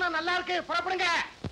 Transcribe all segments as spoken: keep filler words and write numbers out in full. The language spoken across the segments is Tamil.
வாசனை நல்லா இருக்கு, புறப்படுங்க.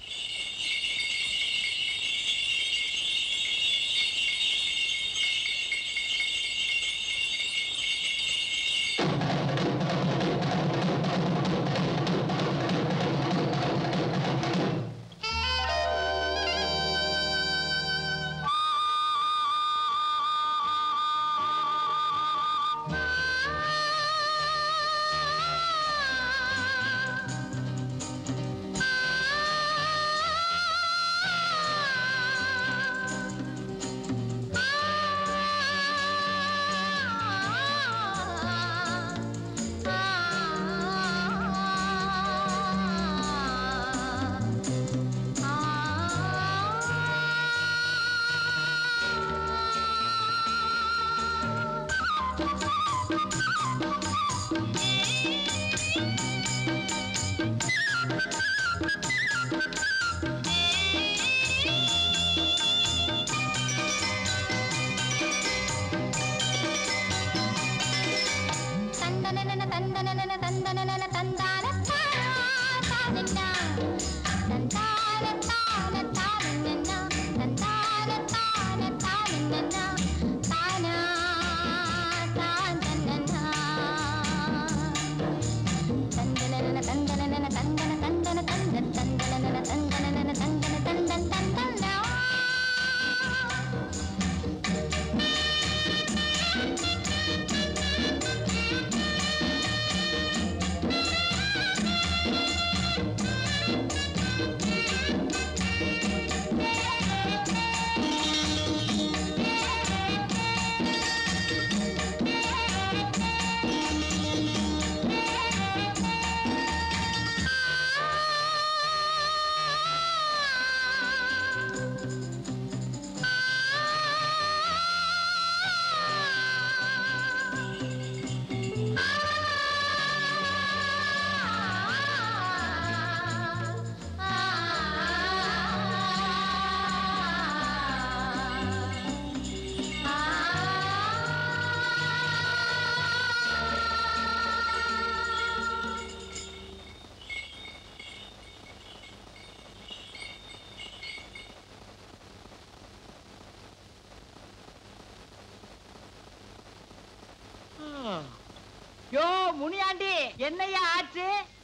யோ முனியாண்டி, என்னையா ஆச்சு?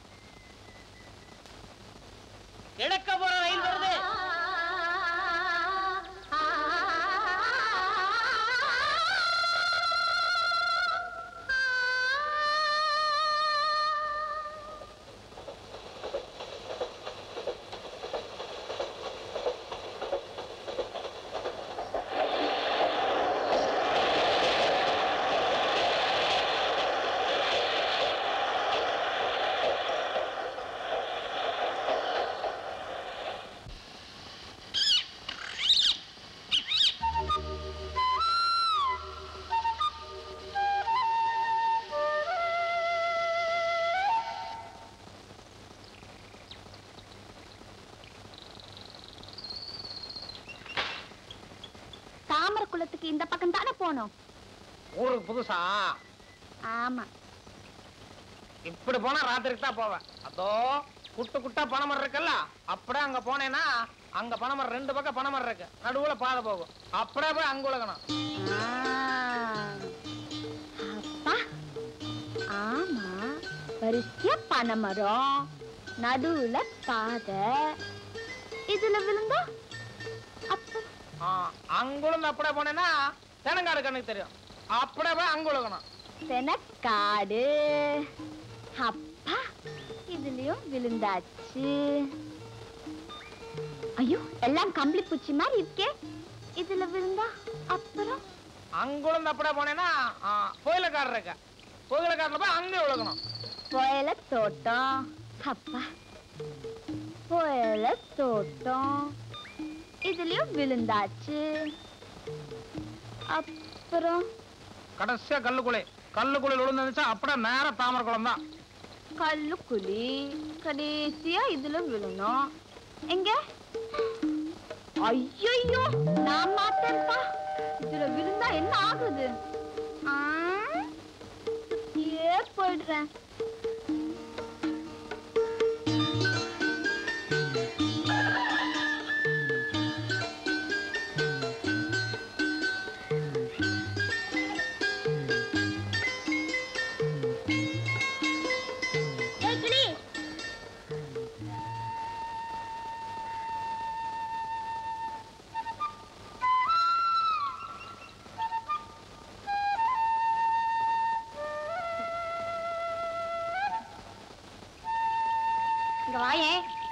எடுக்க போற ரயில் வருது. குளத்துக்கு இந்த பக்கம் தானே போனோம். ஊருக்கு புதுசா? ஆமா. இப்படி போனா ராத்திரிக்கு தான் போவேன். அதோ குட்டு குட்டா பனைமரம் இருக்குல்ல, அப்படியே அங்க போனேன்னா அங்க பனைமரம் ரெண்டு பக்கம் பனைமரம் இருக்கு, நடுவுல பாதை போகும். அப்படியே போய் அங்க உலகணும். அப்பா ஆமா, வரிசையா பனைமரம், நடுவுல பாதை. இதுல விழுந்தா அப்ப அங்குழுந்து அப்படியே போனேன்னா தெனங்காடு கண்ணுக்கு தெரியும். அப்படியே போய் அங்க உலகணும். தெனக்காடு. அப்பா இதுலயும் விழுந்தாச்சு. ஐயோ, எல்லாம் கம்பளி பூச்சி மாதிரி இருக்கே. இதுல விழுந்தா அப்புறம் அங்குழுந்து அப்படியே போனேன்னா புயலக்காடு இருக்க, புயலக்காடுல போய் அங்கே உலகணும். புயல தோட்டம். அப்பா புயல தோட்டம், இதுலயும் விழுந்தாச்சு. அப்புறம் கடைசியா கல்லுக்குழி. கல்லுக்குழியில் விழுந்துச்சா அப்படியே நேர தாமரை குளம் தான். கல்லுக்குழி கடைசியா இதுல விழுணும். எங்க? ஐயோ, நான் மாட்டேன்ப்பா. இதுல விழுந்தா என்ன ஆகுது? ஏ போயிடுறேன். இங்க வாயே.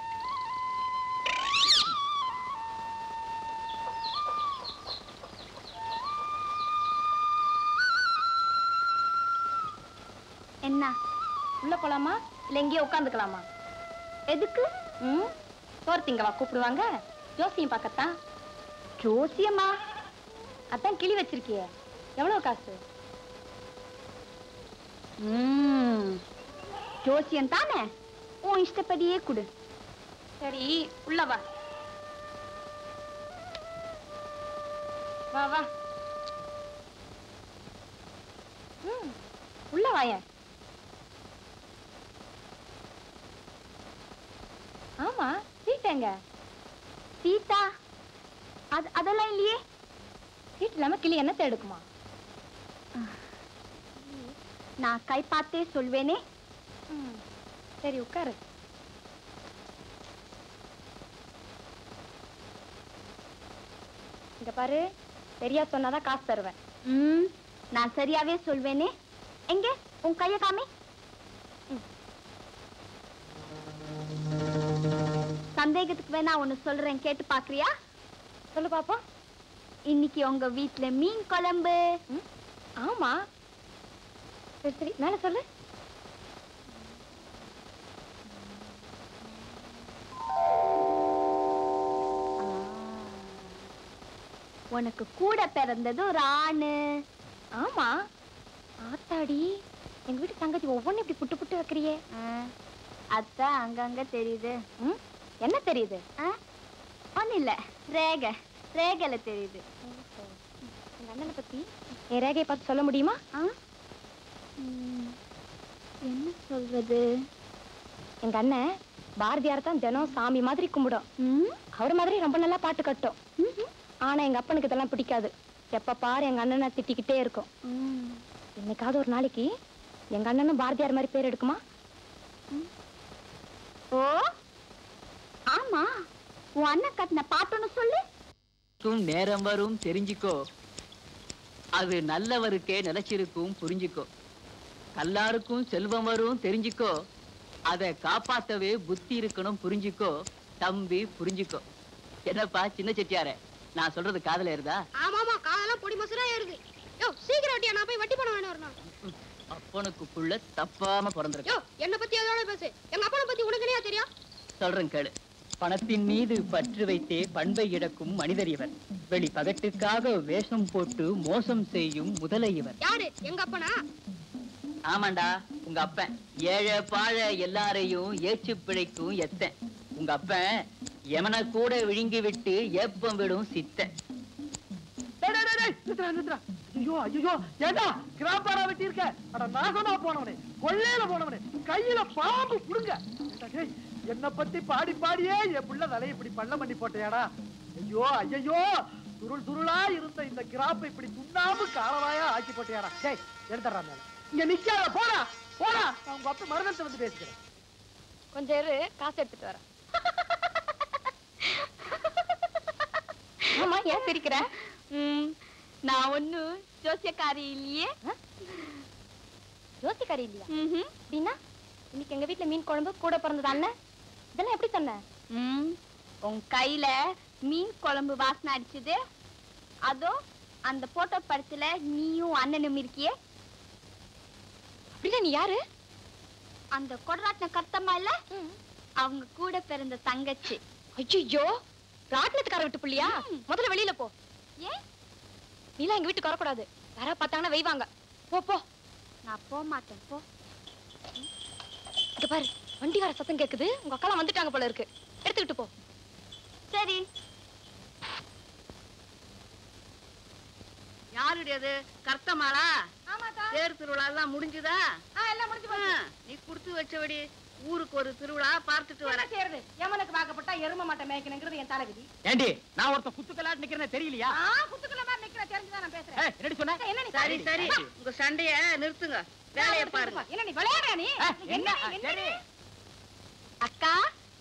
என்ன உள்ள போலாமா இல்ல எங்கேயே உட்காந்துக்கலாமா? எதுக்கு? ம் சோர்த்திங்கவா கூப்பிடுவாங்க. ஜோசியம் பார்க்கத்தான். ஜோசியமா? அதான் கிளி வச்சிருக்கிய. எவ்வளவு காசு? ம் ஜோசியம் தானே, உன் இஷ்டப்படியே கொடு. சரி உள்ள வா. வா வா. ம் உள்ள வாய. ஆமா சீட்டாங்க. சீட்டா? அது அதெல்லாம் இல்லையே. சீட் இல்லாம கிளி என்னத்தை எடுக்குமா? நான் கை பார்த்தே சொல்வேனே. சரி உட்காரு. இங்க பாரு, சரியா சொன்னாதான் காசு தருவேன். ம் நான் சரியாவே சொல்வேனே. எங்க உன் கைய காமி. சந்தேகத்துக்கு வேணா ஒண்ணு சொல்றேன், கேட்டு பாக்குறியா? சொல்லு பாப்போம். இன்னைக்கு உங்க வீட்டுல மீன் குழம்பு. ஆமா சரி சரி மேல சொல்லு. உனக்கு கூட பிறந்தது ஒரு ஆணு. ஆமா. ஆத்தாடி, எங்க வீட்டு தங்கச்சி ஒவ்வொன்னு இப்படி புட்டு புட்டு வைக்கிறியே. அதான் அங்கங்க தெரியுது. என்ன தெரியுது? ஒண்ணு இல்ல, ரேகை. ரேகைல தெரியுது. எங்க அண்ணனை பத்தி என் ரேகையை பார்த்து சொல்ல முடியுமா? என்ன சொல்றது? எங்க அண்ணன் பாரதியார் தான் தினம் சாமி மாதிரி கும்பிடும். அவர் மாதிரி ரொம்ப நல்லா பாட்டு கட்டும். ஆனா எங்க அப்பனுக்கு இதெல்லாம் பிடிக்காது. எப்ப பாரு எங்க அண்ணனை திட்டிக்கிட்டே இருக்கும். என்னைக்காவது ஒரு நாளைக்கு எங்க அண்ணனும் பாரதியார் மாதிரி பேர் எடுக்குமா? ஓ ஆமா, உன் அண்ணன் கட்டின பாட்டுன்னு சொல்லு. நேரம் வரும் தெரிஞ்சுக்கோ, அது நல்லவருக்கே நிலைச்சிருக்கும் புரிஞ்சுக்கோ. எல்லாருக்கும் செல்வம் வரும் தெரிஞ்சுக்கோ, அதை காப்பாத்தவே புத்தி இருக்கணும் புரிஞ்சுக்கோ. தம்பி புரிஞ்சுக்கோ. என்னப்பா சின்ன செட்டியார, நான் சொல்றது காதல ஏறுதா? ஆமாமா, காதெல்லாம் பொடி மசுரா ஏறுது. யோ சீக்கிரம் வட்டியா, நான் போய் வட்டி பணம் வேணும் வரணும். அப்பனுக்கு புள்ள தப்பாம பிறந்திருக்கு. யோ என்ன பத்தி ஏதாவது பேசு. எங்க அப்பனை பத்தி உனக்கு என்ன தெரியும்? சொல்றேன் கேளு. பணத்தின் மீது பற்று வைத்தே பண்பை இழக்கும் மனிதர் இவர். வெளி பகட்டுக்காக வேஷம் போட்டு மோசம் செய்யும் முதலை இவர். யாரு? எங்க அப்பனா? ஆமாண்டா, உங்க அப்பன். ஏழை பாழ எல்லாரையும் ஏச்சு பிழைக்கும் எத்தன். உங்க அப்பன் எமனை கூட விழுங்கி விட்டு ஏப்பம் விடும் சித்தன். ஐயோ ஐயோ, ஏண்டா கிராப்பாரா வெட்டி இருக்க? அட நாசமா போனவனே, கொள்ளையில போனவனே, கையில பாம்பு புடுங்க. என்ன பத்தி பாடி பாடியே என் புள்ள தலையை இப்படி பள்ளம் பண்ணி போட்டையாடா. ஐயோ ஐயோ, சுருள் சுருளா இருந்த இந்த கிராப்பை இப்படி துண்ணாமு காலவாயா ஆக்கி போட்டையாடா. டேய் எடுத்துறா மேல. இங்க நிக்காத, போடா போடா. நான் உங்க அப்பா மருதத்தை வந்து பேசிக்கிறேன். கொஞ்சம் இரு, காசு எடுத்துட்டு வரேன். ஆமா, ஏன் சிரிக்கிற? நான் ஒண்ணு ஜோசியக்காரி இல்லையே. ஜோசியக்காரி இல்லையா? அப்படின்னா இன்னைக்கு எங்க வீட்டுல மீன் குழம்பு கூட பிறந்தது அண்ணன். இதெல்லாம் எப்படி சொன்ன? உன் கையில மீன் குழம்பு வாசனை அடிச்சது. அதோ அந்த போட்டோ படத்துல நீயும் அண்ணனும் இருக்கியே. அப்படின்னா நீ யாரு? அந்த கொடராட்டின கர்த்தம்மா இல்ல, அவங்க கூட பிறந்த தங்கச்சி. ஐயோ, ராட்டினத்துக்கார விட்டு புள்ளியா? முதல்ல வெளியில போ. ஏன்? நீலாம் எங்க வீட்டுக்கு வரக்கூடாது. யாரா பார்த்தாங்கன்னா வைவாங்க. போ போ. நான் போக மாட்டேன், போ. இங்க பாரு, வண்டி வர சத்தம் கேக்குது. உங்க அக்காலாம் வந்துட்டாங்க போல இருக்கு. எடுத்துக்கிட்டு போ. சரி. யாருடையது? கர்த்தமாளா? ஆமாக்கா. தேர் திருவிழா எல்லாம் முடிஞ்சுதா? எல்லாம் முடிஞ்சு போச்சு. நீ குடுத்து வச்சபடி ஊருக்கு ஒரு திருவிழா பார்த்துட்டு வர. சேருது. எமனுக்கு வாக்கப்பட்டா எரும மாட்டை மேய்க்கணுங்கிறது என் தலைவிதி. ஏண்டி, நான் ஒருத்த குத்துக்கலாட்டு நிக்கிறேன் தெரியலையா? குத்துக்குள்ள மாதிரி நிக்கிற தெரிஞ்சுதான் நான் பேசுறேன். என்னடி சொன்ன? என்ன நீ? சரி சரி, உங்க சண்டைய நிறுத்துங்க, வேலையை பாருங்க. என்ன நீ விளையாடுற? நீ என்ன? சரி அக்கா.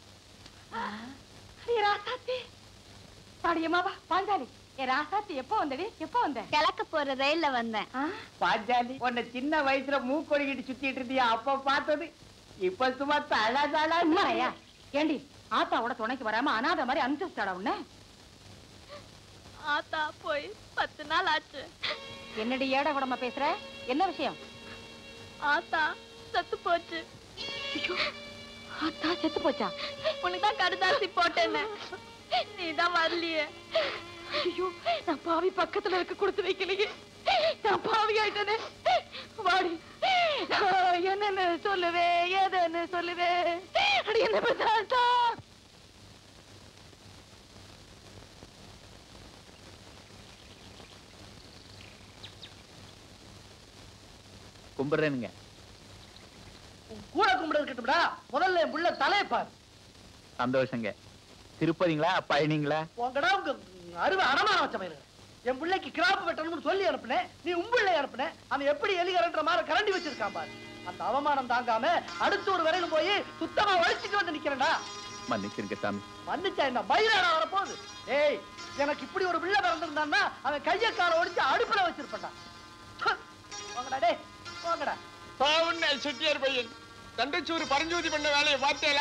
ராசாத்தி பாடியம்மாவா பாஞ்சாலி. ஏ ராசாத்தி, எப்போ வந்தடி? எப்போ வந்த? கிழக்க போற ரயில்ல வந்தேன். பாஞ்சாலி, உன்னை சின்ன வயசுல மூக்கொடிக்கிட்டு சுத்திட்டு இருந்தியா, அப்ப பார்த்தது. இப்ப சும்மா தழா தழா அம்மாயா ஏண்டி ஆத்தாவோட துணைக்கு வராம அனாத மாதிரி அனுப்பிச்சுட்டாடா உன்ன. ஆத்தா போய் பத்து நாள் ஆச்சு. என்னடி ஏட கூடமா பேசுற? என்ன விஷயம்? ஆத்தா செத்து போச்சு. ஆத்தா செத்து போச்சா? உனக்கு தான் கடுதாசி போட்டேன்னு நீதான் வரலையே. ஐயோ நான் பாவி பக்கத்துல இருக்க கொடுத்து வைக்கலையே. நான் பாவி ஆயிட்டனே. வாடி என்னன்னு சொல்லுவே ஏதன்னு சொல்லுவே. அடி என்ன பத்தாத்தா? கும்பிடுறேனுங்க. கூட கும்பிட இருக்கட்டும்டா, முதல்ல என் புள்ள தலையை பாரு. சந்தோஷங்க. திருப்பதிங்களா பழனிங்களா? உங்கடா உங்க அருமை அடமான வச்ச பையனுங்க. என் பிள்ளைக்கு கிராப் வெட்டணும்னு சொல்லி அனுப்புனேன், நீ உம்பிள்ளை அனுப்புன. அவன் எப்படி எலிகரன்ற மாதிரி கரண்டி வச்சிருக்கான் பாரு. அந்த அவமானம் தாங்காம அடுத்த ஒரு வரையில போய் சுத்தமா வலிச்சுட்டு வந்து நிக்கிறேன்டா. மன்னிச்சிருங்க சாமி. மன்னிச்சா என்ன பயிராடா வரப்போகுது? ஏய், எனக்கு இப்படி ஒரு பிள்ளை பிறந்திருந்தான்னா அவன் கைய கால ஒடிச்சு அடுப்புல வச்சிருப்பான்டா. போங்கடா டேய், போங்கடா. பாவுன்னு செட்டியார் பையன் தண்டச்சூறு பரஞ்சோதி பண்ண வேலையை பார்த்தேல.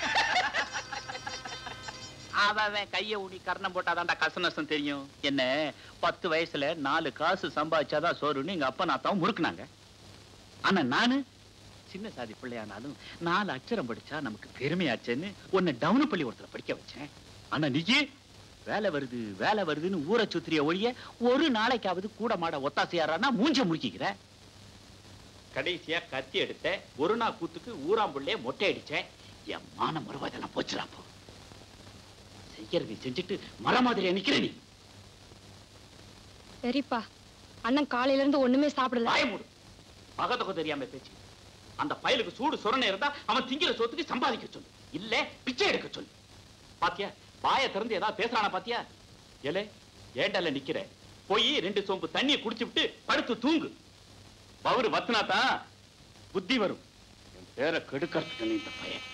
அவன் கைய ஊடி கர்ணம் போட்டாதான்டா கச நஷ்டம் தெரியும். என்ன பத்து வயசுல நாலு காசு சம்பாதிச்சாதான் சோறுன்னு எங்க அப்பா நாத்தாவும் முறுக்குனாங்க. ஆனா நானு சின்ன சாதி பிள்ளையானாலும் நாலு அச்சரம் படிச்சா நமக்கு பெருமையாச்சேன்னு உன்னை டவுன் பள்ளி ஒருத்தர படிக்க வச்சேன். ஆனா நீ வேலை வருது வேலை வருதுன்னு ஊரை சுத்திரிய ஒழிய ஒரு நாளைக்காவது கூட மாட ஒத்தாசையாரானா மூஞ்ச முறுக்கிக்கிற. கடைசியா கத்தி எடுத்த ஒரு நாள் கூத்துக்கு ஊராம்புள்ளைய மொட்டை அடிச்சேன். என் மான மறுவாதெல்லாம் போச்சுடாப்போ. செய்யறது செஞ்சுட்டு மர மாதிரியா நிக்கிற நீ. சரிப்பா, அண்ணன் காலையில இருந்து ஒண்ணுமே சாப்பிடல. பயமுடு பகத்தொகை தெரியாம பேச்சு. அந்த பயலுக்கு சூடு சுரணை இருந்தா அவன் திங்கிற சொத்துக்கு சம்பாதிக்க சொல்லு, இல்ல பிச்சை எடுக்க சொல்லு. பாத்தியா வாய திறந்து ஏதாவது பேசுறானா பாத்தியா? ஏலே ஏண்டால நிக்கிற, போய் ரெண்டு சொம்பு தண்ணியை குடிச்சு விட்டு படுத்து தூங்கு. பவரு வத்துனாதான் புத்தி வரும். என் பேரை கெடுக்கிறதுக்கு இந்த பையன்.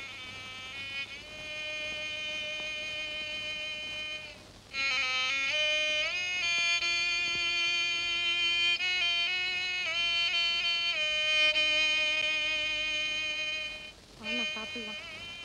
சாப்பிடலாம்.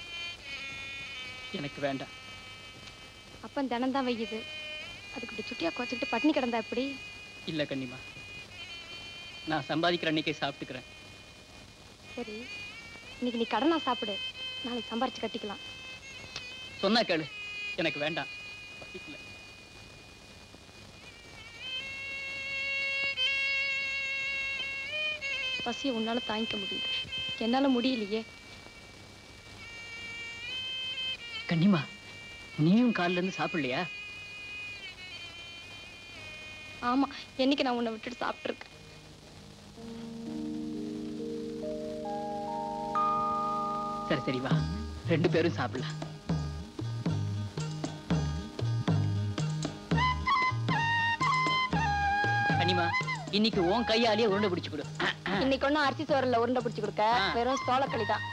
எனக்கு வேண்டாம். அப்பன் தினம் தான் வையுது, அதுக்கு இப்படி சுட்டியா குறைச்சிக்கிட்டு பட்டினி கிடந்தா எப்படி? இல்ல கண்ணிமா, நான் சம்பாதிக்கிற அன்னைக்கே சாப்பிட்டுக்கிறேன். சரி, இன்னைக்கு நீ கடனா சாப்பிடு, நாளைக்கு சம்பாரிச்சு கட்டிக்கலாம். சொன்னா கேளு, எனக்கு வேண்டாம். பசிக்கல. பசியை உன்னால தாங்கிக்க முடியுது, என்னால முடியலையே. கண்ணிமா, நீயும் காலில இருந்து சாப்பிடலையா? ஆமா, என்னைக்கு நான் உன்னை விட்டுட்டு சாப்பிட்டு இருக்கேன். சரி சரி வா, ரெண்டு பேரும் சாப்பிடலாம். கனிமா, இன்னைக்கு உன் கையாலேயே உருண்டை பிடிச்சு கொடு. இன்னைக்கு ஒன்னும் அரிசி சோறுல உருண்டை பிடிச்சு கொடுக்க, வெறும் சோளக்களி தான்.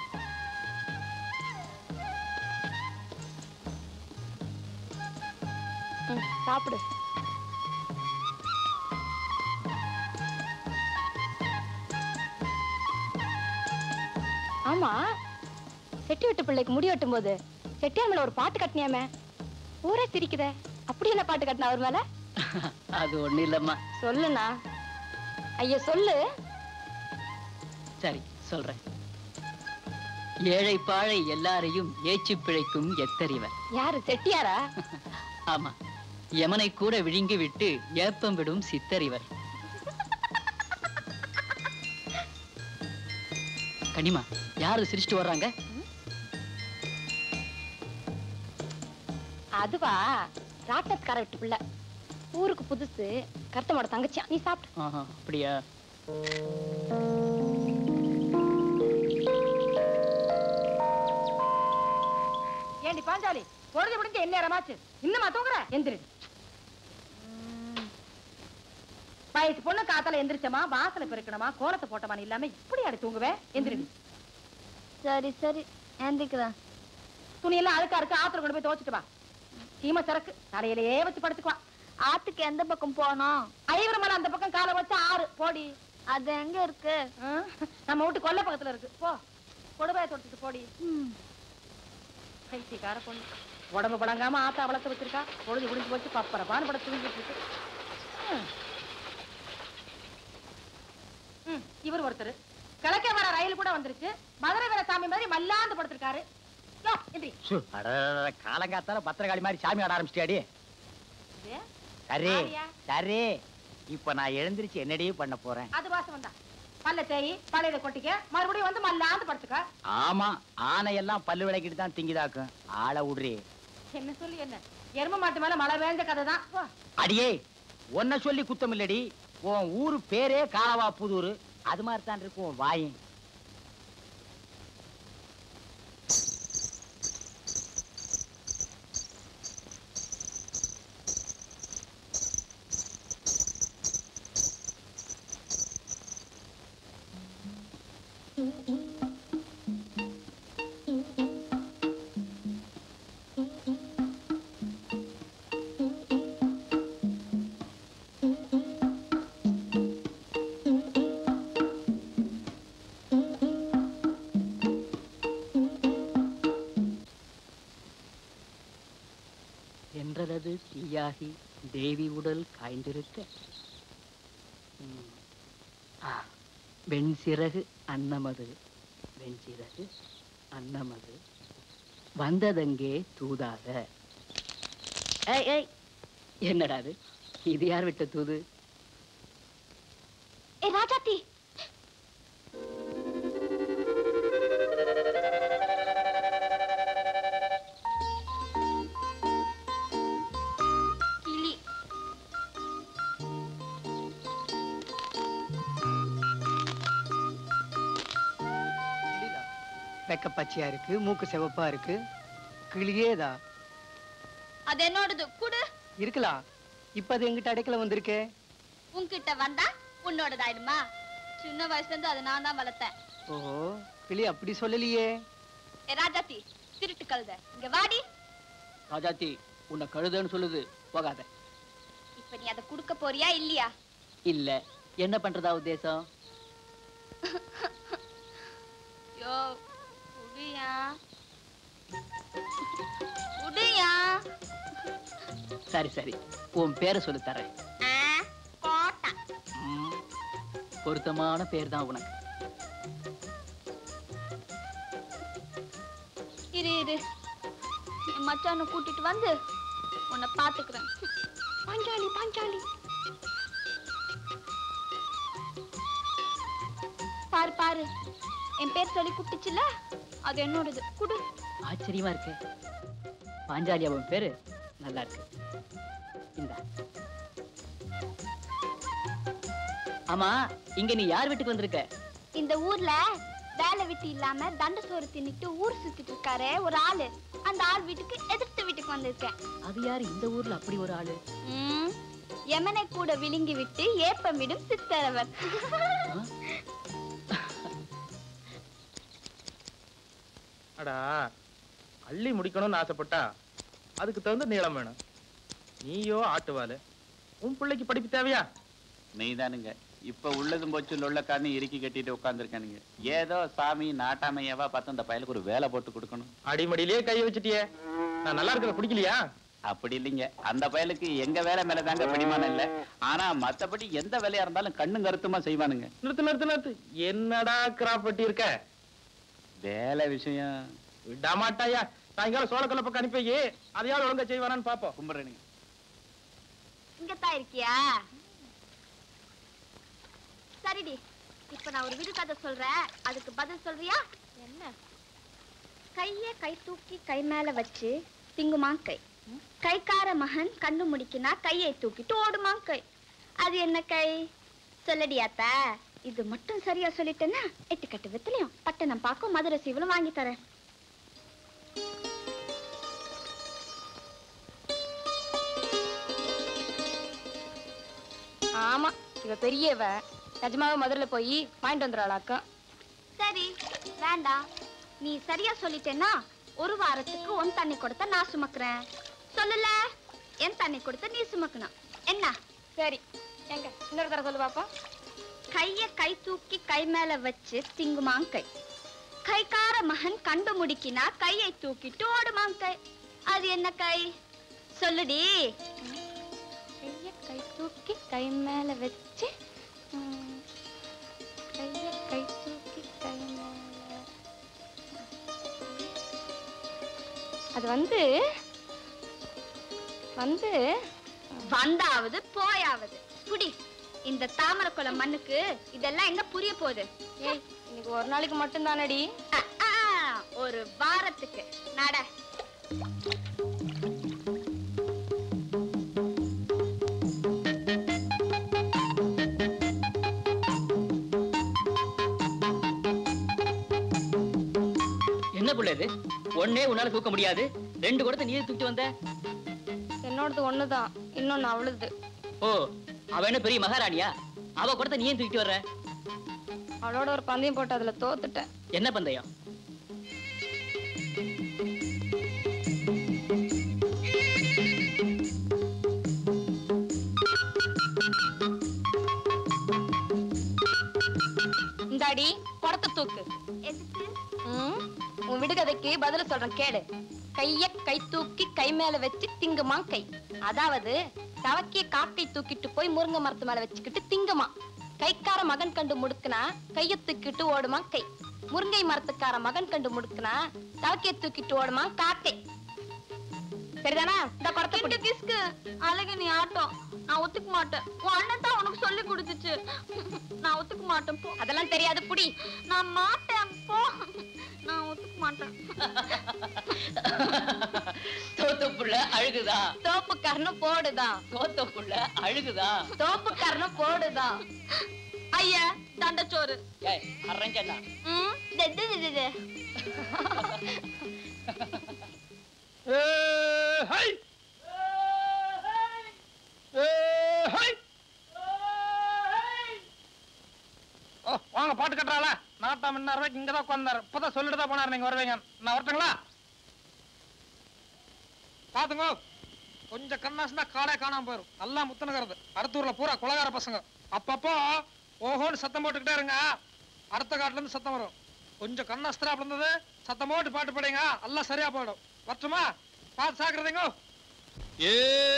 சாப்பிடு. ஆமா, செட்டி வெட்டு பிள்ளைக்கு முடி வெட்டும் போது செட்டியார் மேல ஒரு பாட்டு கட்டினியாமே, ஊரே சிரிக்குதே, அப்படி என்ன பாட்டு கட்டின அவர் மேல? அது ஒண்ணு இல்லம்மா. சொல்லுண்ணா, ஐயா சொல்லு. சரி சொல்றேன். ஏழை பாழை எல்லாரையும் ஏச்சு பிழைக்கும் எத்தறிவர். யாரு, செட்டியாரா? ஆமா, யமனை கூட விழுங்கி விட்டு ஏப்பம் விடும் சித்தறிவர். கனிமா, யாரு சிரிச்சுட்டு வர்றாங்க? அதுவா, ராட்டத்கார விட்டு பிள்ளை, ஊருக்கு புதுசு, கருத்தமோட தங்கச்சியா. நீ சாப்பிட்டு. அப்படியா? ஏண்டி பாஞ்சாலி, பொழுது முடிஞ்சு என்ன நேரமாச்சு, இன்னுமா தூங்குற? எந்திரிடு. வயசு பொண்ணு காத்தால எந்திரிச்சமா, வாசலை பெருக்கணுமா, கோலத்தை போட்டமான்னு இல்லாம இப்படி அடி தூங்குவேன். எந்திரிடு. சரி சரி, எந்திரிக்கிறேன். துணியெல்லாம் அழுக்கா இருக்கு, ஆத்துல கொண்டு போய் துவச்சிட்டு வா. சீம சரக்கு தலையிலேயே வச்சு படுத்துக்குவான். ஆத்துக்கு எந்த பக்கம் போனோம்? ஐவரமலை அந்த பக்கம் காலை வச்சு ஆறு போடி. அது எங்க இருக்கு? நம்ம வீட்டு கொல்லை பக்கத்துல இருக்கு. போ. கொடுமையை தொடுத்துட்டு போடி. கைத்திக்கார பொண்ணு உடம்பு படங்காம ஆத்தா வளர்த்து வச்சிருக்கா. பொழுது குடிஞ்சு போச்சு பப்பர பான் படம் தூங்கிட்டு இருக்கு. ம், இவர் ஒருத்தர் கிழக்க வர ரயில் கூட வந்துருச்சு. மதுரை வர சாமி மாதிரி மல்லாந்து படுத்திருக்காரு. காலங்காத்தால பத்திரகாளி மாதிரி சாமி ஆட ஆரம்பிச்சிட்டியாடி. சரி சரி, இப்ப நான் எழுந்திருச்சு என்னடி பண்ண போறேன்? அது வாசம் வந்தா பல்ல தேய் பழையதை கொட்டிக்க, மறுபடியும் வந்து மல்லாந்து படுத்துக்க. ஆமா, ஆனையெல்லாம் பல்லு விளக்கிட்டு தான் திங்கிதாக்கும். ஆளை விடுறி. என்ன சொல்லி என்ன, எரும மாட்டு மேல மழை வேஞ்ச கதை தான். அடியே, உன்ன சொல்லி குத்தம் இல்லடி. உன் ஊரு பேரே காலவா புதூரு. அது மாதிரி தான் இருக்கும் உன் வாயும். என்றது தீயாகி தேவி உடல் காய்ந்திருக்க வெண்சிறகு அன்னமது வெண்சிறகு அன்னமது வந்ததங்கே தூதாக. ஏய் ஏய், என்னடா அது? இது யார் விட்ட தூது? ஏ ராஜாத்தி, கிளி. வெக்க பச்சையா இருக்கு, மூக்கு சிவப்பா இருக்கு. கிளியேதா? அது என்னோடது, குடு. இருக்கலாம். இப்ப அது எங்கிட்ட அடைக்கல வந்திருக்கே. உன்கிட்ட வந்தா உன்னோடதாயிடுமா? சின்ன வயசுல இருந்து அதை நான் தான் வளர்த்தேன். ஓஹோ, கிளி அப்படி சொல்லலையே. ஏ ராஜாத்தி, திருட்டு கழுத, இங்க வாடி. ராஜாத்தி, உன்னை கழுதன்னு சொல்லுது, போகாத. இப்ப நீ அதை குடுக்க போறியா இல்லையா? இல்ல, என்ன பண்றதா உத்தேசம்? யோ, குடியா குடியா. சரி சரி, உன் பேரை சொல்லி தரேன். போட்டா பொருத்தமான பேர் தான் உனக்கு. இரு இரு, என் மச்சானை கூட்டிட்டு வந்து உன்னை பாத்துக்கிறேன். பாஞ்சாலி பாஞ்சாலி, பாரு பாரு, என் பேர் சொல்லி கூப்பிட்டுச்சுல, அது என்னோடது, குடு. ஆச்சரியமா இருக்கு. பாஞ்சாலி அவன் பேரு நல்லா இருக்கு. இந்த ஆமா, இங்க நீ யார் வீட்டுக்கு வந்திருக்க? இந்த ஊர்ல வேலை வெட்டி இல்லாம தண்ட சோறு தின்னுட்டு ஊர் சுத்திட்டு இருக்காரு ஒரு ஆளு. அந்த ஆள் வீட்டுக்கு எதிர்த்து வீட்டுக்கு வந்திருக்கேன். அது யாரு இந்த ஊர்ல அப்படி ஒரு ஆளு? ம், யமனை கூட விழுங்கி விட்டு ஏப்பம் விடும் சித்தரவர். அடா, அள்ளி முடிக்கணும்னு ஆசைப்பட்டா அதுக்கு தகுந்த நீளம் வேணும். நீயோ ஆட்டுவாலு, உன் பிள்ளைக்கு படிப்பு தேவையா? நீதானுங்க இப்ப உள்ளதும் போச்சு லொள்ளக்காரனு இறுக்கி கட்டிட்டு உட்காந்துருக்கானுங்க. ஏதோ சாமி நாட்டாமையாவா பார்த்து அந்த பயலுக்கு ஒரு வேலை போட்டு கொடுக்கணும். அடிமடியிலேயே கைய வச்சுட்டியே, நான் நல்லா இருக்கிற பிடிக்கலையா? அப்படி இல்லைங்க, அந்த பயலுக்கு எங்க வேலை மேலதாங்க பிடிமானம் இல்ல. ஆனா மத்தபடி எந்த வேலையா இருந்தாலும் கண்ணும் கருத்துமா செய்வானுங்க. நிறுத்து நிறுத்து நிறுத்து, என்னடா கிராப்பட்டி இருக்க? வேலை விஷயம் விடாமாட்டாயா? சாயங்காலம் சோழக்கல்ல பக்கம் அனுப்பி அதையாவது ஒழுங்கா செய்வானான்னு பாப்போம். கும்பிடுறேனுங்க. இங்கத்தான் இருக்கியா? சரிடி, இப்ப நான் ஒரு விடு கதை சொல்றேன், அதுக்கு பதில் சொல்றியா? என்ன? கைய கை தூக்கி கை மேல வச்சு திங்குமா கை. கைக்கார மகன் கண்ணு முடிக்கினா கையை தூக்கிட்டு ஓடுமா கை. அது என்ன கை? சொல்லடியாத்தா. இது மட்டும் சரியா சொல்லிட்டேன்னா எட்டுக்கட்டு வெத்திலையும் பட்டணம் பாக்கும் மதுரை சீவலும் வாங்கி தரேன். ஆமா, இவ பெரியவ. நிஜமாவே மதுரையில போய் வாங்கிட்டு வந்துடுறாளாக்கா. சரி, வேண்டாம். நீ சரியா சொல்லிட்டேன்னா ஒரு வாரத்துக்கு உன் தண்ணி கொடுத்த நான் சுமக்குறேன். சொல்லல, என் தண்ணி கொடுத்த நீ சுமக்கணும். என்ன? சரி, எங்க இன்னொரு தடவை சொல்லு பாப்பா. கைய கை தூக்கி கை மேல வச்சு திங்குமா கை. கை கைக்கார மகன் கண்டு முடிக்கினா கையை தூக்கிட்டு ஓடுமாம் கை. அது என்ன கை சொல்லுடி. கைய கை தூக்கி கை மேல வச்சு கைய கை தூக்கி கை மேல அது வந்து வந்து வந்தாவது போயாவது புடி. இந்த தாமரை குளம் மண்ணுக்கு இதெல்லாம் எங்க புரிய போகுது? ஏய், இன்னைக்கு ஒரு நாளைக்கு மட்டும் தானடி. ஒரு வாரத்துக்கு நட. என்ன புள்ள இது? ஒன்னே உன்னால தூக்க முடியாது, ரெண்டு குடத்தை நீ தூக்கிட்டு வந்த? என்னோடது ஒண்ணுதான், இன்னொன்னு அவளுது. ஓ, அவ என்ன பெரிய மகாராணியா? அவ குடத்தை நீ ஏன் தூக்கிட்டு வர்ற? அவளோட ஒரு பந்தயம் போட்டு அதுல தோத்துட்டேன். என்ன பந்தயம்? இந்தாடி குடத்தை தூக்கு. உன் விடுகதைக்கு பதில சொல்றேன் கேளு. கைய கை தூக்கி கை மேல வச்சு திங்குமா கை. அதாவது தவக்கிய காக்கை தூக்கிட்டு போய் முருங்கை மரத்து மேல வச்சுக்கிட்டு திங்குமா. கைக்கார மகன் கண்டு முடுக்குனா கைய தூக்கிட்டு ஓடுமா கை. முருங்கை மரத்துக்கார மகன் கண்டு முடுக்குனா தவக்கிய தூக்கிட்டு ஓடுமா காக்கை. சரிதானா? இந்த குடத்தை கிஸ்கு அழகு நீ ஆட்டம். நான் ஒத்துக்க மாட்டேன். உன் அண்ணன் தான் உனக்கு சொல்லி கொடுத்துச்சு. நான் ஒத்துக்க மாட்டேன் போ. அதெல்லாம் தெரியாது புடி. நான் மாட்டேன் போ. நான் ஒத்துக்க மாட்டேன். தோத்த புள்ள அழுகுதா? தோப்பு கர்ணம் போடுதான். தோத்த புள்ள அழுகுதா? தோப்பு கர்ணம் போடுதான். ஐயா தண்டச்சோறு. ஏய் அரஞ்சனா. ம் தெது தெது. ஏய் ஹை ஏய் ஹை. ஓ வாங்க பாட்டு கட்டுறாள. நாட்டாம் என்ன ரூபாய்க்கு இங்க தான் உட்கார்ந்தாரு. இப்பதான் சொல்லிட்டு தான் போனாரு நீங்க வருவீங்க. நான் வரட்டுங்களா? பாத்துங்க, கொஞ்சம் கண்ணாசுனா காடே காணாம போயிரும். நல்லா முத்துனுங்கிறது. அடுத்த ஊர்ல பூரா குலகார பசங்க. அப்பப்போ ஓஹோன்னு சத்தம் போட்டுக்கிட்டே இருங்க. அடுத்த காட்டுல இருந்து சத்தம் வரும். கொஞ்சம் கண்ணாஸ்திரா இருந்தது சத்தம் போட்டு பாட்டு படிங்க. எல்லாம் சரியா போயிடும். வரட்டுமா? பார்த்து சாக்குறதுங்க. ஏ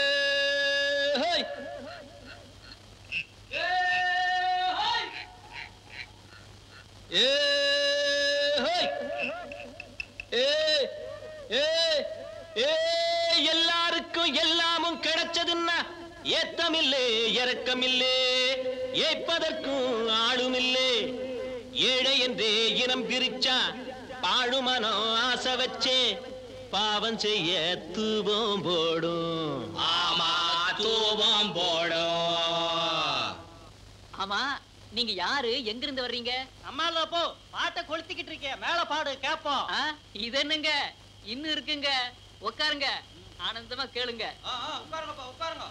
எல்லாருக்கும் எல்லாமும் கிடைச்சதுன்னா ஏத்தமில்லே இறக்கமில்லே, ஏற்பதற்கும் ஆளுமில்லே. ஏழை என்றே இனம் பிரிச்சா பாழுமனோ ஆசை வச்சே பாவம் செய்ய தூபம் போடும். ஆமா தூபம் போடும். ஆமா, நீங்க யாரு? எங்க இருந்து வர்றீங்க? அம்மால போ, பாட்டை கொளுத்திக்கிட்டு இருக்கேன். மேல பாடு கேப்போம். இது என்னங்க இன்னும் இருக்குங்க? உட்காருங்க, ஆனந்தமா கேளுங்க. உட்காருங்கப்பா உட்காருங்க.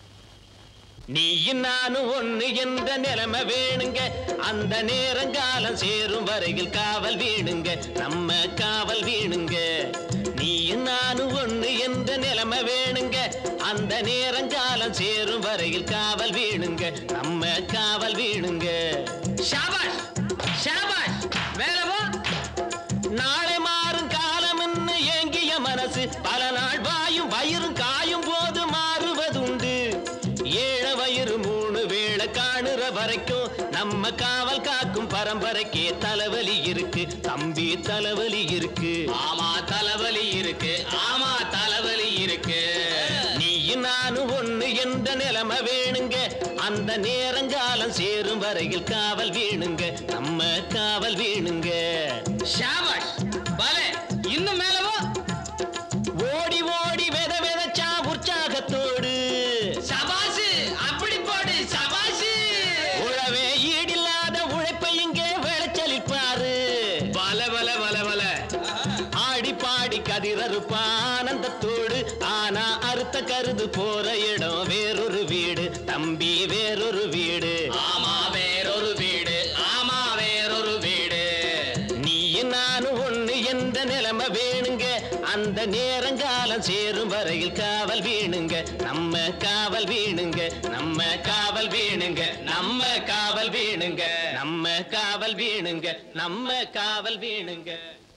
நீ நானும் ஒண்ணு என்ற நிலைமை வேணுங்க. அந்த நேரங்காலம் சேரும் வரையில் காவல் வீணுங்க. நம்ம காவல் வீணுங்க. நீ நானும் ஒண்ணு என்ற நிலைமை வேணுங்க. அந்த நேரங்காலம் சேரும் வரையில் காவல் வீணுங்க. நம்ம காவல் வீணுங்க. ஷாபாஷ் ஷாபாஷ். வேலவோ நாளை மாறும் காலம்னு ஏங்கிய மனசு பல நாள் வாயும் வயிறும் காயும் போது மாறுவதுண்டு. ஏழ வயிறு மூணு வேளை காணுற வரைக்கும் நம்ம காவல் காக்கும் பரம்பரைக்கே தலைவலி இருக்கு தம்பி, தலைவலி இருக்கு. ஆமா தலைவலி இருக்கு. ஆமா தலைவலி இருக்கு. நீ நானும் ஒண்ணு என்ற நிலைமை வேணுங்க. அந்த நேரங்காலம் சேரும் வரையில் காவல் வீணுங்க. நம்ம காவல் வீணுங்க. ஷாபாஷ் பலே. இன்னும் மேலவோ ஓடி ஓடி வெத வெதச்சா உற்சாகத்தோடு. சபாசு அப்படி போடு சபாசு. உழவே ஈடில்லாத உழைப்பை இங்கே விளைச்சலிப்பாரு. பல பல பல பல. ஆடி பாடி கதிரறுப்பா ஆனந்தத்தோடு. ஆனா அறுத்த கருது போற இடம் வேறொரு வீடு தம்பி, வேறொரு வீடு. ஆமா வேறொரு வீடு. ஆமா வேறொரு வீடு. நீ நானும் ஒண்ணு என்ற நிலை நிலைமை வேணுங்க அந்த நேரங்காலம் சேரும் வரையில் காவல் வேணுங்க நம்ம காவல் வேணுங்க நம்ம காவல் வேணுங்க நம்ம காவல் வேணுங்க நம்ம காவல் வேணுங்க நம்ம காவல் வேணுங்க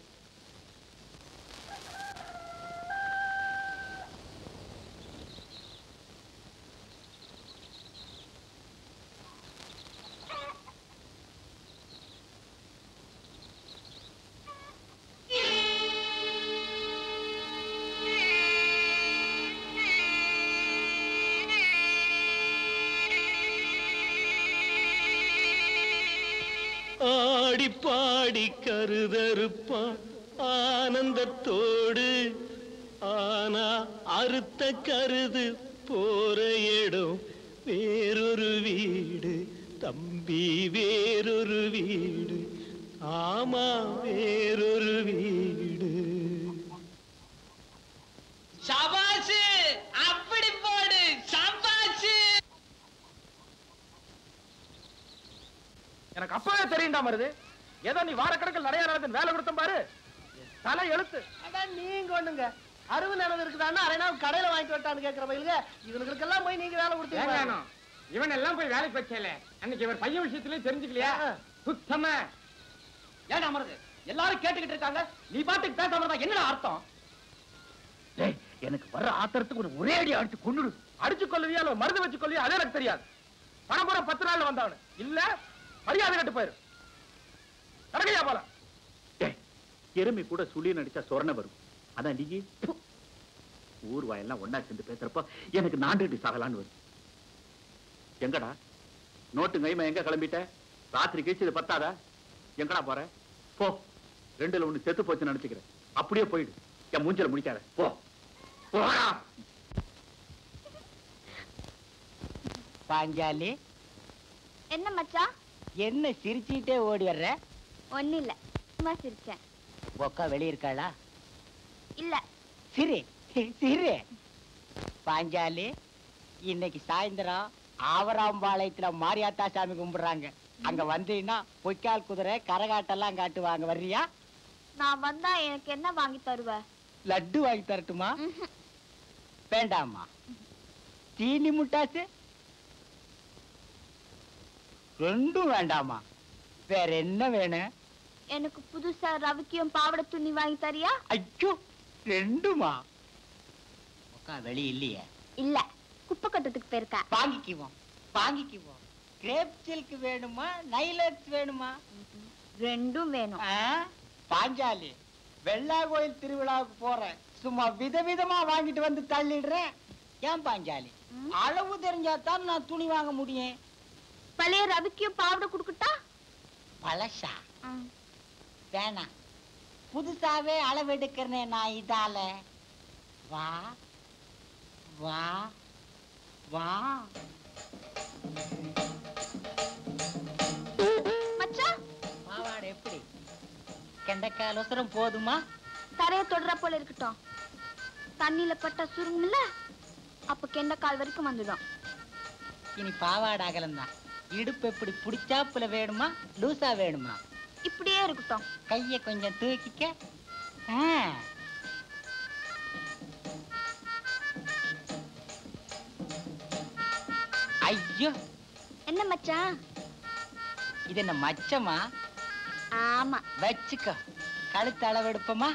ஆடி பாடி கருதறுப்பான் ஆனந்தத்தோடு ஆனா அறுத்த கருது போற இடம் வேறொரு வீடு தம்பி வேறொரு வீடு ஆமா வேறொரு வீடு சபாஷு அப்படி போடு சபாஷு எனக்கு அப்பவே தெரியும்டா மருது ஏதோ நீ வாரக்கணக்கில் நிறைய நடந்து வேலை கொடுத்த பாரு தலை எழுத்து அதான் நீங்க ஒண்ணுங்க அறுவு நடந்து இருக்குதான்னு அரை நாள் கடையில வாங்கிட்டு வரட்டான்னு கேட்கிற பயிலுங்க இவனுக்கெல்லாம் போய் நீங்க வேலை கொடுத்தீங்க இவன் எல்லாம் போய் வேலைக்கு வச்சேல அன்னைக்கு இவர் பையன் விஷயத்திலே தெரிஞ்சுக்கலையா சுத்தமா ஏன் அமருது எல்லாரும் கேட்டுக்கிட்டு இருக்காங்க நீ பாட்டுக்கு பேசாம இருந்தா என்னடா அர்த்தம் எனக்கு வர்ற ஆத்திரத்துக்கு ஒரு ஒரே அடி அடிச்சு கொண்டுடு அடிச்சு கொள்ளுவியா இல்ல மருந்து வச்சு கொள்ளுவியா அதே எனக்கு தெரியாது பணம்புற பத்து நாள்ல வந்தவனு இல்ல மரியாதை கட்டு போயிரு நடக்கையா போல எருமை கூட சுழி நடிச்சா சொரண வரும் அதான் நீ ஊர் வாயெல்லாம் ஒன்னா சேர்ந்து பேசுறப்ப எனக்கு நான்கு சாகலான்னு வரும் எங்கடா நோட்டு கைமா எங்க கிளம்பிட்ட ராத்திரி கழிச்சு இது பத்தாதா எங்கடா போற போ ரெண்டுல ஒண்ணு செத்து போச்சு நினைச்சுக்கிறேன் அப்படியே போயிடு என் மூஞ்சல முடிக்காத போ போடா பாஞ்சாலி என்ன மச்சான் என்ன சிரிச்சுட்டே ஓடி வர்ற ஒண்ணு இல்ல சும்மா சிரிச்சேன் ஒக்கா வெளிய இருக்காளா இல்ல சிரி சிரி பாஞ்சாலி இன்னைக்கு சாயந்தரம் ஆவராம்பாளையத்துல மாரியாத்தா சாமி கும்பிடுறாங்க அங்க வந்தீங்கன்னா பொய்க்கால் குதிரை கரகாட்டெல்லாம் காட்டுவாங்க வர்றியா நான் வந்தா எனக்கு என்ன வாங்கி தருவ லட்டு வாங்கி தரட்டுமா வேண்டாமா தீனி முட்டாசு ரெண்டும் வேண்டாமா வேற என்ன வேணும் எனக்கு புதுசா ரவிக்கியும் பாவடை துணி வாங்கி தரியா ஐயோ ரெண்டுமா அக்கா வெளி இல்லையே இல்ல குப்பை கட்டத்துக்கு போயிருக்கா வாங்கிக்குவோம் வாங்கிக்குவோம் கிரேப் சில்க் வேணுமா நைலக்ஸ் வேணுமா ரெண்டும் வேணும் பாஞ்சாலி வெள்ளா கோயில் திருவிழாவுக்கு போறேன் சும்மா விதவிதமா வாங்கிட்டு வந்து தள்ளிடுறேன் ஏன் பாஞ்சாலி அளவு தெரிஞ்சாதான் நான் துணி வாங்க முடியும் பழைய ரவிக்கியும் பாவடை குடுக்கட்டா பழசா வேணாம் புதுசாவே அளவெடுக்கிறேன் நான் இதால வா வா வா மச்சான் பாவாடை எப்படி கெண்டைக்கால் ஒசரம் போதுமா தரைய தொடர போல இருக்கட்டும் தண்ணியில பட்டா சுருங்கும்ல அப்ப கெண்டைக்கால் வரைக்கும் வந்துடும் இனி பாவாடை அகலம் தான் இடுப்பு எப்படி புடிச்சாப்புல வேணுமா லூசா வேணுமா இப்படியே இருக்கட்டும் கைய கொஞ்சம் தூக்கிக்க ஐயோ என்ன மச்சான் இது என்ன மச்சமா ஆமா வச்சுக்க கழுத்து அளவெடுப்போமா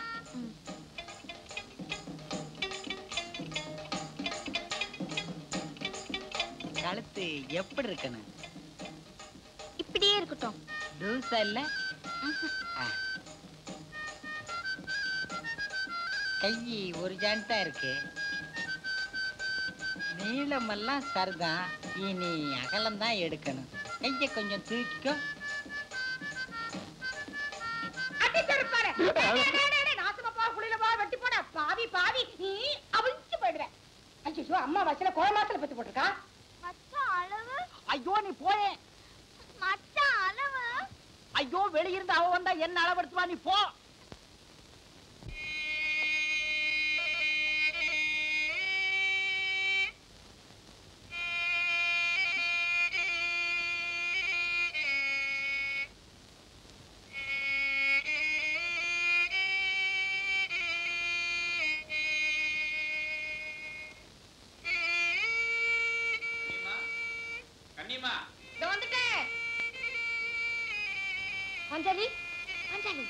கழுத்து எப்படி இருக்கணும் இப்படியே இருக்கட்டும் லூசா இல்ல கை ஒரு ஜான்டா இருக்கு நீளமெல்லாம் சரிதான் இனி அகலம் தான் எடுக்கணும் கைய கொஞ்சம் தூக்கிக்கோ பாவி பாவி அவிச்சு போயிடுவேன் ஐயோ அம்மா வசல கோல மாசல பத்து போட்டிருக்கா ஐயோ நீ போயே ஐயோ வெளியிருந்து அவ வந்தா என்ன அளவெடுத்துவா நீ போ கண்ணியம்மா இதோ வந்துட்டேன். அஞ்சலி, அஞ்சலி,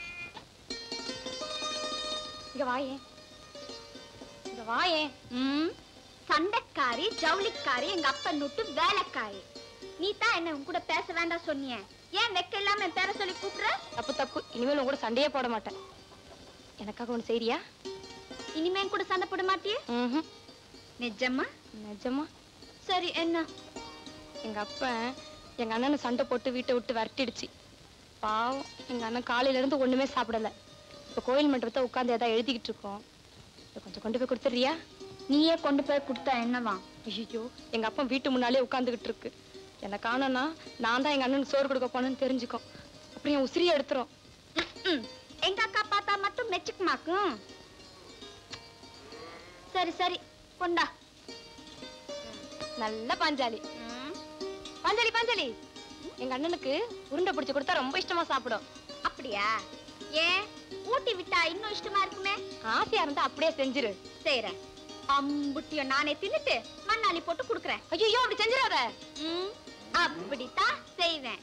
இங்க வாயே, இங்க வாயே. ம், சண்டைக்காரி, ஜவுளிக்காரி, எங்க அப்பன் நுட்டு வேலைக்காரி. நீ தான் என்ன உன் கூட பேச வேண்டாம் சொன்னிய. ஏன் வெக்க இல்லாம என் பேரை சொல்லி கூப்பிடுற? தப்பு தப்பு. இனிமேல் உன் கூட சண்டையே போட மாட்டேன். எனக்காக ஒண்ணு செய்றியா? இனிமே கூட சண்டை போட மாட்டியே? ம்ஹும். நிஜமா? நிஜமா. சரி, என்ன? எங்க அப்பன் எங்க அண்ணனை சண்டை போட்டு வீட்டை விட்டு விரட்டிடுச்சு. பாவம், எங்க அண்ணன் காலையில இருந்து ஒண்ணுமே சாப்பிடல. இப்ப கோயில் மண்டபத்தை உட்கார்ந்து ஏதாவது எழுதிக்கிட்டு இருக்கோம். இதை கொஞ்சம் கொண்டு போய் கொடுத்துறியா? நீயே கொண்டு போய் கொடுத்தா என்னவா? ஐயோ, எங்க அப்பா வீட்டு முன்னாலே உட்கார்ந்துகிட்டு இருக்கு. என்ன காணனா நான் தான் எங்க அண்ணனுக்கு சோறு கொடுக்க போனேன்னு தெரிஞ்சுக்கும். அப்புறம் என் உசிரியை எடுத்துரும். எங்க அக்கா பார்த்தா மட்டும் மெச்சுக்குமாக்கும். சரி சரி, கொண்டா. நல்ல பாஞ்சாலி. பாஞ்சாலி பாஞ்சாலி, எங்க அண்ணனுக்கு உருண்டை பிடிச்சு கொடுத்தா ரொம்ப இஷ்டமா சாப்பிடும். அப்படியா? ஏன் ஊட்டி விட்டா இன்னும் இஷ்டமா இருக்குமே. ஆசையா இருந்தா அப்படியே செஞ்சிரு. செய்யறேன். அம்புட்டிய நானே தின்னுட்டு மண்ணாலி போட்டு குடுக்கறேன். ஐயோ, அப்படி செஞ்சிடாத. ம், அப்படித்தான் செய்வேன்.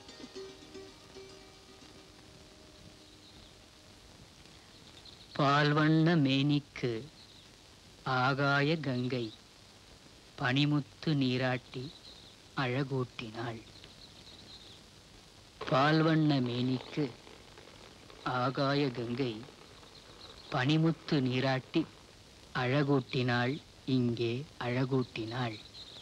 பால்வண்ண மேனிக்கு ஆகாய கங்கை பனிமுத்து நீராட்டி அழகூட்டினாள். பால்வண்ண மேனிக்கு ஆகாய கங்கை பனிமுத்து நீராட்டி அழகூட்டினாள், இங்கே அழகூட்டினாள்.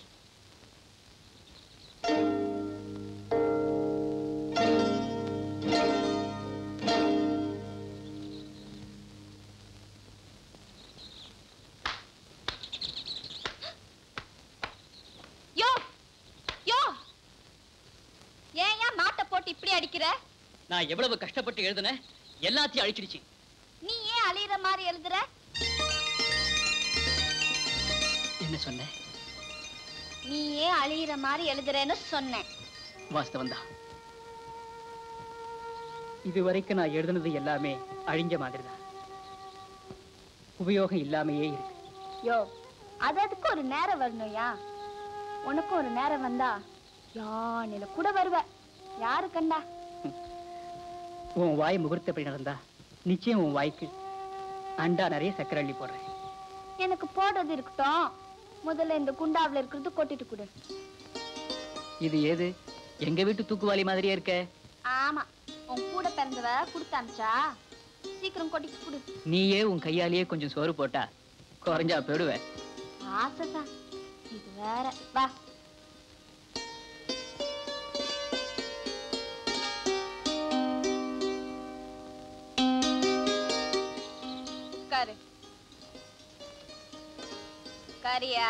யோ யோ, ஏன் ஏன் மாட்டை போட்டு இப்படி அடிக்கிற? நான் எவ்வளவு கஷ்டப்பட்டு எழுதுனேன், எல்லாத்தையும் அழிச்சிடுச்சு. நீ ஏன் அழியிற மாதிரி எழுதுற? என்ன சொன்ன? நீ ஏன் அழியிற மாதிரி எழுதுறேன்னு சொன்னேன். வாஸ்தவம் தான். இதுவரைக்கும் நான் எழுதுனது எல்லாமே அழிஞ்ச மாதிரி தான். உபயோகம் இல்லாமையே இருக்கு. யோ, அது அதுக்கு ஒரு நேரம் வரணும்யா. உனக்கும் ஒரு நேரம் வந்தா யானையில கூட வருவ. யாரு கண்டா? உன் வாய் முகூர்த்தப்படி நடந்தா நிச்சயம் உன் வாய்க்கு அண்டா நிறைய சக்கரை அள்ளி போடுறேன். எனக்கு போடுறது இருக்கட்டும், முதல்ல இந்த குண்டாவில இருக்கிறது கொட்டிட்டு கொடு. இது ஏது? எங்க வீட்டு தூக்குவாளி மாதிரியே இருக்க. ஆமா, உன் கூட பிறந்தவ குடுத்தாமிச்சா. சீக்கிரம் கொட்டிட்டு கொடு. நீயே உன் கையாலேயே கொஞ்சம் சோறு போட்டா குறைஞ்சா போயிடுவேன். ஆசைதான். இது வேற. வா. உட்காரு. உட்காரியா?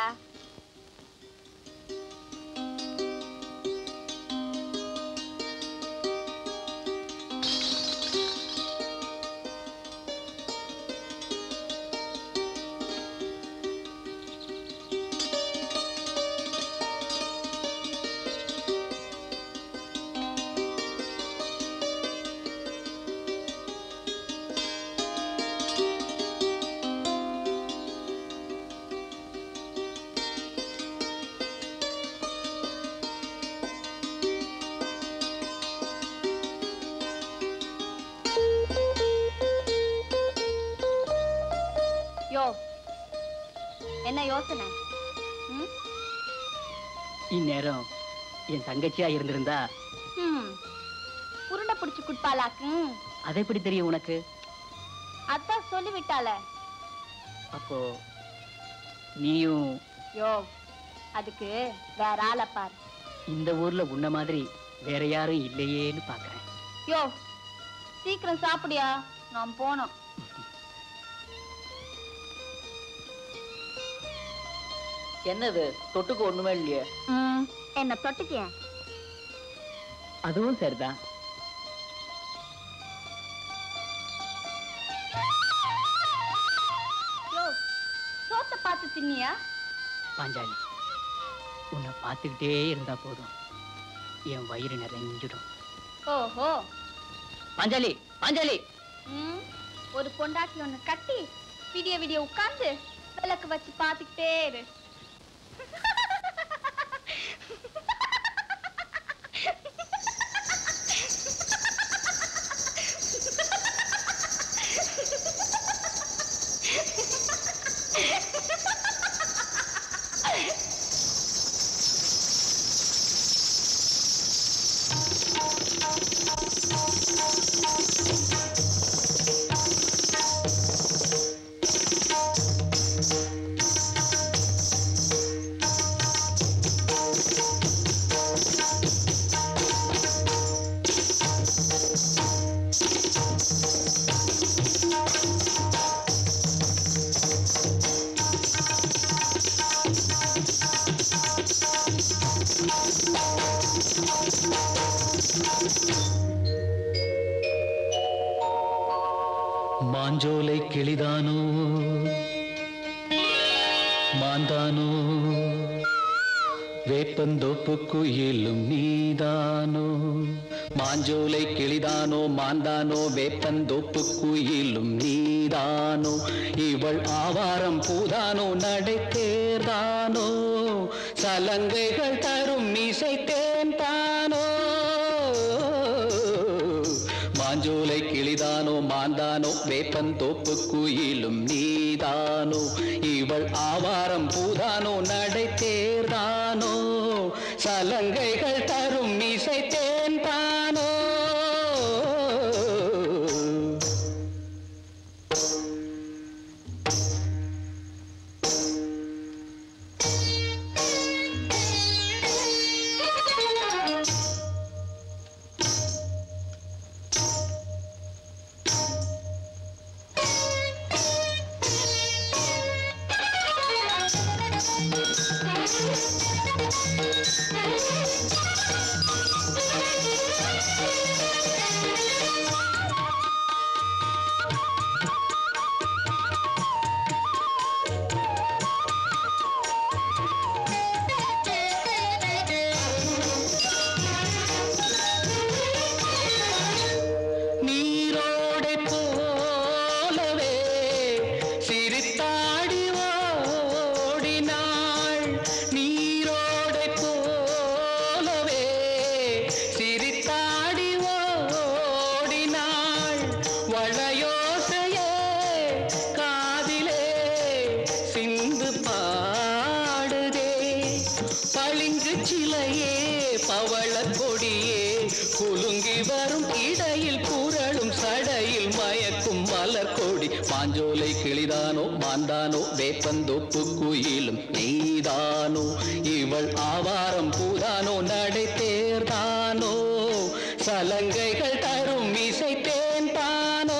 யோ, என்ன யோசனை? ம்? இந்நேரம் என் தங்கச்சியா இருந்திருந்தா ம், உருண்டை பிடிச்சு குட்பாலாக்கு. அதை எப்படி தெரியும் உனக்கு? அதான் சொல்லிவிட்டால. அப்போ நீயும் யோ, அதுக்கு வேற ஆளை பாரு. இந்த ஊர்ல உன்ன மாதிரி வேற யாரும் இல்லையேன்னு பாக்குறேன். யோ, சீக்கிரம் சாப்பிடியா, நான் போனோம். என்னது தொட்டுக்கு ஒண்ணுமே இல்லையே? ம், என்ன தொட்டுக்க? அதுவும் சரிதான். யோ, சோத்தை பார்த்து தின்னியா? பாஞ்சாலி, உன்னை பார்த்துக்கிட்டே இருந்தா போதும், என் வயிறு நிறைஞ்சிடும். ஓஹோ. பாஞ்சாலி, பாஞ்சாலி. ம், ஒரு பொண்டாட்டி ஒண்ணு கட்டி விடிய விடிய உட்கார்ந்து விளக்கு வச்சு பார்த்துக்கிட்டே இரு. மாஞ்சோலை கிளிதானோ மாந்தானோ வேப்பந்தோப்பு குயிலும் நீதானோ மாஞ்சோலை கிளிதானோ மாந்தானோ வேப்பந்தோப்பு குயிலும் நீதானோ இவள் ஆவாரம் பூதானோ நடை தேர்தானோ சலங்கைகள் தரும் இசை தேன் தானோ மாஞ்சோலை கிளிதானோ மாந்தானோ வேப்பந்தோப்பு குயிலும் நீதானோ இவள் ஆவாரம் பூதானோ நடை தேர்தானோ சலங்கைகள் தரும் இசை தேன் தானோ மாஞ்சோலை கிளிதானோ மாந்தானோ வேப்பந்தோப்பு குயிலும் நீதானோ இவள் ஆவாரம் பூதானோ நடை தேர்தானோ சலங்கைகள் தரும் இசை தேன் தானோ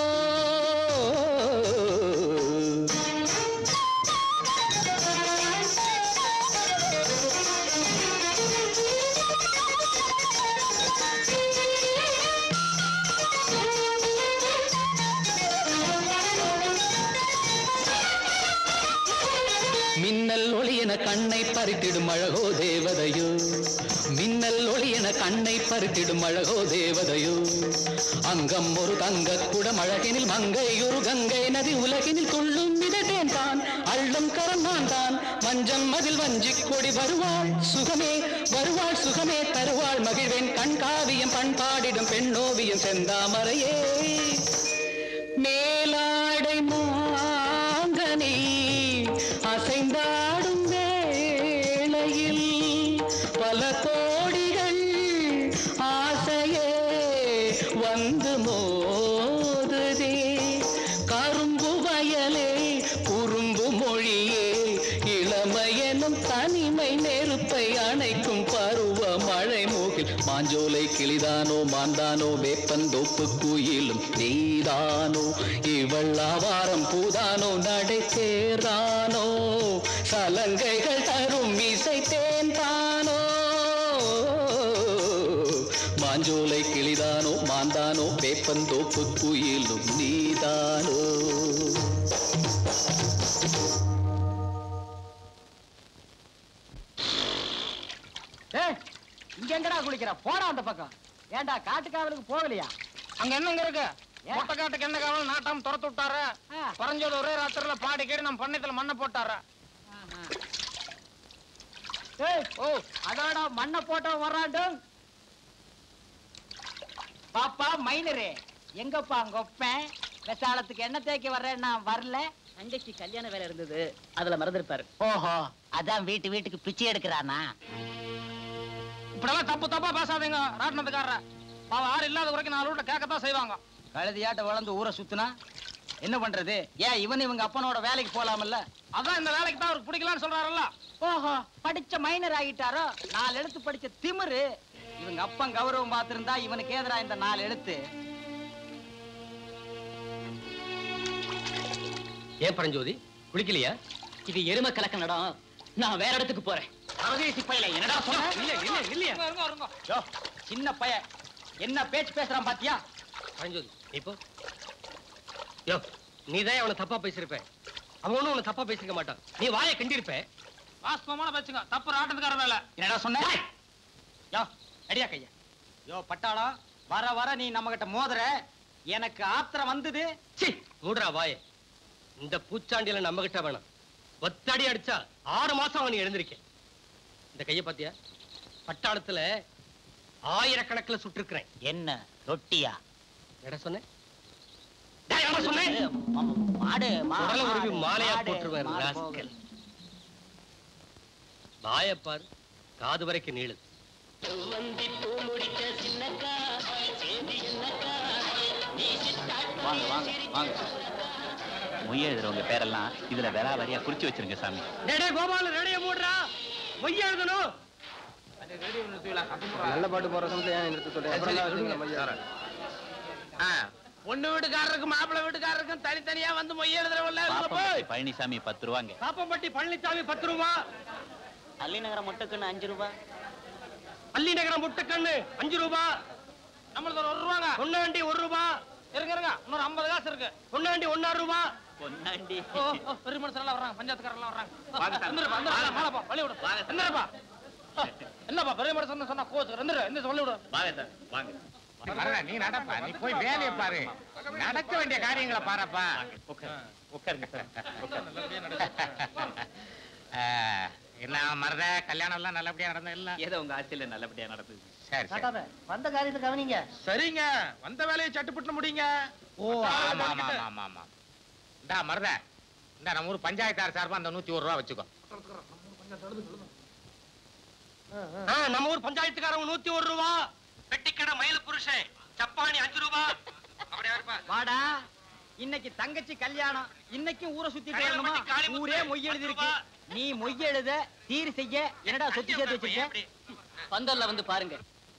மின்னல் ஒளியென கண்ணை பறித்திடும் அழகோ தேவதையோ மின்னல் ஒளியென கண்ணை பறித்திடும் அழகோ தேவதையோ அங்கம் ஒரு தங்க குடம் அழகினில் மங்கை ஒரு கங்கை நதி உலகினில் துள்ளும் மிதத்தேன் தான் அள்ளும் கரம்தான் தான் மஞ்சம் மதில் வஞ்சிக் கொடி வருவாள் சுகமே வருவாள் சுகமே தருவாள் மகிழ்வேன் கண் காவியம் பண்பாடிடும் பெண்ணோவியம் செந்தாமரையே மேலாடை மாங்கனி அசைந்தாடும் வேளையில் பல கோடிகள் ஆசையே வந்து மோதுதே கரும்பு வயலே குறும்பு மொழியே இளமையெனும் தனிமை நெருப்பை அணைக்கும் பருவ மழை மூகில் மாஞ்சோலை கிளிதானோ மாந்தானோ வேப்பந்தோப்பு குயிலும் நீதானோ இவள் ஆவாரம் பூதானோ நடை தேர்தானோ சலங்கைகள் தரும் இசை தேன் தானோ மாஞ்சோலை கிளிதானோ மாந்தானோ வேப்பந்தோப்பு குயிலும் நீதானோ இங்க எங்கடா குளிக்கிற போடா அந்த பக்கம் ஏண்டா காட்டுக்காவலுக்கு போகலையா அங்க என்னங்க இருக்கு மொட்டை காட்டுக்கு என்ன காவல் நாட்டாம துரத்து விட்டாரு குறைஞ்சது ஒரே ராத்திரில பாடி கேடு நம்ம பண்ணையத்துல மண்ணை போட்டாரு ஓ அதோட மண்ணை போட்ட வர்றாண்டும் பாப்பா மைனரே எங்கப்பா கொப்பேன் விசாலத்துக்கு என்ன தேய்க்க வர்றேன் நான் வரல தங்கச்சி கல்யாண வேலை இருந்தது அதுல மறந்துருப்பாரு. ஓஹோ அதான் வீட்டு வீட்டுக்கு பிச்சை எடுக்கிறானா? இப்படிலாம் தப்பு தப்பா பேசாதீங்க ராட்டினத்துக்காரர. அவன் ஆறு இல்லாத குறைக்கு நாலு வீட்டுல கேட்கத்தான் செய்வாங்க. கழுதியாட்ட வளர்ந்து ஊரை சுத்துனா என்ன பண்றது? ஏன் இவன் இவங்க அப்பனோட வேலைக்கு போலாமல்ல? அதான் இந்த வேலைக்கு தான் அவருக்கு பிடிக்கலான்னு சொல்றாருல்ல. ஓஹோ, படிச்ச மைனர் ஆகிட்டாரோ? நாலு எழுத்து படிச்ச திமிரு. இவங்க அப்பன் கௌரவம் பார்த்திருந்தா இவனுக்கு ஏதரா இந்த நாலு எழுத்து? ஏன் பரஞ்சோதி குளிக்கலையா? இது எருமை கலக்க நடம். நான் வேற இடத்துக்கு போறேன். பரதேசி பையல என்னடா சொன்ன? இல்ல இல்ல இல்லையா? இருங்க இருங்க. யோ, சின்ன பையன் என்ன பேச்சு பேசுறான் பாத்தியா? பரஞ்சோதி இப்போ யோ, நீதான் அவனை தப்பா பேசிருப்ப. அவன் ஒண்ணும் உன்னை தப்பா பேசிருக்க மாட்டான். நீ வாயை கண்டிருப்ப. வாஸ்தவமான பேச்சுங்க. தப்பு ராட்டத்துக்கார வேலை. என்னடா சொன்ன? யோ, அடியா கையா. யோ பட்டாளம், வர வர நீ நம்ம கிட்ட மோதுற. எனக்கு ஆத்திரம் வந்தது. சி, மூடுறா வாயை. இந்த பூச்சாண்டியில நம்ம கிட்ட வேணாம். ஒத்தடி அடிச்சா ஆறு மாசம் அவன் எழுந்திருக்கேன். இந்த கைய பாத்தியா? பட்டாளத்துல ஆயிரக்கணக்கில் சுட்டிருக்கிறேன். என்ன ரொட்டியா? என்ன சொன்னேன்? சொன்னேன் மாடு உடல உருவி மாலையா போட்டுருவேன். ராஸ்கல். வாயப்பார் காது வரைக்கும் நீளுது. வாங்க வாங்க வாங்க. மொய் எழுதுறவங்க பேரெல்லாம் இதுல வேற வரியா குறிச்சு வச்சிருங்க சாமி. டேடே கோபால ரேடியோ மூடுறா. மொய் எழுதணும். நல்ல பாட்டு போற சமயத்துல ஏன் நிறுத்த சொல்றேன்? பொண்ணு வீட்டுக்காரருக்கும் மாப்பிள்ளை வீட்டுக்காரருக்கும் தனித்தனியா வந்து மொய் எழுதுறவல்ல. பாப்பம்பட்டி பழனிசாமி பத்து ரூபாங்க. பாப்பம்பட்டி பழனிசாமி பத்து ரூபா. அள்ளிநகரம் முட்டைக்கண்ணு அஞ்சு ரூபா. அள்ளிநகரம் முட்டைக்கண்ணு அஞ்சு ரூபா. நம்மளுக்கு ஒரு ரூபாங்க. பொன்னாண்டி ஒரு ரூபா. இருங்க இருங்க, இன்னொரு ஐம்பது காசு இருக்கு. பொன்னாண்டி ஒன்னாறு ரூபா. பொன்னாண்டி ஓ, ஓ, பெரிய மனுஷன் எல்லாம் வர்றாங்க, பஞ்சாயத்துக்காரர் எல்லாம் வர்றாங்க. வாங்க சாமி. வந்துருப்பா, வந்துருப்பா, மாலைப்பா, வழி விடு. வந்துருப்பா. என்னப்பா பெரிய மனுஷன் சொன்னா கோச்சு வந்துரு, இந்த சொல்லி விடு. வாங்க சார் வாங்க. நீ நடப்பா, நீ போய் வேலையை பாரு. நடக்க வேண்டிய காரியங்களை பாருப்பா. உட்காருங்க சார். என்ன மருத, கல்யாணம் எல்லாம் நல்லபடியா நடந்தது இல்ல? ஏதோ உங்க ஆட்சியில நல்லபடியா நடந்தது. சரி சரி. காட்டாம வந்த காரியத்தை கவனிங்க. சரிங்க, வந்த வேலையை சட்டுப்பட்டு முடியுங்க. ஓ ஆமா ஆமா ஆமா ஆமா. இந்தா மருத, இந்த நம்ம ஊர் பஞ்சாயத்தார் சார்பா அந்த நூத்தி ஒரு ரூபா வச்சுக்கோ. நம்ம ஊர் பஞ்சாயத்துக்காரங்க நூத்தி ஒரு ரூபா. வெட்டிக்கடை மயில புருஷன் சப்பானி அஞ்சு ரூபா. அப்படியா இருப்பா? வாடா, இன்னைக்கு தங்கச்சி கல்யாணம். இன்னைக்கும் ஊரை சுத்திட்டு வரணுமா? ஊரே மொய் எழுதி இருக்கு. நீ மொய் எழுத தீர் செய்ய என்னடா சொத்து சேர்த்து வச்சிருக்க? பந்தல்ல வந்து பாருங்க.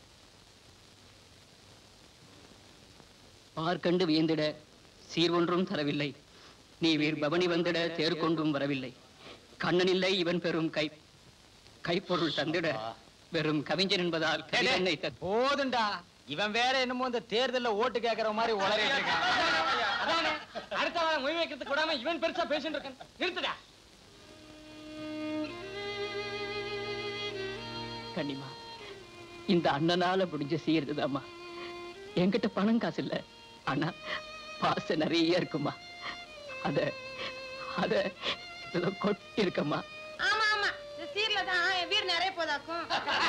பார்க்கண்டு வியந்திட சீர் ஒன்றும் தரவில்லை. நீ வீர் பவனி வந்திட தேர் கொண்டும் வரவில்லை. கண்ணனில்லை இவன் பெரும் கை கைப்பொருள் தந்திட வெறும் கவிஞன் என்பதால் கவிஞனை தத்- போதுண்டா, இவன் வேற என்னமோ இந்த தேர்தல்ல ஓட்டு கேட்கற மாதிரி உளறிட்டு இருக்கான். அதானே, அடுத்த வாரம் மொய் வைக்கிறதுக்கு கூடாம இவன் பெருசா பேசிட்டு இருக்கான். நிறுத்துடா. கண்ணிமா, இந்த அண்ணனால முடிஞ்ச செய்யறதுதாம்மா. என்கிட்ட பணம் காசு இல்ல, ஆனா பாசம் நிறைய இருக்குமா. அத அத ஏதோ கொட்டி இருக்கம்மா. ஆமா ஆமா, இந்த சீர்ல தான் என் வீடு நிறைய போதாக்கும்.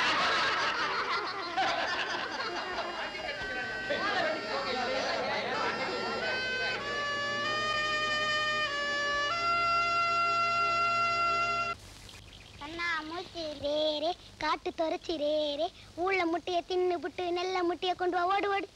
மூச்சு ரேரே காட்டு தொரைச்சி ரேரே ஊழ முட்டைய தின்னு புட்டு நெல்ல முட்டைய கொண்டு வா, ஓடு ஓடு.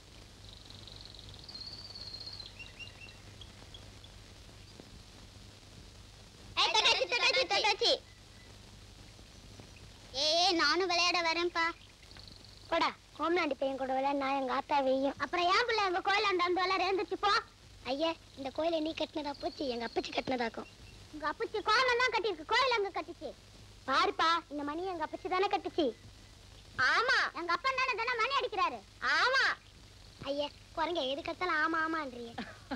ஏ நானும் விளையாட வரேன்ப்பா. போடா, கோமலாண்டி பையன் கூட விளையாட நான் எங்க ஆத்தா வெய்யும். அப்புறம் ஏன் பிள்ளை எங்க கோயில் அந்த அந்த விளையாட இருந்துச்சு போ. ஐயா, இந்த கோயிலை நீ கட்டினதா போச்சு, எங்க அப்பச்சி கட்டினதாக்கும். உங்க அப்பச்சி கோலம் தான் கட்டிருக்கு, கோயில் அங்க கட்டுச்சு. பாருப்பா, இந்த மணி எங்க அப்பச்சி தானே கட்டுச்சு. ஆமா, எங்க அப்பா தானே தானே மணி அடிக்கிறாரு. ஆமா. ஐயா, குரங்க எது கத்தாலும் ஆமா ஆமான்றிய.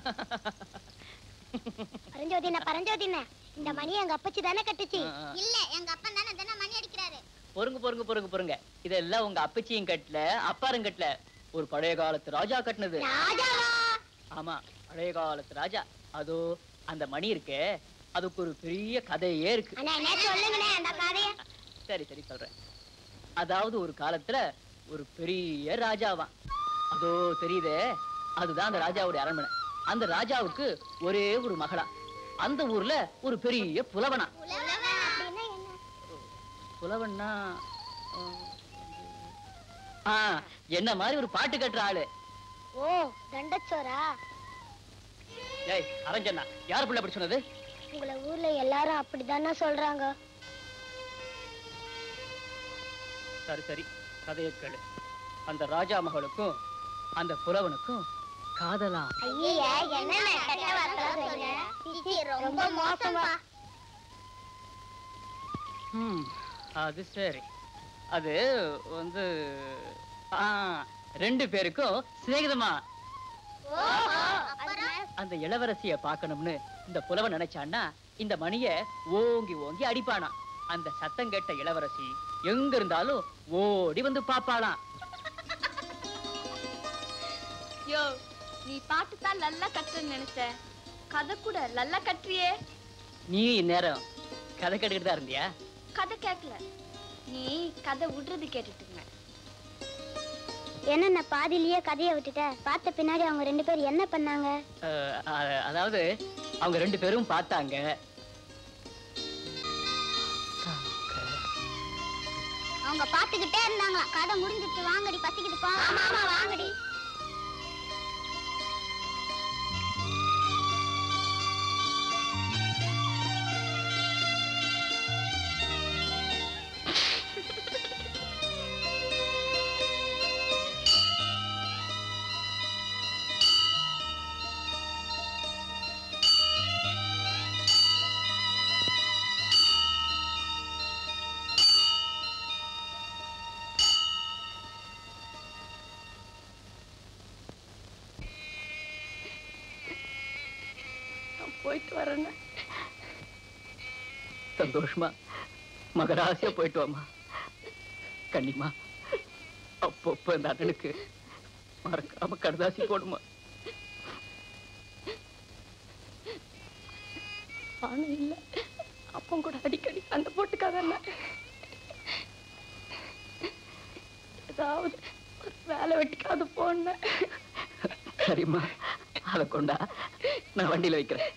பரஞ்சோதின பரஞ்சோதின, இந்த மணி எங்க அப்பச்சி தானே கட்டுச்சு. இல்ல, எங்க அப்பா தானே தானே மணி அடிக்கிறாரு. பொறுங்க பொறுங்க பொறுங்க பொறுங்க. இதெல்லாம் உங்க அப்பச்சியும் கட்டல, அப்பாரும் கட்டல, ஒரு பழைய காலத்து ராஜா கட்டினது. ராஜாவா? ஆமா, பழைய காலத்து ராஜா. அதோ அந்த மணி இருக்கே, அதுக்கு ஒரு பெரிய கதையே இருக்கு. அண்ணா, என்ன சொல்லுங்கண்ணே அந்த கதைய. சரி சரி சொல்றேன். அதாவது ஒரு காலத்துல ஒரு பெரிய ராஜாவான். அதோ தெரியுதே, அதுதான் அந்த ராஜாவுடைய அரண்மனை. அந்த ராஜாவுக்கு ஒரே ஒரு மகளா. அந்த ஊர்ல ஒரு பெரிய புலவனா. புலவன்னா என்ன மாதிரி ஒரு பாட்டு கட்டுற ஆளு. ஓ தண்டச்சோரா? ஏய் அரஞ்சனா, யார் பிள்ளை அப்படி சொன்னது? உங்களை ஊர்ல எல்லாரும் அப்படித்தானே சொல்றாங்க. சரி சரி, கதையை கேளு. அந்த ராஜா மகளுக்கும் அந்த புலவனுக்கும் காதலா? ஐயா என்ன கெட்ட வார்த்தை சொல்றீங்க? சிச்சி ரொம்ப மோசமா. ம் அது சரி. அது வந்து ஆ ரெண்டு பேருக்கும் சிநேகிதமா. அந்த இளவரசிய பார்க்கணும்னு இந்த புலவன் நினைச்சான்னா இந்த மணிய ஓங்கி ஓங்கி அடிப்பானா. அந்த சத்தம் கேட்ட இளவரசி எங்க இருந்தாலும் ஓடி வந்து பாப்பாளாம். யோ, நீ பாட்டு தான் நல்லா கட்டுன்னு நினைச்ச, கதை கூட நல்லா கட்டுறியே. நீ இந்நேரம் கதை கேட்டுக்கிட்டு தான் இருந்தியா? கதை கேட்கல, நீ கதை விடுறது கேட்டுட்டு இருந்த. என்ன பாதியிலேயே கதையை விட்டுட்ட? பார்த்த பின்னாடி அவங்க ரெண்டு பேரும் என்ன பண்ணாங்க? அதாவது அவங்க ரெண்டு பேரும் பார்த்தாங்க. அவங்க பாத்துக்கிட்டே இருந்தாங்க. கதை முடிஞ்சிட்டு வாங்கடி, பசிக்குது போ. ஆமா ஆமா வாங்கடி. போயிட்டு வரேன்னு. சந்தோஷமா மகராசியா போயிட்டு வாமா. கண்ணிமா அப்பப்ப இந்த அண்ணனுக்கு மறக்காம கடுதாசி போடுமா. பணம் இல்ல, அப்பம் கூட அடிக்கடி சண்டை போட்டுக்காத. ஏதாவது வேலை வெட்டிக்காது போன. சரிம்மா, அதை கொண்டா நான் வண்டியில வைக்கிறேன்.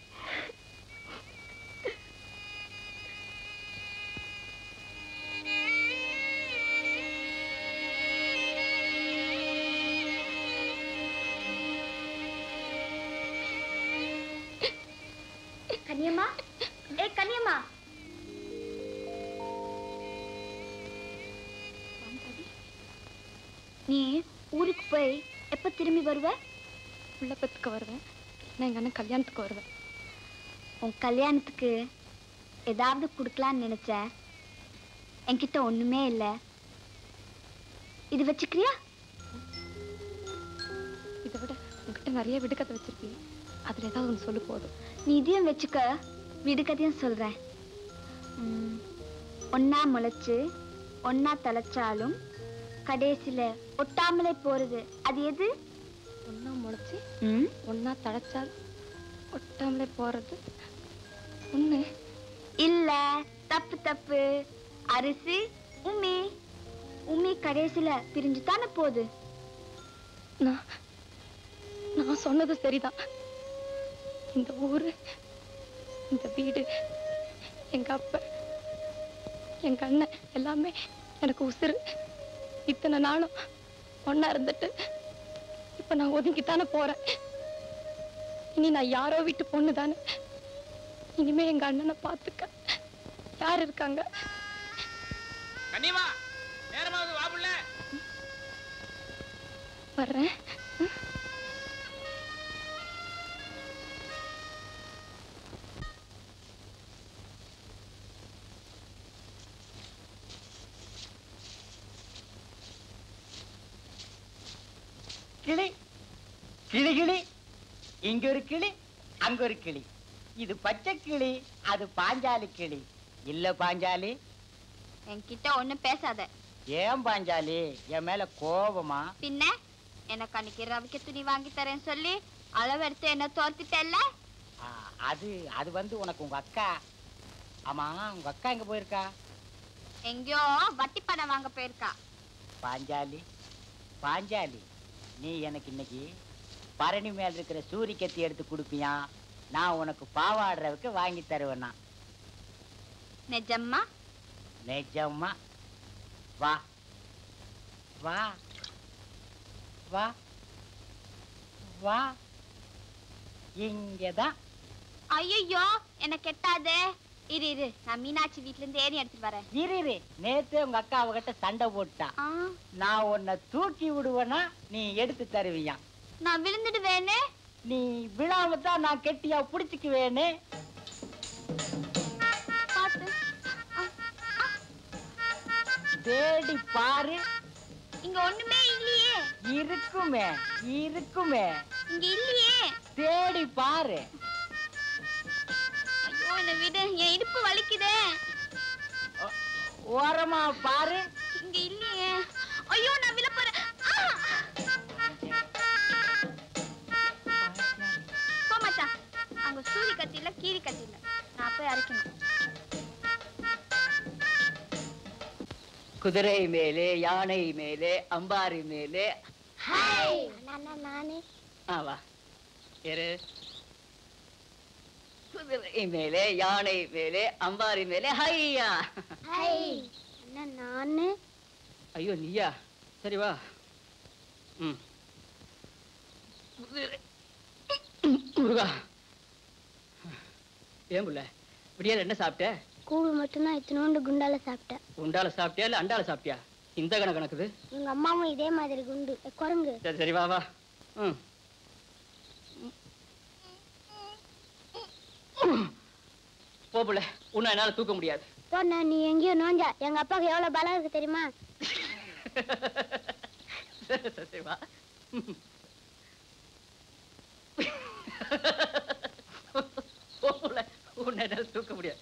கன்னியம்மா, ஏ கன்னியம்மா. நீ ஊருக்கு போய் எப்ப திரும்பி வருவ? புள்ள பெத்துக்க வருவேன், நான் எங்க அண்ணன் கல்யாணத்துக்கு வருவேன். உன் கல்யாணத்துக்கு ஏதாவது கொடுக்கலான்னு நினைச்ச, என்கிட்ட ஒண்ணுமே இல்ல. இது வச்சுக்கிறியா? இதை விட உங்ககிட்ட நிறைய விடுகதை வச்சிருக்கீங்க, அதுல ஏதாவது ஒண்ணு சொல்லு போதும். நீ இதையும் வச்சுக்க, விடுகதையும் சொல்றேன். உம், ஒன்னா முளைச்சு ஒன்னா தலைச்சாலும் கடைசியில ஒட்டாமலே போறது, அது எது? ஒன்னா முளைச்சு ஒன்னா தழைச்சால் ஒட்டாமலே போறது ஒண்ணு இல்ல. தப்பு தப்பு. அரிசி உமி. உமி கடைசியில பிரிஞ்சு தானே போகுது. நான் நான் சொன்னது சரிதான். இந்த ஊரு, இந்த வீடு, எங்க அப்பா, எங்க அண்ணன் எல்லாமே எனக்கு உசுறு. இத்தனை நாளும் ஒன்னா இருந்துட்டு இப்ப நான் ஒதுங்கித்தானே போறேன். இனி நான் யாரோ வீட்டு பொண்ணு தானே. இனிமே எங்க அண்ணனை பாத்துக்க யார் இருக்காங்க? கன்னிமா, நேரமாவது வா புள்ள. வர்றேன். கிளி கிளி கிளி, இங்க ஒரு கிளி அங்க ஒரு கிளி. இது பச்சை கிளி, அது பாஞ்சாலி கிளி. இல்ல பாஞ்சாலி, என்கிட்ட ஒண்ணும் பேசாத. ஏன் பாஞ்சாலி என் மேல கோபமா? பின்ன எனக்கு அன்னைக்கு ரவிக்கு துணி வாங்கி தரேன்னு சொல்லி அளவெடுத்து என்ன தோர்த்திட்டல்ல? அது அது வந்து உனக்கு உங்க அக்கா. ஆமா, உங்க அக்கா எங்க போயிருக்கா? எங்கயோ வட்டி பணம் வாங்க போயிருக்கா. பாஞ்சாலி பாஞ்சாலி, நீ எனக்கு இன்னைக்கு பரணி மேல இருக்கிற சூரிய கத்தி எடுத்து கொடுப்பியா? நான் உனக்கு பாவாடுறவுக்கு வாங்கி தருவேன்னா. நிஜம்மா? நிஜம்மா. வா வா. வா வா இங்கதான். ஐயோ என்ன கெட்டாதே. இரு இரு நான் மீனாட்சி வீட்ல இருந்து ஏறி எடுத்துட்டு வரேன். இரு இரு நேத்து உங்க அக்கா அவகிட்ட சண்டை போட்டா. ஆ, நான் உன்னை தூக்கி விடுவேனா நீ எடுத்து தருவியா? நான் விழுந்துடுவேனே. நீ விழாம தான் நான் கெட்டியா புடிச்சுக்குவேனே. பாத்து. ஆ, ஆ. தேடி பாரு. இங்க ஒண்ணுமே இல்லையே. இருக்குமே இருக்குமே. இங்க இல்லையே. தேடி பாரு. ஐயோ என்ன விடு, என் இடுப்பு வலிக்குதே. ஓரமா பாரு. இங்க இல்லையே. ஐயோ நான் விழ போறேன். ஆ! போ மச்சான். அங்க சூரி கத்தி இல்ல கீரி கத்தி இல்ல. நான் போய் அரைக்கணும். குதிரை மேலே, யானை மேலே, அம்பாரி மேலே. ஹாய் நானா நானே. ஆ வா ஏறு. குதிரை மேலே, யானை மேலே, அம்பாரி மேலே, ஹையா. ஹாய் அண்ணா நானு. ஐயோ நீயா? சரி வா. ம். குதிரை. முருகா. ஏன் புள்ள விடியால என்ன சாப்பிட்ட? கூழ் மட்டும்தான் இத்தனோண்டு குண்டால சாப்பிட்டேன். உண்டால சாப்பிட்டியா இல்ல அண்டால சாப்பிட்டியா? இந்த கணக்கு கணக்குது. எங்க அம்மாவும் இதே மாதிரி குண்டு குரங்கு. சரி சரி வா வா. ம். போ புள்ள, உன்னை என்னால தூக்க முடியாது. போன நீ எங்கேயோ நோஞ்சா. எங்க அப்பாவுக்கு எவ்வளவு பலம் இருக்கு தெரியுமா? சரி சரி வா. போ புள்ள, உன்னை என்னால தூக்க முடியாது.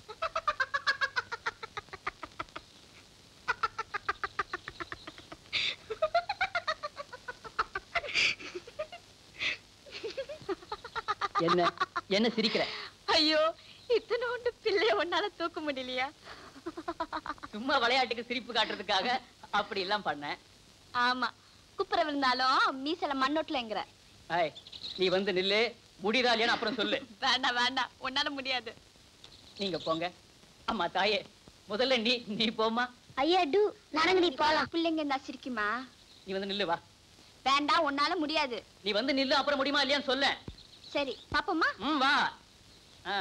என்ன என்ன சிரிக்கிற? ஐயோ இத்தனோண்டு பிள்ளை ஒன்னால தூக்க முடியலையா? சும்மா விளையாட்டுக்கு சிரிப்பு காட்டுறதுக்காக அப்படி எல்லாம் பண்ணேன். ஆமா, குப்புற விழுந்தாலும் மீசல மண்ணோட்டலங்கிற. ஐய் நீ வந்து நில்லு. முடியுதா இல்லையான்னு அப்புறம் சொல்லு. வேண்டாம் வேண்டாம், உன்னால முடியாது. நீங்க போங்க. அம்மா தாயே, முதல்ல நீ நீ போமா. ஐயா டு நடங்கடி போலாம். பிள்ளைங்க இருந்தா சிரிக்குமா? நீ வந்து நில்லு வா. வேண்டாம் உன்னால முடியாது. நீ வந்து நில்லு, அப்புறம் முடியுமா இல்லையான்னு சொல்ல. சரி பாப்போமா? ம் வா. ஆ.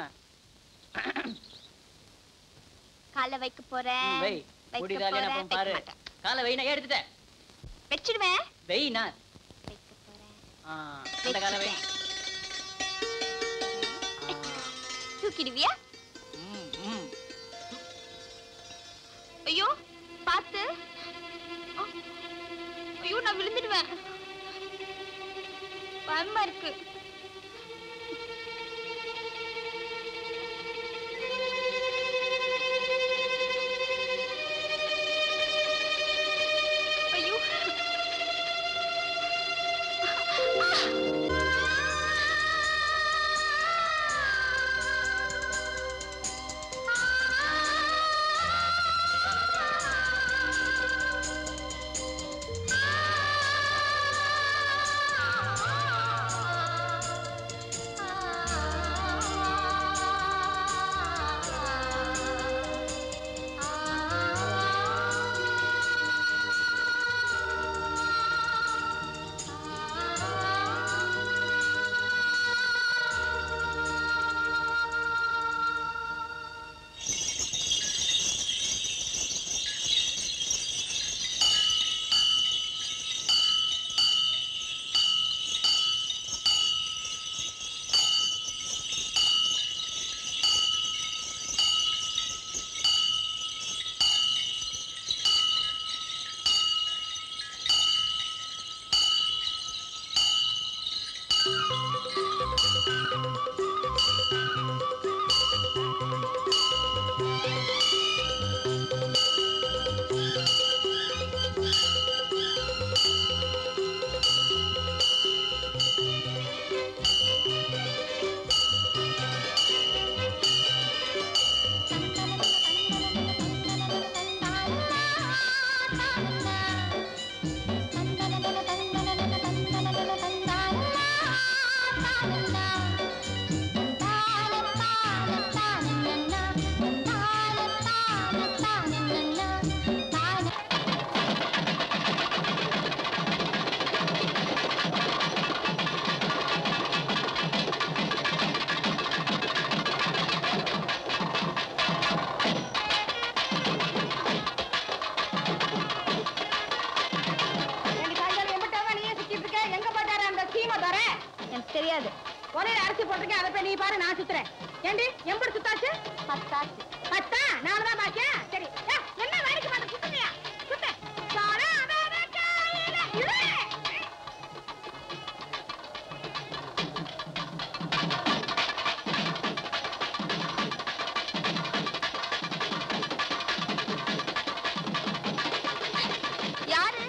காலை வைக்க போறேன். ம், வை. வைக்க முடியுதா இல்லையான்னு போறேன். அப்புறம் பாரு. வைக்க மாட்டேன். காலை வை, நான் எடுத்துட்டேன். வச்சிடுவேன். வெயினா. வைக்க போறேன். ஆ, அந்த காலை வை. தூக்கிடுவியா? ம் ம். ஐயோ பாத்து. ஆ, ஐயோ நான் விழுந்துடுவேன். பயமா இருக்கு. ஐயோ ஒரே அரிசி போட்டிருக்கேன் அதை போய் நீ பாரு நான் சுத்துறேன் ஏண்டி எம்படி சுத்தாச்சு பத்தாச்சு பத்தா நாலு தான் பாக்கியா சரி ஏ, என்ன வேடிக்கை பார்த்து சுத்துறியா சுத்த சாரா அதான காயில இரு யாரு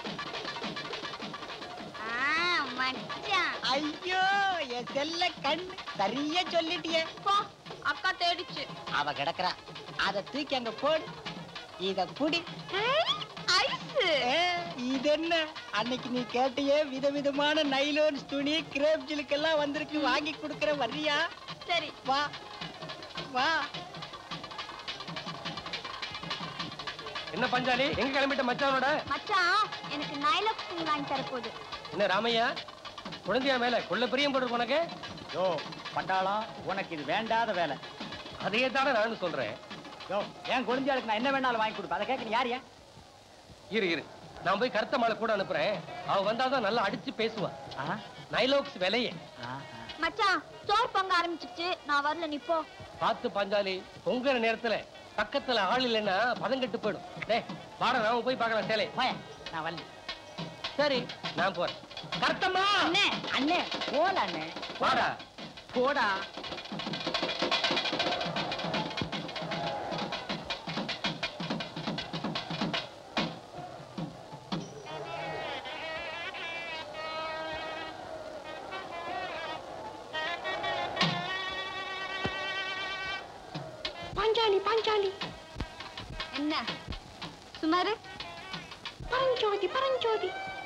ஆ மச்சான் ஐயோ என் செல்ல கண் சரியா சொல்லிட்டியே போ அக்கா தேடிச்சு அவ கிடக்குறா அத தூக்கி அங்க போடு இத குடி ஐஸ் ஏ, இது என்ன அன்னைக்கு நீ கேட்டியே விதவிதமான நைலோன்ஸ் துணி கிரேப் ஜிலுக்கெல்லாம் வந்திருக்கு வாங்கி கொடுக்கற வர்றியா சரி வா வா என்ன பஞ்சாலி எங்க கிளம்பிட்ட மச்சானோட மச்சான் எனக்கு நைலாக்ஸ் துணி வாங்கி தர போகுது என்ன ராமையா குழந்தையா மேல கொள்ள பிரியம் போட்டு உனக்கு யோ பட்டாளம் உனக்கு இது வேண்டாத வேலை. அதையே தானே நானும் சொல்றேன். யோ ஏன் குழந்தையாளுக்கு நான் என்ன வேணாலும் வாங்கி கொடுப்பேன், அதை கேட்க நீ யார்? ஏன் இரு இரு நான் போய் கருத்த மாலை கூட அனுப்புறேன். அவ வந்தாதான் நல்லா அடிச்சு பேசுவா. நைலோக்ஸ் விலையே. மச்சான் சோறு பொங்க ஆரம்பிச்சிருச்சு, நான் வரல, நீ போ. பார்த்து பாஞ்சாலி, பொங்குற நேரத்துல பக்கத்துல ஆள் இல்லைன்னா பதங்கட்டு போயிடும். டேய் வாடா நாம போய் பார்க்கலாம் சேலை. நான் வரல. சரி நான் போறேன். கருத்தம்மா அண்ணே அண்ணே போல அண்ணே வாடா போடா. பாஞ்சாலி பாஞ்சாலி என்ன சுமாரு? பரஞ்சோதி பரஞ்சோதி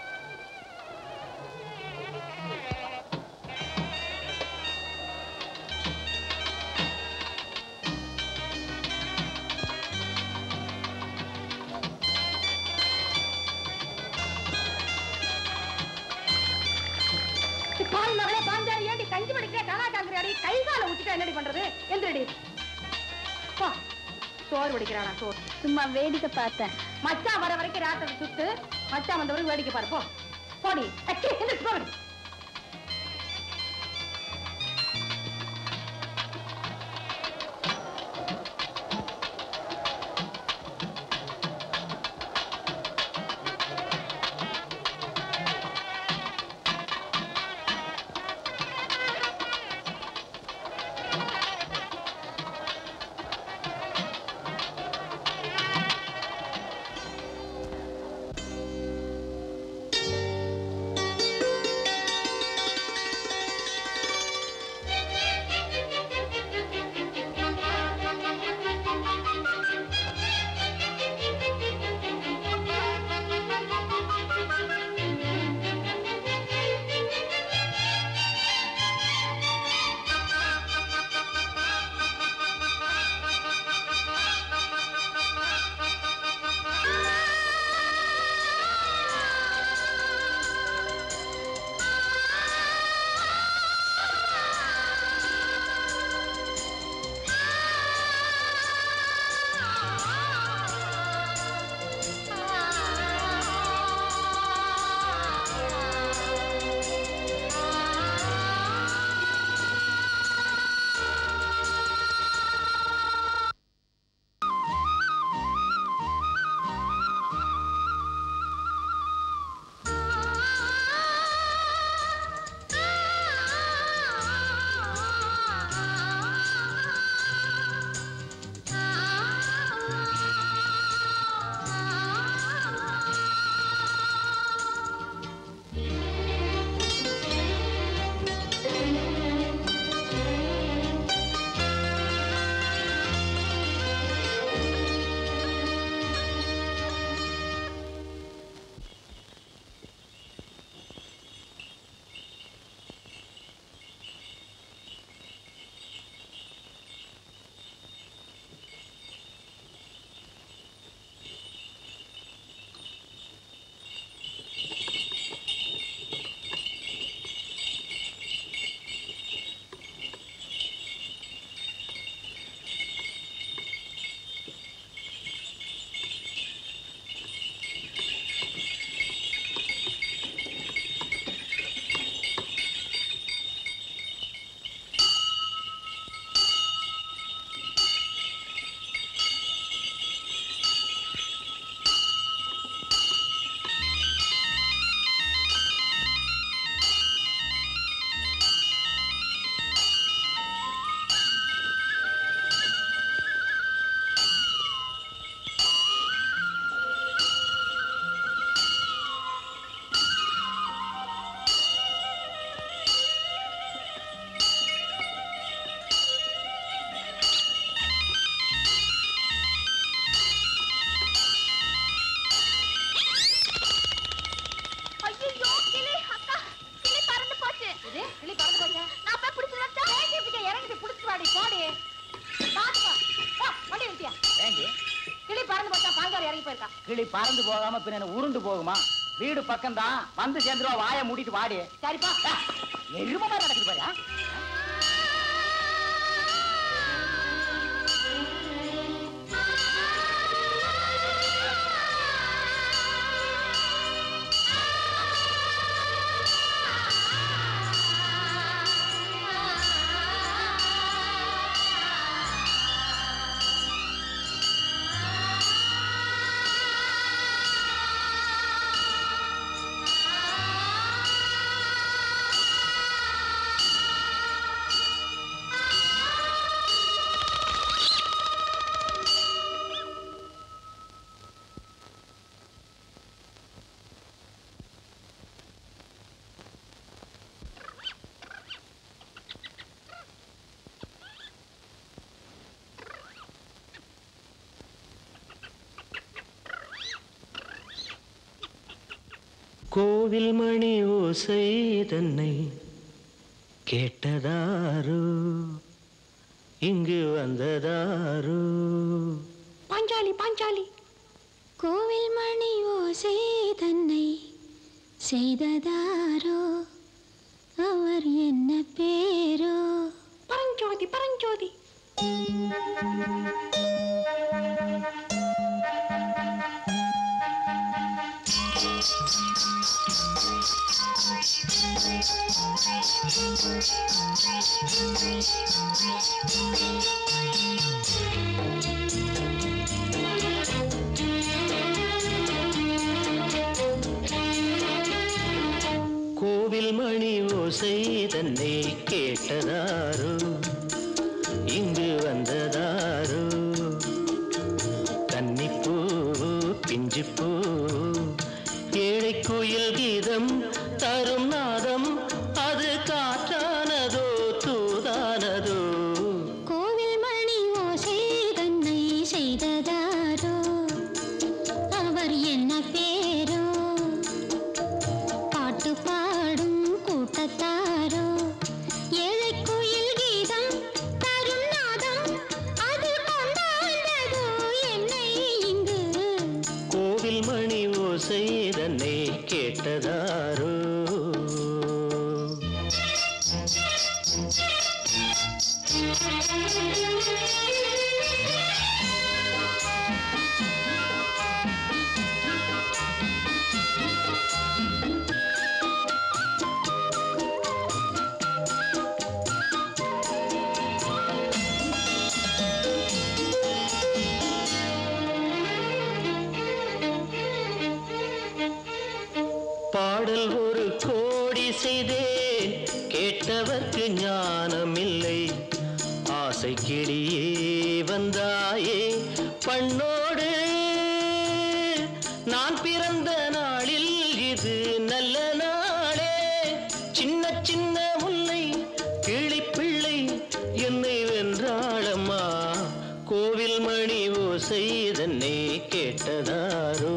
பால் மகளே பாஞ்சாலி, ஏண்டி கஞ்சி படிக்கிற கலா காங்கிரி கை கால ஊத்திட்டா என்னடி பண்றது? எந்திரடி போ. சோறு பிடிக்கிறானா சோறு? சும்மா வேடிக்கை பார்த்தேன். மச்சான் வர வரைக்கும் ராத்திரி சுத்து, மச்சான் வந்தவரைக்கும் வேடிக்கை பாரு. போ போடி. அச்சி எந்திரிச்சு போடி. போயிருக்கா. கிளி பறந்து போகாம பின்ன உருண்டு போகுமா? வீடு பக்கம் தான், வந்து சேர்ந்துருவா. வாயை மூடிட்டு வாடி. சரிப்பா, எரும மாதிரி நடக்குது பாரு. கோவில் மணி ஓசை தன்னை கேட்டதாரோ, இங்கு வந்ததாரோ? பாஞ்சாலி பாஞ்சாலி. கோவில் மணி ஓசை தன்னை செய்ததாரோ, அவர் என்ன பேரோ? பரஞ்சோதி பரஞ்சோதி. கோவில் மணி ஓசை தன்னை கேட்டதாரோ, இங்கு வந்ததாரோ? கன்னிப்பூ பிஞ்சிப்பூ ஏழை கோயில் கீதம் தரும் நாதம், அது காற்றானதோ தூதானதோ? கோவில் மணி ஓசை தன்னை செய்ததாரோ, அவர் என்ன பேரோ? பாட்டு பாடும் கூட்டத்தாரோ, ஏழை கோயில் கீதம் தரும் நாதம், அது கொண்டாண்டதோ என்னை இங்கு? கோவில் மணி ஓசை தன்னை கேட்டதாரோ? பாடல் ஒரு கோடி செய்தேன், கேட்டவர்க்கு ஞானமில்லை. ஆசை கிளியே வந்தாயே பண்ணோடு, நான் பிறந்த நாளில் இது நல்ல நாளே. சின்ன சின்ன முல்லை கிளிப்பிள்ளை என்னை வென்றாளம்மா, கோவில் மணி ஓசை தன்னை கேட்டதாரோ?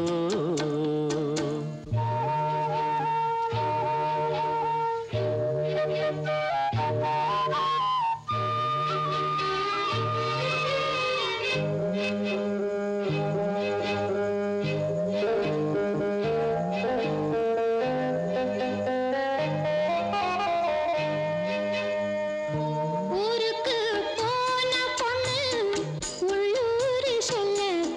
ஊருக்கு போன பொண்ணு உள்ளூர் சொல்ல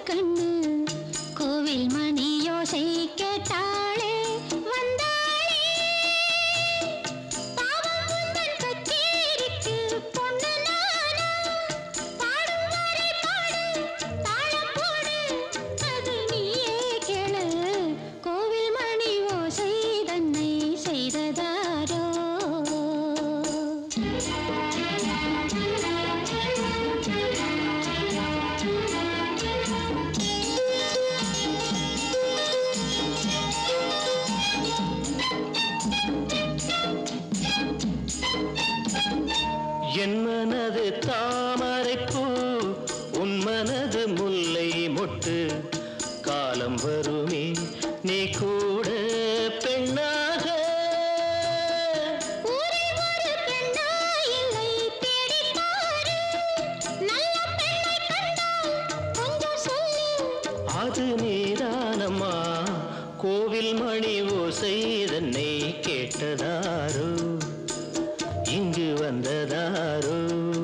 அது நீதானம்மா கோவில் மணி ஓசை தன்னை கேட்டதாரோ இங்கு வந்ததாரோ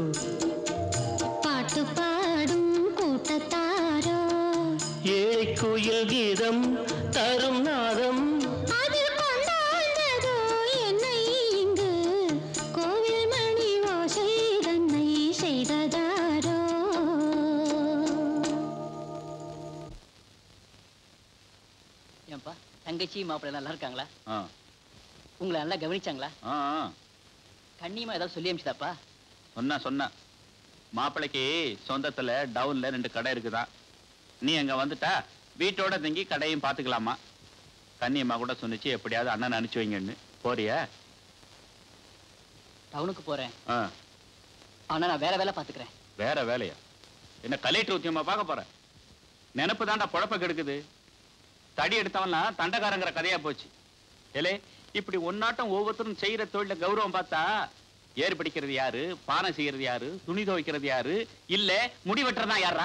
பாட்டு பாடும் கூட்டத்தாரோ ஏழை கோயில் கீதம் தரும் நாதம் அது கொண்டாடுதோ என்னை இங்கு கோவில் மணி ஓசை தன்னை செய்ததாரோ. ஏன்பா தங்கச்சி மாப்பிள்ளை நல்லா இருக்காங்களா? உங்களை நல்லா கவனிச்சாங்களா? கண்ணியமா ஏதாவது சொல்லி அமிச்சுதாப்பா? சொன்னா சொன்னா மாப்பிள்ளைக்கு சொந்தத்துல டவுன்ல ரெண்டு கடை இருக்குதான். நீ அங்க வந்துட்டா வீட்டோட தங்கி கடையும் பாத்துக்கலாமா. கண்ணியம்மா கூட சொன்னிச்சு எப்படியாவது அண்ணன் அனுப்பிச்சு வைங்கன்னு. போறியா? டவுனுக்கு போறேன். ஆனா நான் வேற வேலை பாத்துக்கிறேன். வேற வேலையா? என்ன கலெக்டர் உத்தியமா பார்க்க போற? நினைப்பு தாண்டா பொழப்ப கெடுக்குது. தடி எடுத்தவன்லாம் தண்டக்காரங்கிற கதையா போச்சு. ஏலே இப்படி ஒன்னாட்டம் ஒவ்வொருத்தரும் செய்யற தொழில கௌரவம் பார்த்தா ஏறு பிடிக்கிறது யாரு, பானை செய்யறது யாரு, துணி துவைக்கிறது யாரு, இல்ல முடி வெட்டுறதா யாரா?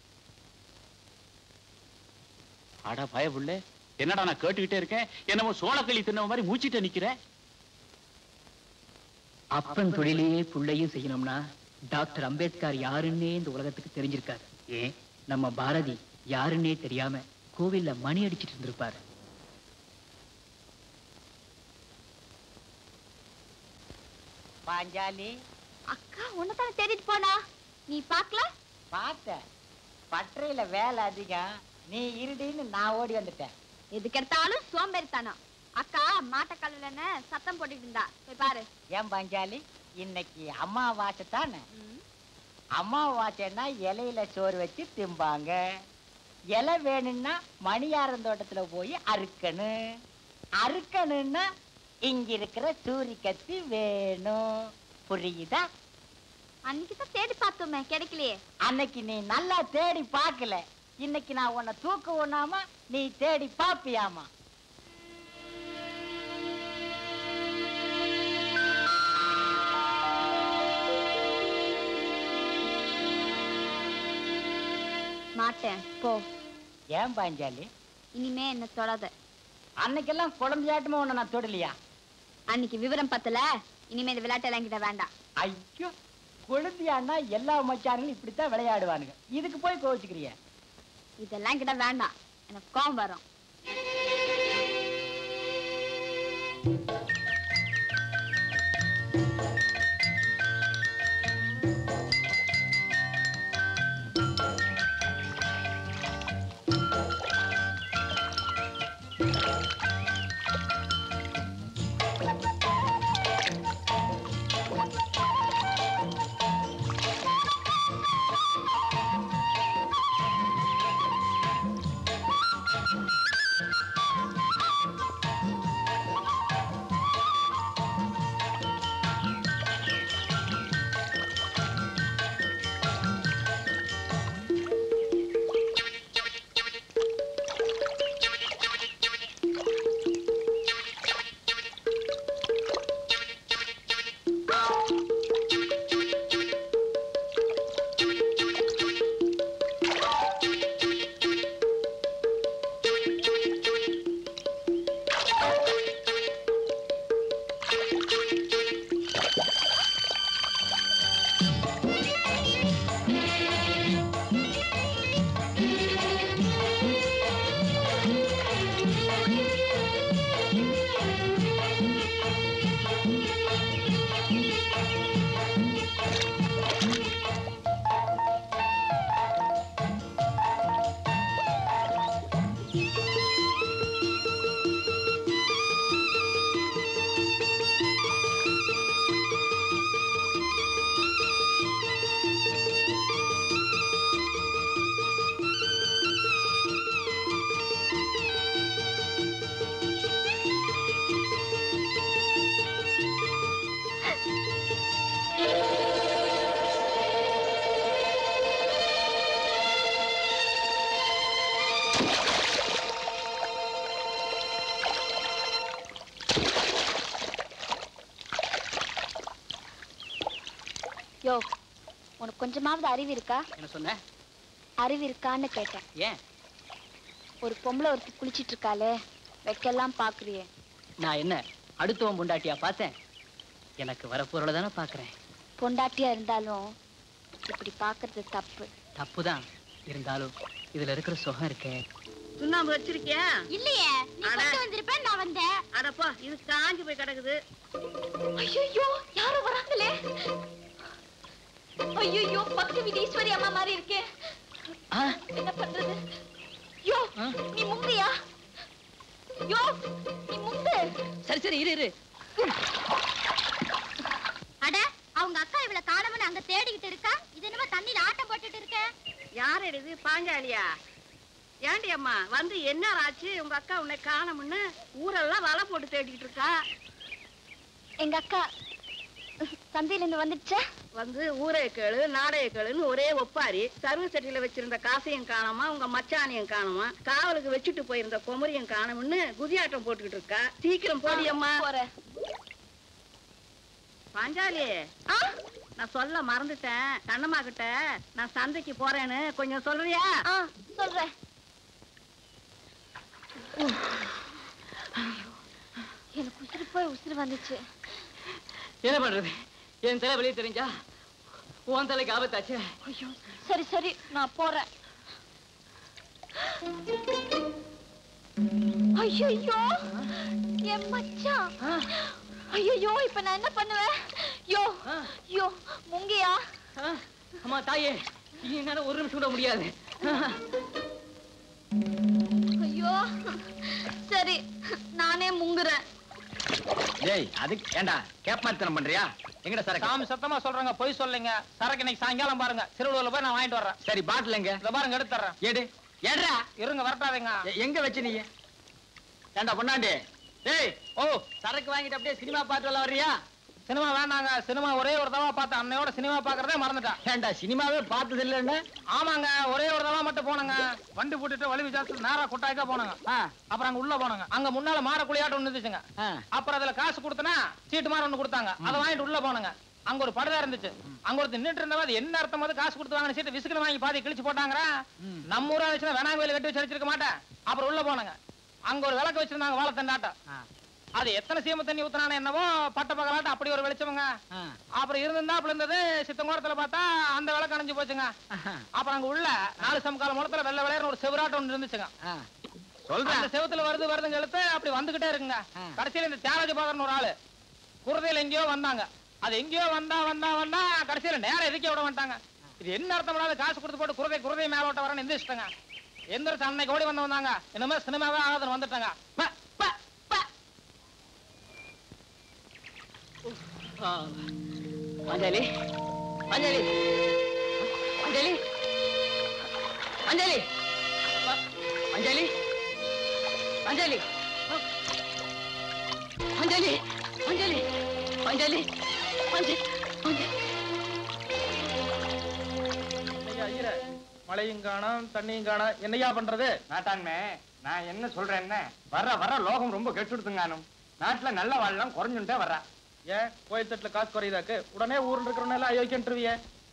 அடா பயப்புள்ள, என்னடா நான் கேட்டுக்கிட்டே இருக்கேன், என்னமோ சோளக்களி தின்ன மாதிரி மூச்சிட்டு நிக்கிற. அப்பன் தொழிலையே புள்ளையும் செய்யணும்னா டாக்டர் அம்பேத்கர் யாருன்னே இந்த உலகத்துக்கு தெரிஞ்சிருக்காரு. ஏன் நம்ம பாரதி யாருன்னே தெரியாம கோவில்ல மணி அடிச்சிட்டு இருந்திருப்பாரு. பாஞ்சாலி அக்கா உன்னதான தேடிட்டு போனா, நீ பாக்கல? பார்த்த பட்டறையில வேலை அதிகம், நீ இருடின்னு நான் ஓடி வந்துட்டேன். எதுக்கெடுத்தாலும் சோம்பேறித்தானோ. அக்கா மாட்டக்கல்லுன்னு சத்தம் போட்டுட்டு இருந்தா, போய் பாரு. ஏன் பாஞ்சாலி, இன்னைக்கு அம்மாவாசை தானே? அம்மாவாசைன்னா இலையில சோறு வச்சு திம்பாங்க. இலை வேணும்னா மணியாரம் தோட்டத்துல போய் அறுக்கணும். அறுக்கணும்னா இங்க இருக்கிற சூரி கத்தி வேணும். புரியுதா? அன்னைக்கு தான் தேடி பார்த்தோமே, கிடைக்கலையே. அன்னைக்கு நீ நல்லா தேடி பார்க்கல, இன்னைக்கு நான் உன்னை தூக்க ஒண்ணாம நீ தேடி பாப்பியாமா. மாட்டேன் போ. ஏன் பாஞ்சாலி? இனிமே என்ன தொடாத. அன்னைக்கெல்லாம் குழந்தையாட்டமா உன்னை நான் தொடலையா? அன்னைக்கு விவரம் பத்தல, இனிமே இந்த விளையாட்டு எல்லாம் கிட்ட வேண்டாம். ஐயோ, குழந்தையானா எல்லா மச்சானுங்களும் இப்படித்தான் விளையாடுவானுங்க, இதுக்கு போய் கோவிச்சுக்கிறிய? இதெல்லாம் கிட்ட வேண்டாம், எனக்கு கோவம் வரும். யோ, உனக்கு கொஞ்சமாவது அறிவு இருக்கா? என்ன சொன்ன? அறிவு இருக்கான்னு கேட்டேன். ஏன்? ஒரு பொம்பளை ஒருத்தி குளிச்சிட்டு இருக்காளே, வைக்கலாம் பாக்குறியே. நான் என்ன அடுத்தவன் பொண்டாட்டியா பார்த்தேன்? எனக்கு வரப்போறத தானே பாக்குறேன். பொண்டாட்டியா இருந்தாலும் இப்படி பாக்குறது தப்பு. தப்புதான், இருந்தாலும் இதுல இருக்கிற சுகம் இருக்கே. சுண்ணாம்பு வச்சிருக்கியா? இல்லையே, நீ கொண்டு வந்திருப்பேன், நான் வந்தேன். அடப்பா, இது காஞ்சு போய் கிடக்குது. ஐயோ, யாரோ வராங்களே. ஐயோ, பக்கத்து வீட்டு ஈஸ்வரி அம்மா மாதிரி இருக்கே. என்ன பண்றது? யோ, நீ முங்கியா? யோ, நீ முங்கு. சரி சரி இரு இரு. அட, அவங்க அக்கா இவள காணோம்னு அங்க தேடிக்கிட்டு இருக்கா. இது என்னமோ தண்ணில ஆட்டம் போட்டுட்டு இருக்க. யார் இது? பாஞ்சாலியா? ஏண்டி அம்மா, வந்து என்ன ஆச்சு? உங்க அக்கா உன்னை காணோம்னு ஊரெல்லாம் வலை போட்டு தேடிக்கிட்டு இருக்கா. எங்க அக்கா சந்தையில இருந்து வந்துடுச்சா? வந்து ஊரே கேளு நாடைய கேளுன்னு ஒரே ஒப்பாரி. சர்வ சட்டியில வச்சிருந்த காசையும் காணோமா, உங்க மச்சானையும் காணோமா, காவலுக்கு வச்சுட்டு போயிருந்த குமரியும் காணோம்னு குதியாட்டம் போட்டுக்கிட்டு இருக்கா. சீக்கிரம் போடி அம்மா. பாஞ்சாலி, நான் சொல்ல மறந்துட்டேன். கண்ணம்மா கிட்ட நான் சந்தைக்கு போறேன்னு கொஞ்சம் சொல்றியா? சொல்றேன். எனக்கு உசுறு போய் உசுறு வந்துச்சு. என்ன பண்றது? என் தலை வெளியே தெரிஞ்சா உன் தலைக்கு ஆபத்தாச்சு. ஐயோ, சரி சரி, நான் போறேன். ஐயோ, என் மச்சான். ஐயோ, இப்ப நான் என்ன பண்ணுவேன்? யோ யோ முங்கியா? அம்மா தாயே, என்னால ஒரு நிமிஷம் கூட முடியாது. ஐயோ, சரி, நானே முங்குறேன். ஏய், அதுக்கு ஏண்டா கேப்மாத்தனம் பண்றியா? எங்கடா சரக்கு? சாமி சத்தமா சொல்றாங்க, பொய் சொல்லுங்க. சரக்கு இன்னைக்கு சாயங்காலம் பாருங்க, சிறுவூர்ல போய் நான் வாங்கிட்டு வர்றேன். சரி, பாட்டில் எங்க? இத பாருங்க, எடுத்து தர்றேன். ஏடு ஏடுறா. இருங்க, வரட்டாதீங்க. எங்க வச்சு நீ? ஏண்டா பொண்ணாண்டி, டேய், ஓ சரக்கு வாங்கிட்டு அப்படியே சினிமா பார்த்து வரல வர்றியா? சினிமா வேணாங்க. சினிமா ஒரே ஒரு தடவை பார்த்தேன், அன்னையோட சினிமா பாக்குறதே மறந்துட்டேன். ஏண்டா சினிமாவே பார்த்தது இல்லன்னு? ஆமாங்க, ஒரே ஒரு தடவை மட்டும் போனங்க. வண்டி போட்டுட்டு வழி விசாரிச்சு நேரா கொட்டாய்க்கா போனாங்க. அப்புறம் அங்க உள்ள போனாங்க. அங்க முன்னால மாற குளியாட்டம் ஒண்ணு இருந்துச்சுங்க. அப்புறம் அதுல காசு கொடுத்தனா சீட்டு மாதிரி ஒண்ணு கொடுத்தாங்க. அதை வாங்கிட்டு உள்ள போனாங்க. அங்க ஒரு படுதா இருந்துச்சு. அங்க ஒரு நின்னுட்டு இருந்தவா அது என்ன அர்த்தம்? அது காசு கொடுத்து வாங்கின சீட்டு விசுக்கு வாங்கி பாதி கிழிச்சு போட்டாங்க. நம்ம ஊரா வச்சுன்னா வேணாம் கோயில கட்டி வச்சு அடிச்சிருக்க மாட்டேன். அப்புறம் உள்ள போனாங்க. அங்க ஒரு விளக்கு வச்சிருந்தாங்க, வாழைத்தண்டாட்டம். அது எத்தனை சீம தண்ணி ஊத்துனானே என்னவோ, பட்ட பகலாட்டம் அப்படி ஒரு வெளிச்சவங்க. அப்புறம் இருந்திருந்தா அப்படி இருந்தது. சித்தங்கோரத்துல பார்த்தா அந்த விளக்கு அணைஞ்சு போச்சுங்க. அப்புறம் அங்க உள்ள நாலு சமக்கால முடத்துல வெள்ளை விளையாடுற ஒரு செவராட்டம் ஒன்று இருந்துச்சுங்க. சொல்றேன், அந்த செவத்துல வருது வருதுங்க எழுத்து அப்படி வந்துகிட்டே இருக்குங்க. கடைசியில இந்த தியாகராஜ பாகர்னு ஒரு ஆளு குருதையில எங்கேயோ வந்தாங்க. அது எங்கேயோ வந்தா வந்தா வந்தா கடைசியில நேரம் எதுக்கே விட மாட்டாங்க. இது என்ன அர்த்தம்? காசு கொடுத்து போட்டு குருதை குருதை மேல ஓட்ட வரேன்னு எந்திரிச்சிட்டாங்க. எந்திரிச்சு அன்னைக்கு ஓடி வந்து வந்தாங்க. இனிமே சினிமாவே ஆகாதுன்னு வந்துட்டாங்க. அஞ்சலி, அஞ்சலி, அஞ்சலி, அஞ்சலி, அஞ்சலி, அஞ்சலி, அஞ்சலி, அஞ்சலி, அஞ்சலி, அஞ்சலி. மழையும் காணும் தண்ணியும் காணும், என்னையா பண்றது? நாட்டான்மே, நான் என்ன சொல்றேன்னு வர்ற வர்ற லோகம் ரொம்ப கெட்டுடுத்துங்கானும். நாட்டுல நல்ல வாழலாம் குறைஞ்சுட்டே வர்றா. ஏன் கோயில் தட்டுல காசு குறையுதாக்கு? உடனே ஊர்ல இருக்கிறவனால அயோக்கியன்றுவிய.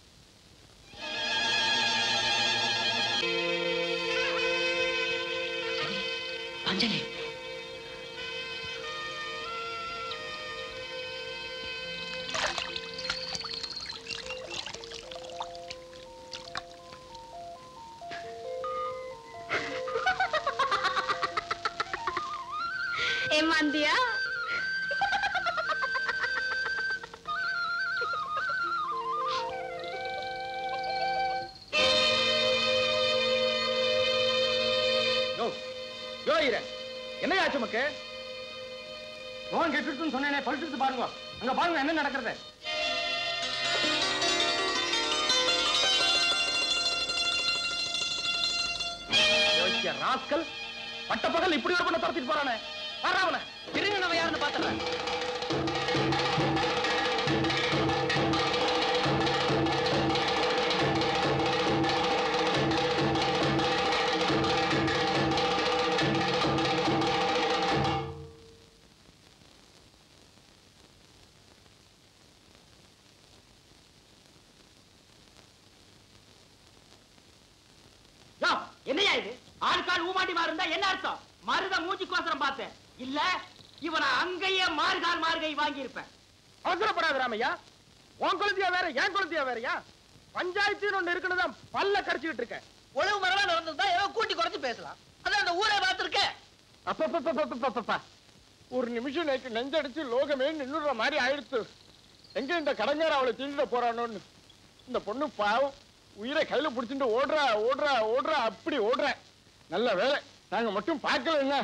அஞ்சலி, ஏமாந்தியா? என்ன ஆச்சு உமக்கு? லோன் கெட்டுட்டுன்னு சொன்னேனே, பழிச்சுட்டு பாருங்க. அங்க பாருங்க என்ன நடக்கிறது. ராஸ்கல் பட்டப்பகல் இப்படி ஒரு பண்ண துரத்திட்டு போறானே. வர்றவன இருங்க, நம்ம யாருன்னு பாத்துறேன். என்னையா இது? ஆட்கால் ஊமாட்டி இருந்தா என்ன அர்த்தம்? மருத மூஞ்சிக்கோசரம் பார்த்தேன். இல்ல இவனை அங்கேயே மாறுகால் மாறுகை வாங்கி இருப்பேன். அவசரப்படாத ராமையா. உன் குழந்தையா வேற, என் குழந்தையா வேறயா? பஞ்சாயத்து ஒண்ணு இருக்குன்னு பல்ல கடிச்சுக்கிட்டு இருக்கேன். ஒழுங்கு மரமா நடந்ததுதா ஏதோ கூட்டி குறைச்சு பேசலாம். அதான் அந்த ஊரை பார்த்திருக்கேன். அப்பப்பப்பப்பப்பப்பா, ஒரு நிமிஷம் நேற்று நெஞ்சடிச்சு லோகமே நின்னுற மாதிரி ஆயிடுச்சு. எங்க இந்த கடங்கார அவளை தீண்டிட போறானோன்னு. இந்த பொண்ணு பாவம் உயிரை கையில பிடிச்சிட்டு ஓடுறா ஓடுறா ஓடுறா அப்படி ஓடுற. நல்ல வேலை நாங்க மட்டும் பார்க்கல. என்ன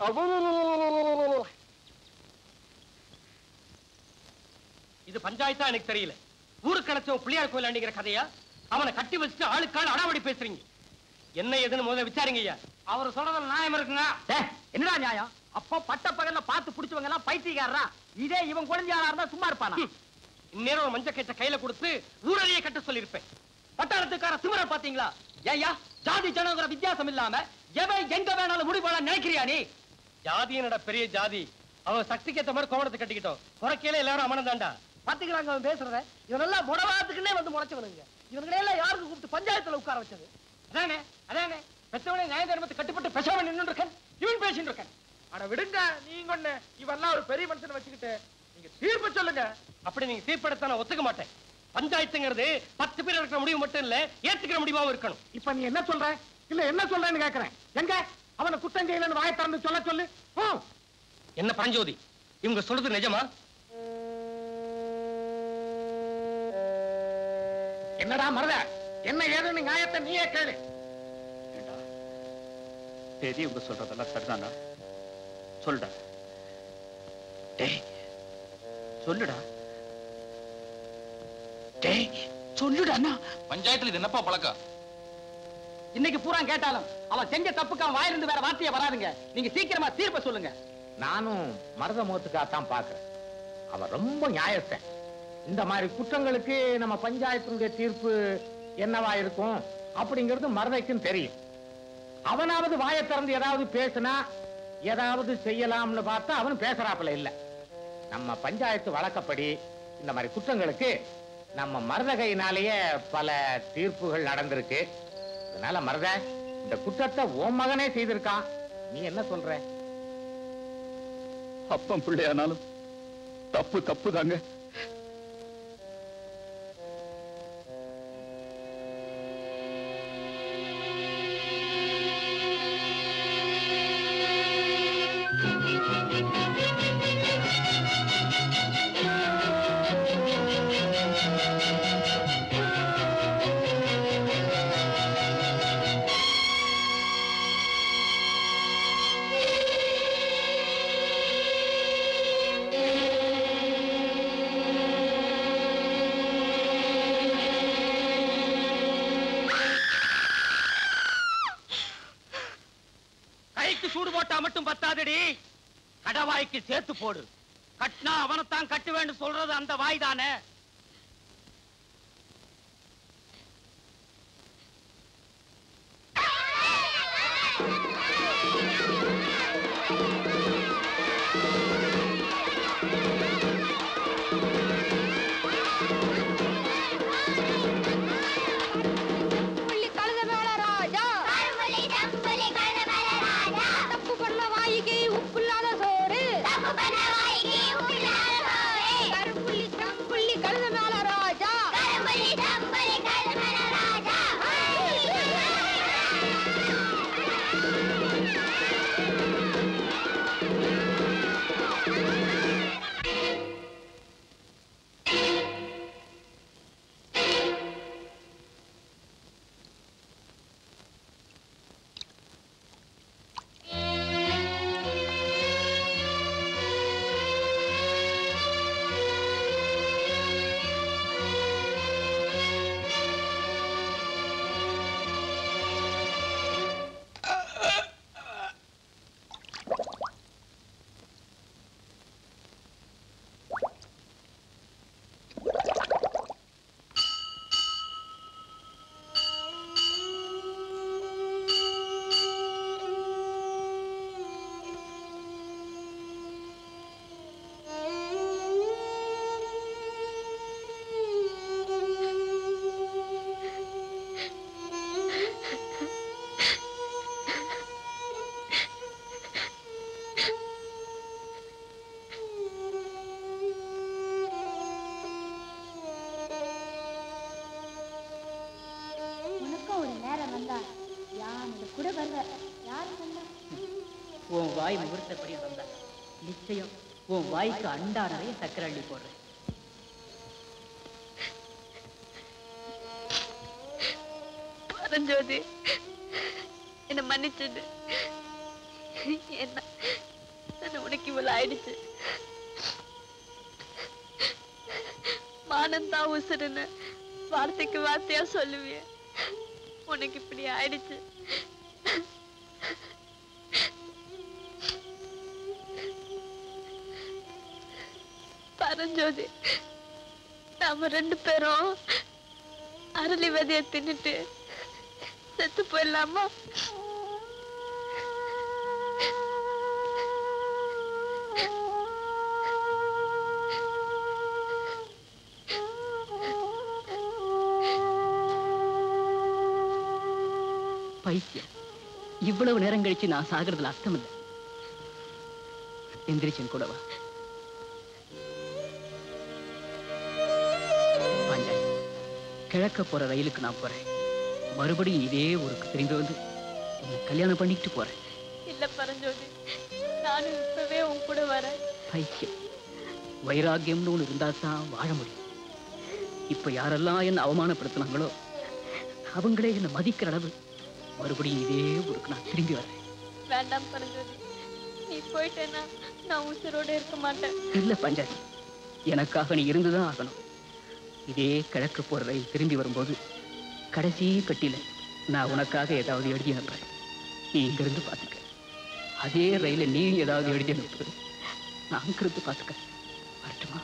இது பஞ்சாயத்தா எனக்கு தெரியல. ஊருக்கு கிடைச்ச பிள்ளையார் கோயில் அணிங்கிற கதையா? அவனை கட்டி வச்சுட்டு ஆளுக்காள் அடாவடி பேசுறீங்க. என்ன ஏதுன்னு முதல்ல விசாரிங்க ஐயா. அவர் சொல்றதுல நியாயம் இருக்குங்க. என்னடா நியாயம்? அப்போ பட்ட பகல்ல பார்த்து புடிச்சவங்க எல்லாம் பைத்தியக்காரரா? இதே இவன் குழந்தையாரா இருந்தா சும்மா இருப்பானா? இந்நேரம் ஒரு மஞ்ச கட்ட கையில கொடுத்து ஊரடியை கட்ட சொல்லிருப்பேன். பட்டாளத்துக்கார திமிர பாத்தீங்களா? ஏய்யா, ஜாதி ஜனங்கிற வித்தியாசம் இல்லாம எவன் எங்க வேணாலும் முடிவு நினைக்கிறியா நீ? ஜாதி என்னடா பெரிய ஜாதி. அவன் சக்திக்கு ஏத்த மாதிரி கோவணத்தை கட்டிக்கிட்டோம். குறைக்கையில எல்லாரும் அமனம் தாண்டா. பாத்துக்கிறாங்க அவன் பேசுறத. இவனெல்லாம் முடவாத்துக்குன்னே வந்து முளைச்சவனுங்க. இவங்களே எல்லாம் யாருக்கு கூப்பிட்டு பஞ்சாயத்துல உட்கார வச்சது? அதானே அதானே பெற்றவனே நியாய தர்மத்தை கட்டுப்பட்டு பேசாம நின்று இருக்கேன். இவன் பேசிட்டு இருக்கேன். அட விடுங்க நீங்க ஒண்ணு. இவெல்லாம் ஒரு பெரிய மனுஷனை வச்சுக்கிட்டு நீங்க தீர்ப்பு சொல்லுங்க. அப்படி நீங்க தீர்ப்பெடுத்தா நான் ஒத்துக்க மாட்டேன். பஞ்சாயத்துங்கிறது பத்து பேர் இருக்கிற முடிவு மட்டும் இல்ல, ஏத்துக்கிற முடிவாவும் இருக்கணும். இப்ப நீ என்ன சொல்ற? இல்ல என்ன சொல்றேன்னு கேக்குறேன். எங்க அவனை குற்றம் செய்யலன்னு வாயை திறந்து சொல்ல சொல்லு. என்ன பரஞ்சோதி, இவங்க சொல்றது நிஜமா? என்னடா மருத, என்ன ஏதுன்னு நியாயத்தை நீயே கேளு. பெரியவங்க சொல்றதெல்லாம் சரிதானா? சொல்லுடா. டேய் சொல்லுடா. டேய் சொல்லுடா. பஞ்சாயத்துல இது என்னப்பா பழக்கம்? இன்னைக்கு பூரா கேட்டாலும் அவன் செஞ்ச தப்புக்கு அவன் வாயிலிருந்து வேற வார்த்தையை வராதுங்க. நீங்க சீக்கிரமா தீர்ப்ப சொல்லுங்க. நானும் மருத முகத்துக்காகத்தான் பாக்குறேன். அவன் ரொம்ப நியாயத்தை. இந்த மாதிரி குற்றங்களுக்கு நம்ம பஞ்சாயத்தினுடைய தீர்ப்பு என்னவா இருக்கும் அப்படிங்கிறது மருதைக்கும் தெரியும். அவனாவது வாயை திறந்து ஏதாவது பேசினா ஏதாவது செய்யலாம்னு பார்த்தா அவன் பேசுறாப்புல இல்ல. நம்ம பஞ்சாயத்து வழக்கப்படி இந்த மாதிரி குற்றங்களுக்கு நம்ம மருதகையினாலேயே பல தீர்ப்புகள் நடந்திருக்கு. அதனால மருத, இந்த குற்றத்தை உன் மகனே செய்திருக்கான். நீ என்ன சொல்ற? அப்பம் பிள்ளையானாலும் தப்பு தப்பு தாங்க. சூடு போட்டா மட்டும் பத்தாதடி, கடவாய்க்கு சேர்த்து போடு. கட்டினா அவனைத்தான் கட்டு வேண்டும் சொல்றது அந்த வாய் தானே. கருப்புள்ளி மாமியார் வந்தா யானோட கூட வருவ யாரு சொன்னா? உன் வாய் முகூர்த்தப்படி வந்தா நிச்சயம் உன் வாய்க்கு அண்டா நிறைய சக்கரை அள்ளி போடுறேன். பரஞ்சோதி, என்ன மன்னிச்சுடு. என்ன உனக்கு இவ்வளவு ஆயிடுச்சு. மானந்தா உசுருன்னு வார்த்தைக்கு வார்த்தையா சொல்லுவிய, உனக்கு இப்படி ஆயிடுச்சு. பரஞ்சோதி, நாம ரெண்டு பேரும் அரளி விதைய தின்னுட்டு செத்து போயிடலாமா? பைத்தியம், இவ்வளவு நேரம் கழிச்சு நான் சாகிறதுல அர்த்தம் இல்லை. எந்திரிச்சன் கூடவா? பாஞ்சாலி, கிழக்க போற ரயிலுக்கு நான் போறேன். மறுபடியும் இதே ஊருக்கு திரும்பி வந்து உன்னை கல்யாணம் பண்ணிட்டு போறேன். இல்ல பரஞ்சோதி, நானும் இப்பவே உன் கூட வரேன். பைத்தியம், வைராக்கியம்னு ஒண்ணு இருந்தா தான் வாழ முடியும். இப்ப யாரெல்லாம் என்ன அவமானப்படுத்தினாங்களோ அவங்களே என்ன மதிக்கிற அளவு மறுபடியும் இதே ஊருக்கு நான் திரும்பி வரேன். வேண்டாம் பரஞ்சோதி, நீ போயிட்டேன்னா நான் உசுரோட இருக்க மாட்டேன். இல்ல பஞ்சாதி, எனக்காக நீ இருந்துதான் ஆகணும். இதே கிழக்கு போற ரயில் திரும்பி வரும்போது கடைசி பெட்டியில நான் உனக்காக ஏதாவது எழுதி அனுப்புறேன். நீ இங்கிருந்து பாத்துக்க. அதே ரயில நீ ஏதாவது எழுதி அனுப்பு, நான் அங்கிருந்து பாத்துக்க. வரட்டுமா?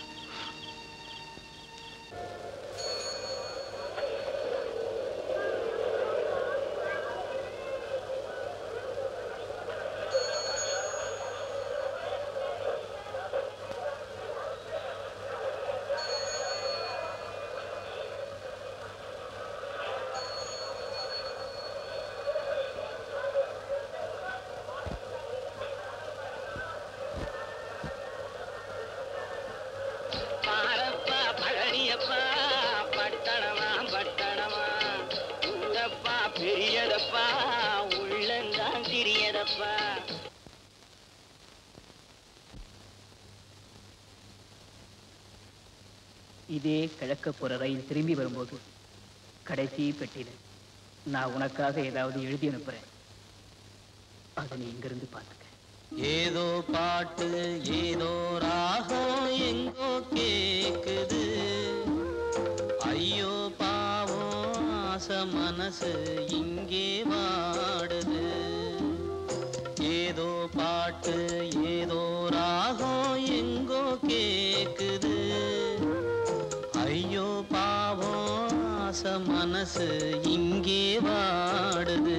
பாரப்பா பழனியப்பா, பட்டணமா பட்டணமா, ஊரப்பா பெரியதப்பா, உள்ளந்தான் சிறியதப்பா. இதே கிழக்க போற ரயில் திரும்பி வரும்போது கடைசி பெட்டியில நான் உனக்காக ஏதாவது எழுதி அனுப்புறேன். அதை நீ இங்கிருந்து பாத்துக்க. ஏதோ பாட்டு ஏதோ ராகம் எங்கோ கேக்குது, ஐயோ பாவம் ஆசை மனசு இங்கே வாடுது. ஏதோ பாட்டு ஏதோ ராகம் எங்கோ கேக்குது, ஐயோ பாவம் ஆசை மனசு இங்கே வாடுது.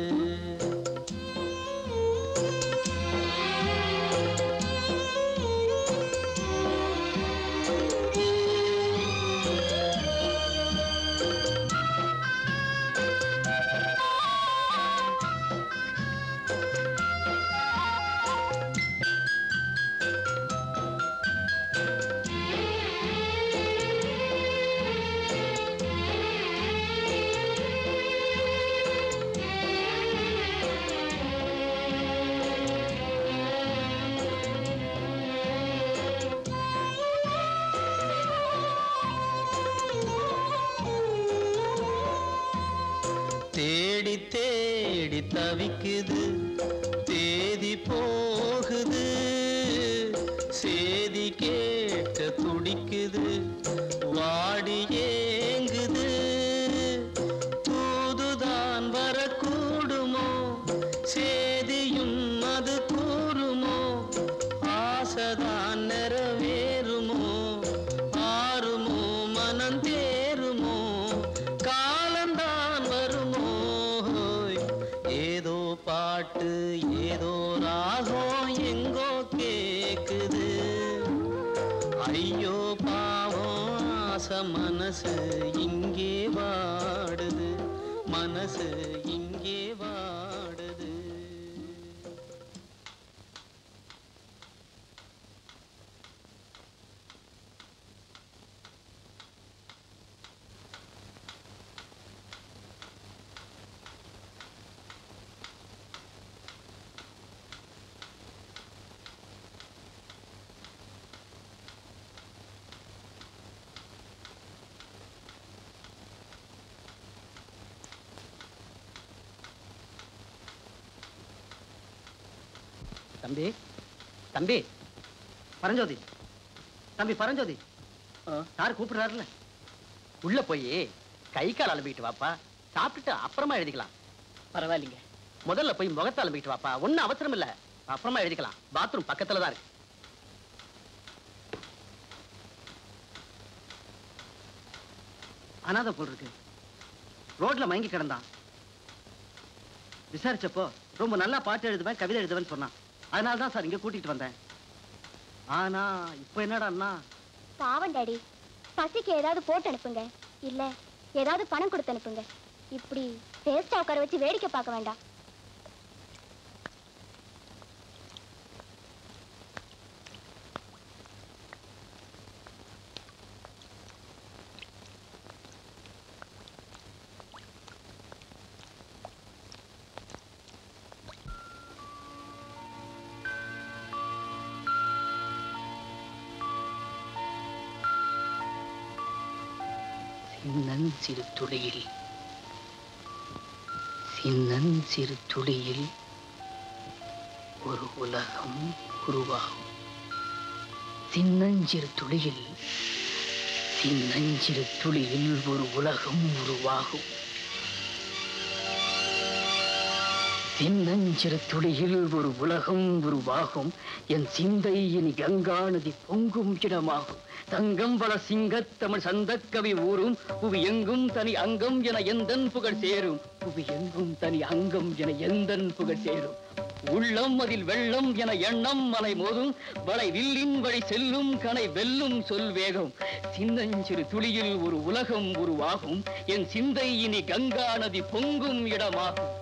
தேடி தேடி தவிக்குது, தேதி போகுது, சேதி கேட்க துடிக்குது, வாடி ஏங்குது. தூதுதான் வரக்கூடுமோ, சேதியும் அது கூறுமோ, ஆசைதான் நிறைவேறுமோ, ஆறுமோ மனம் தேருமோ, காலந்தான் வருமோ. ஏதோ பாட்டு ஏதோ ராகம் எங்கோ கேக்குது, ஐயோ பாவம் ஆசை மனசு இங்கே வாடுது, மனசு இங்கே வாடுது. தம்பி தம்பி பரஞ்சோதி தம்பி பரஞ்சோதி சார் கூப்பிடுறாருல உள்ள போய் கை கால் அலம்பிட்டு வாப்பா, சாப்பிட்டுட்டு அப்புறமா எழுதிக்கலாம். பரவாயில்லைங்க, முதல்ல போய் முகத்தை அலம்பிட்டு வாப்பா, ஒன்னும் அவசரம் இல்ல, அப்புறமா எழுதிக்கலாம். பாத்ரூம் பக்கத்துல தான் இருக்கு. அனாதை போல் இருக்கு, ரோட்ல மயங்கி கிடந்தான். விசாரிச்சப்போ ரொம்ப நல்லா பாட்டு எழுதுவேன், கவிதை எழுதுவேன்னு சொன்னான். அதனால தான் சார் இங்க கூட்டிட்டு வந்தேன். ஆனா இப்ப என்னடான்னா, பாவம் டாடி, பசிக்கு ஏதாவது போட்டு அனுப்புங்க, இல்ல ஏதாவது பணம் கொடுத்து அனுப்புங்க. இப்படி டேஸ்டா உட்கார வச்சு வேடிக்கை பார்க்க வேண்டாம். சிறு துளியில் சின்னன் சிறு துளியில் ஒரு உலகம் உருவாகும். சின்னஞ்சிறு துளியில் சின்னஞ்சிறு துளியில் ஒரு உலகம் உருவாகும். சின்னஞ்சிறு துளியில் ஒரு உலகம் உருவாகும். என் சிந்தை இனி கங்கா நதி பொங்கும் இடமாகும். தங்கம் வள சிங்கத் தமிழ் சந்த கவி ஊரும் புவி எங்கும் தனி அங்கம் என எந்தன் புகழ் சேரும். புவி எங்கும் தனி அங்கம் என எந்தன் புகழ் சேரும். உள்ளம் அதில் வெள்ளம் என எண்ணம் மலை மோதும். வளை வில்லின் வழி செல்லும் கனை வெல்லும் சொல் வேகம். சின்னஞ்சிறு துளியில் ஒரு உலகம் உருவாகும். என் சிந்தை இனி கங்கா நதி பொங்கும் இடமாகும்.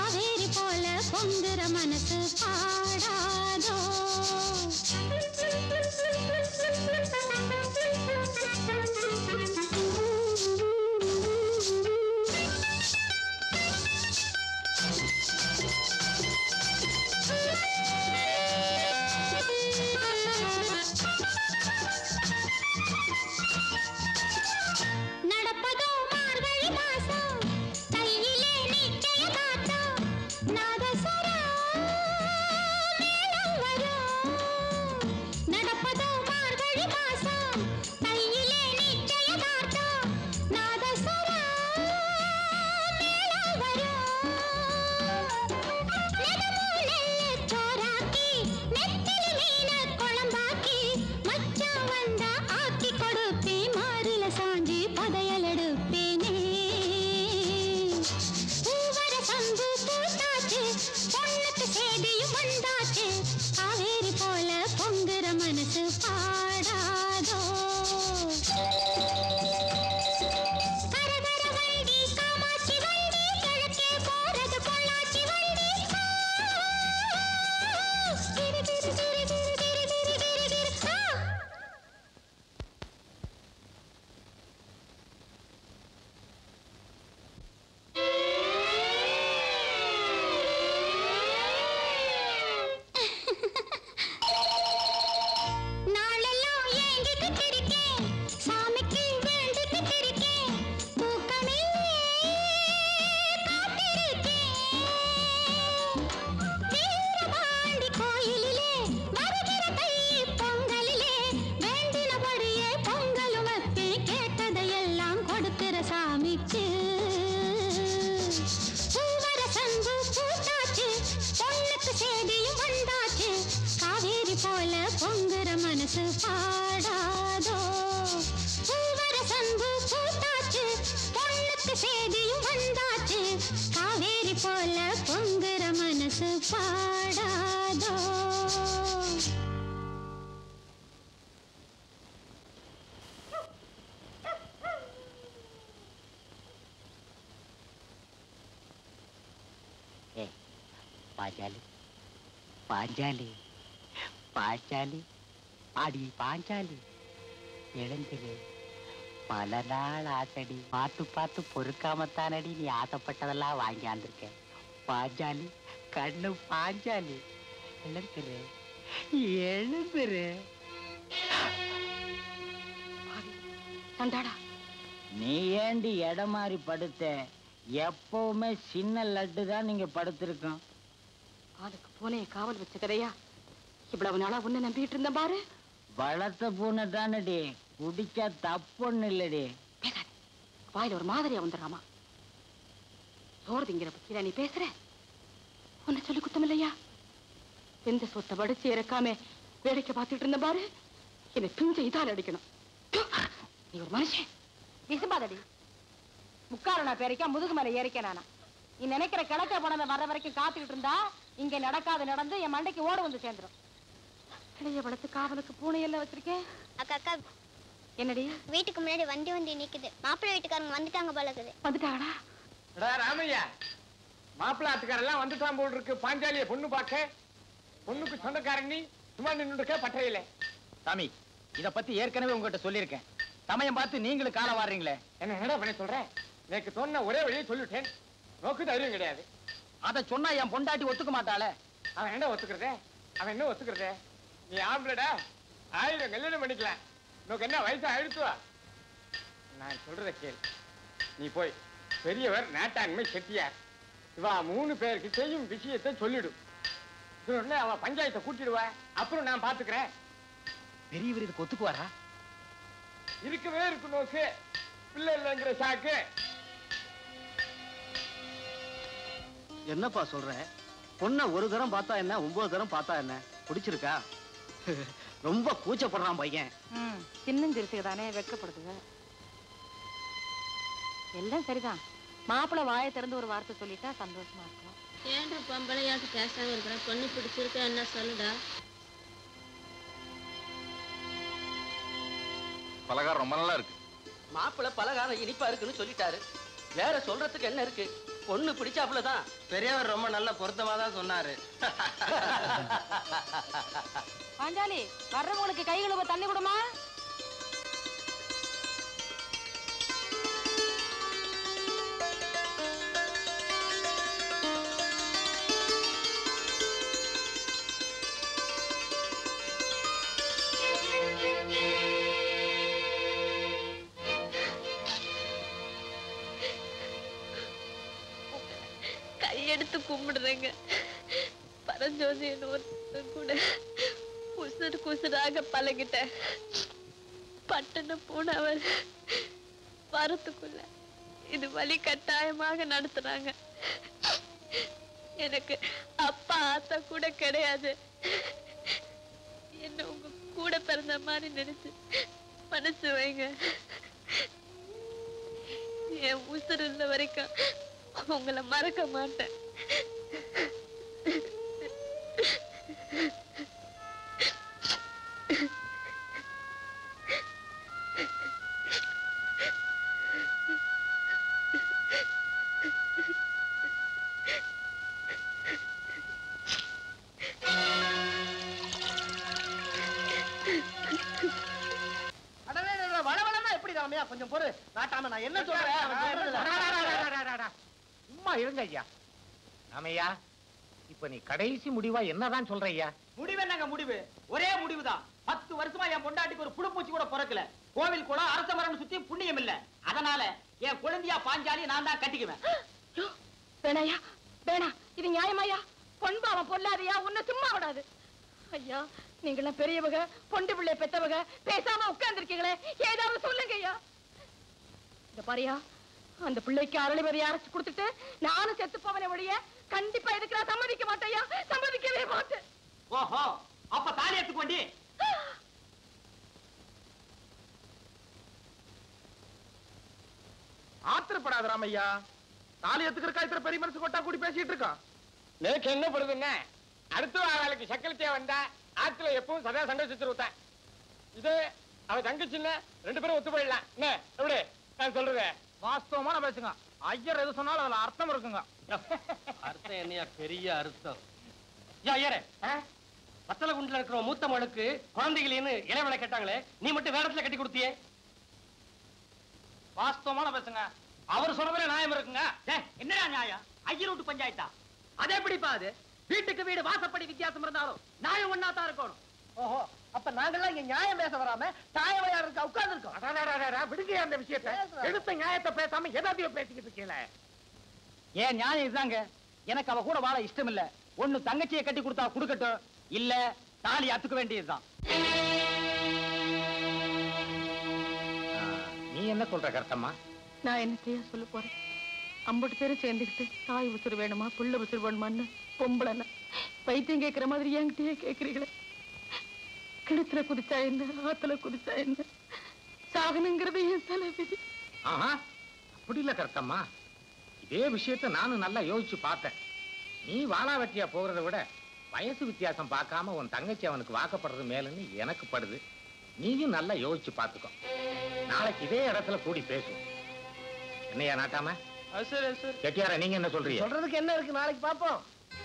மனசு பாடாதோ வந்தாச்சு காவேரி போல பொங்குற மனசு பாடாதோ கரகர வண்டி காமாட்சி வண்டி கிழக்கே போறது பொள்ளாச்சி வண்டி கிரி கிரி கிரி கிரி கிரி கிரி கிரி கிரி நாளெல்லாம் ஏங்கிக்கிட்டு இருக்கேன் சாமிக்கு வேண்டிக்கிட்டு இருக்கேன் தூக்கமே காத்திருக்கேன் வீரபாண்டி கோயிலிலே வருகிற தை பொங்கலிலே வேண்டினபடியே பொங்கலும் வப்பே கேட்டதையெல்லாம் கொடுக்கிற சாமிக்கு பூவர சங்கு பூத்தாச்சு பொண்ணுக்கு சேதியும் வந்தாச்சு காவேரி போல பொங்குற மனசு பாடாதோ பூவர சங்கு பூத்தாச்சு பொண்ணுக்கு சேதியும் வந்தாச்சு காவேரி போல பொங்குற மனசு பாடாதோ பாஞ்சாலி பாஞ்சாலி பாஞ்சாலி அடி பாஞ்சாலி எழுந்திரு பல நாள் ஆசடி பார்த்து பார்த்து பொறுக்காமத்தானடி நீ ஆசைப்பட்டதெல்லாம் வாங்கியாந்திருக்க பாஞ்சாலி கண்ணு பாஞ்சாலி எழுந்திரு எழுந்திரு தண்டாடா நீ ஏண்டி இடம் மாறி படுத்த எப்பவுமே சின்ன லட்டு தான் நீங்க படுத்திருக்கோம் ஆளுக்கு பூனையை காவல் வச்ச கதையா இவ்வளவு நாளா உன்னை நம்பிட்டு இருந்தேன் பாரு வளர்த்த பூனை தானடி குடிக்க தப்புன்னு இல்லடி வாயில ஒரு மாதிரியா வந்துடுறாமா சோறு திங்கிற பத்தியா நீ பேசுற உன்னை சொல்லி குத்தம் இல்லையா எந்த சொத்தை வடிச்சு இறக்காம வேடிக்கை பார்த்துட்டு இருந்த பாரு என்னை பிஞ்ச இதால் அடிக்கணும் நீ ஒரு மனுஷன் விசும்பாதடி முக்காரணா பேரைக்கா முதுகு மேல ஏறிக்க நானா நீ நினைக்கிற கிழக்க போனவன் வர்ற வரைக்கும் காத்துக்கிட்டு இருந்தா இங்க நடக்காது நடந்து என் மண்டைக்கு ஓட வந்து சேர்ந்துரும் கிளைய வளர்த்து காவலுக்கு பூனை எல்லாம் வச்சிருக்கேன் அக்கா அக்கா என்னடி வீட்டுக்கு முன்னாடி வண்டி வண்டி நிக்குது மாப்பிள்ளை வீட்டுக்காரங்க வந்துட்டாங்க போல இருக்குது வந்துட்டாங்கடா எடா ராமையா மாப்பிள்ளை ஆத்துக்காரெல்லாம் வந்துட்டான் போல் இருக்கு பாஞ்சாலிய பொண்ணு பார்க்க பொண்ணுக்கு சொந்தக்காரன் நீ சும்மா நின்று இருக்க பட்டறையில சாமி இத பத்தி ஏற்கனவே உங்ககிட்ட சொல்லியிருக்கேன் சமயம் பார்த்து நீங்களும் கால வாடுறீங்களே என்ன என்னடா பண்ணி சொல்றேன் எனக்கு சொன்ன ஒரே வழியை சொல்லிட்டேன் நோக்கு தைரியம் கிடையாது அத சொன்னா என் பொண்டாட்டி ஒத்துக்க மாட்டாளே அவன் என்ன ஒத்துக்கிறதே அவன் என்ன ஒத்துக்கிறதே நீ ஆம்பளடா ஆயிரம் கல்யாணம் பண்ணிக்கலாம் உனக்கு என்ன வயசு ஆயிடுச்சுவா நான் சொல்றத கேள் நீ போய் பெரியவர் நாட்டாண்மை செட்டியார் இவா மூணு பேருக்கு செய்யும் விஷயத்தை சொல்லிடு உடனே அவன் பஞ்சாயத்தை கூட்டிடுவா அப்புறம் நான் பாத்துக்கிறேன் பெரியவர் இதுக்கு ஒத்துக்குவாரா இருக்கவே இருக்கு நோக்கு பிள்ளை இல்லைங்கிற சாக்கு என்னப்பா சொல்ற பொண்ணை ஒரு தரம் பார்த்தா என்ன ஒன்பது தரம் பார்த்தா என்ன பிடிச்சிருக்கா ரொம்ப கூச்சப்படுறான் பையன் சின்னஞ்சிருசுக்கு தானே வெட்கப்படுதுங்க எல்லாம் சரிதான் மாப்பிள்ளை வாயை திறந்து ஒரு வார்த்தை சொல்லிட்டா சந்தோஷமா இருக்கும் ஏன்டா பொம்பளையாட்டு பேசாம இருக்கிற பொண்ணு பிடிச்சிருக்க என்ன சொல்லுடா பலகாரம் ரொம்ப நல்லா இருக்கு மாப்பிள்ளை பலகாரம் இனிப்பா இருக்குன்னு சொல்லிட்டாரு வேற சொல்றதுக்கு என்ன இருக்கு பொண்ணு பிடிச்சாப்புலதான் பெரியவர் ரொம்ப நல்ல பொருத்தமா தான் சொன்னாரு பாஞ்சாலி வர்றவங்களுக்கு கை கழுவ தண்ணி கொடுமா கையெடுத்து கும்பிடுறேங்க பரஞ்சோதி கூட குசுறு குசுறாக பழகிட்டேன் பட்டண போனவர் வரத்துக்குள்ள இது வழி கட்டாயமாக நடத்துறாங்க எனக்கு அப்பா ஆத்தா கூட கிடையாது என்ன உங்க கூட பிறந்த மாதிரி நினைச்சு மனசு வைங்க என் உசுறு இருந்த வரைக்கும் உங்களை மறக்க மாட்டேன் கொஞ்சம் பொறு நாட்டாம நான் என்ன சொல்றேன் அவன் சொல்றதுல. சும்மா இருங்க ஐயா. ராமையா, இப்ப நீ கடைசி முடிவா என்னதான் சொல்ற ஐயா? முடிவு என்னங்க முடிவு? ஒரே முடிவுதான். பத்து வருஷமா என் பொண்டாட்டிக்கு ஒரு புழுப்பூச்சி கூட பிறக்கல. கோவில் குளம் அரச மரம் சுத்தி புண்ணியம் இல்ல. அதனால என் குழந்தையா பாஞ்சாலி நான் தான் கட்டிக்குவேன். வேணாயா வேணா, இது நியாயமாயா? பொன்பாவம் பொல்லாதையா, உன்னை சும்மா விடாது. ஐயா, நீங்களாம் பெரியவங்க, பொண்டு பிள்ளை பெத்தவங்க, பேசாம உட்கார்ந்துருக்கீங்களே, ஏதாவது சொல்லுங்க ஐயா. இந்த பாரியா, அந்த பிள்ளைக்கு அரளிவரை அரைச்சு கொடுத்துட்டு நானும் செத்து போவனை ஒழிய கண்டிப்பா இதுக்கு நான் சம்மதிக்க மாட்டேயா, சம்மதிக்கவே மாட்டேன். ஓஹோ, அப்ப தாலி எடுத்துக்கொண்டி. ஆத்திரப்படாத ராமையா. தாலி எத்துக்கிறக்கா இத்தனை பெரிய மனசு கொட்டா கூடி பேசிட்டு இருக்கான். நேக்கு என்ன படுதுங்க? அடுத்த வேலைக்கு சக்கலத்தையா வந்தா ஆத்துல எப்பவும் சதா சண்டை சுத்திருத்தேன். இது அவ தங்கச்சின்னு ரெண்டு பேரும் ஒத்து போயிடலாம். என்ன எப்படி நான் சொல்றது? வாஸ்தவமான பேசுங்க. ஐயர் எது சொன்னாலும் அதுல அர்த்தம் இருக்குங்க. அர்த்தம் என்னையா பெரிய அர்த்தம்? ஐயரே, பத்தல குண்டுல இருக்கிற மூத்த மனுக்கு குழந்தைகளேன்னு இளவலை கேட்டாங்களே, நீ மட்டும் வேடத்துல கட்டி கொடுத்தியே. வாஸ்தவமான பேசுங்க. அவர் சொல்றதுல நியாயம் இருக்குங்க. என்னடா நியாயம்? ஐயர் வீட்டு பஞ்சாயத்தா? அது எப்படிப்பா அது? வீட்டுக்கு வீடு வாசப்படி வித்தியாசம் இருந்தாலும் நியாயம் ஒன்னா தான் இருக்கணும். ஓஹோ, அப்ப நாங்கெல்லாம் இங்க நியாயம் பேச வராம தாயவையா இருக்க உட்கார்ந்து இருக்கோம். விடுங்க அந்த விஷயத்தை. எடுத்த நியாயத்தை பேசாம ஏதாத்தையும் பேசிக்கிட்டு இருக்கீங்களே. ஏன் நியாயம் இதுதாங்க. எனக்கு அவ கூட வாழ இஷ்டம் இல்ல. ஒண்ணு தங்கச்சியை கட்டி கொடுத்தா கொடுக்கட்டும், இல்ல தாலி அத்துக்க வேண்டியதுதான். நீ என்ன சொல்ற கருத்தம்மா? நான் என்னத்தையா சொல்ல போறேன்? ஐம்பது பேரும் சேர்ந்துக்கிட்டு தாய் உசுறு வேணுமா, புள்ள உசுறு வேணுமான்னு பொம்பளைன்னா பைத்தியம் கேட்கிற மாதிரி என்கிட்டயே கேட்கறீங்களே. கிணத்துல குதிச்சா என்ன, ஆத்துல குதிச்சா என்ன, சாகனுங்கிறது என் தலைவிதி. ஆஹா, அப்படி இல்ல கருத்தம்மா. இதே விஷயத்தை நானும் நல்லா யோசிச்சு பார்த்தேன். நீ வாழா வெட்டியா போகிறத விட வயசு வித்தியாசம் பார்க்காம உன் தங்கச்சி அவனுக்கு வாக்கப்படுறது மேலுன்னு எனக்கு படுது. நீயும் நல்லா யோசிச்சு பார்த்துக்கோ. நாளைக்கு இதே இடத்துல கூடி பேசும். என்னையா நாட்டாம? கெட்டியார, நீங்க என்ன சொல்றீங்க? சொல்றதுக்கு என்ன இருக்கு? நாளைக்கு பாப்போம்.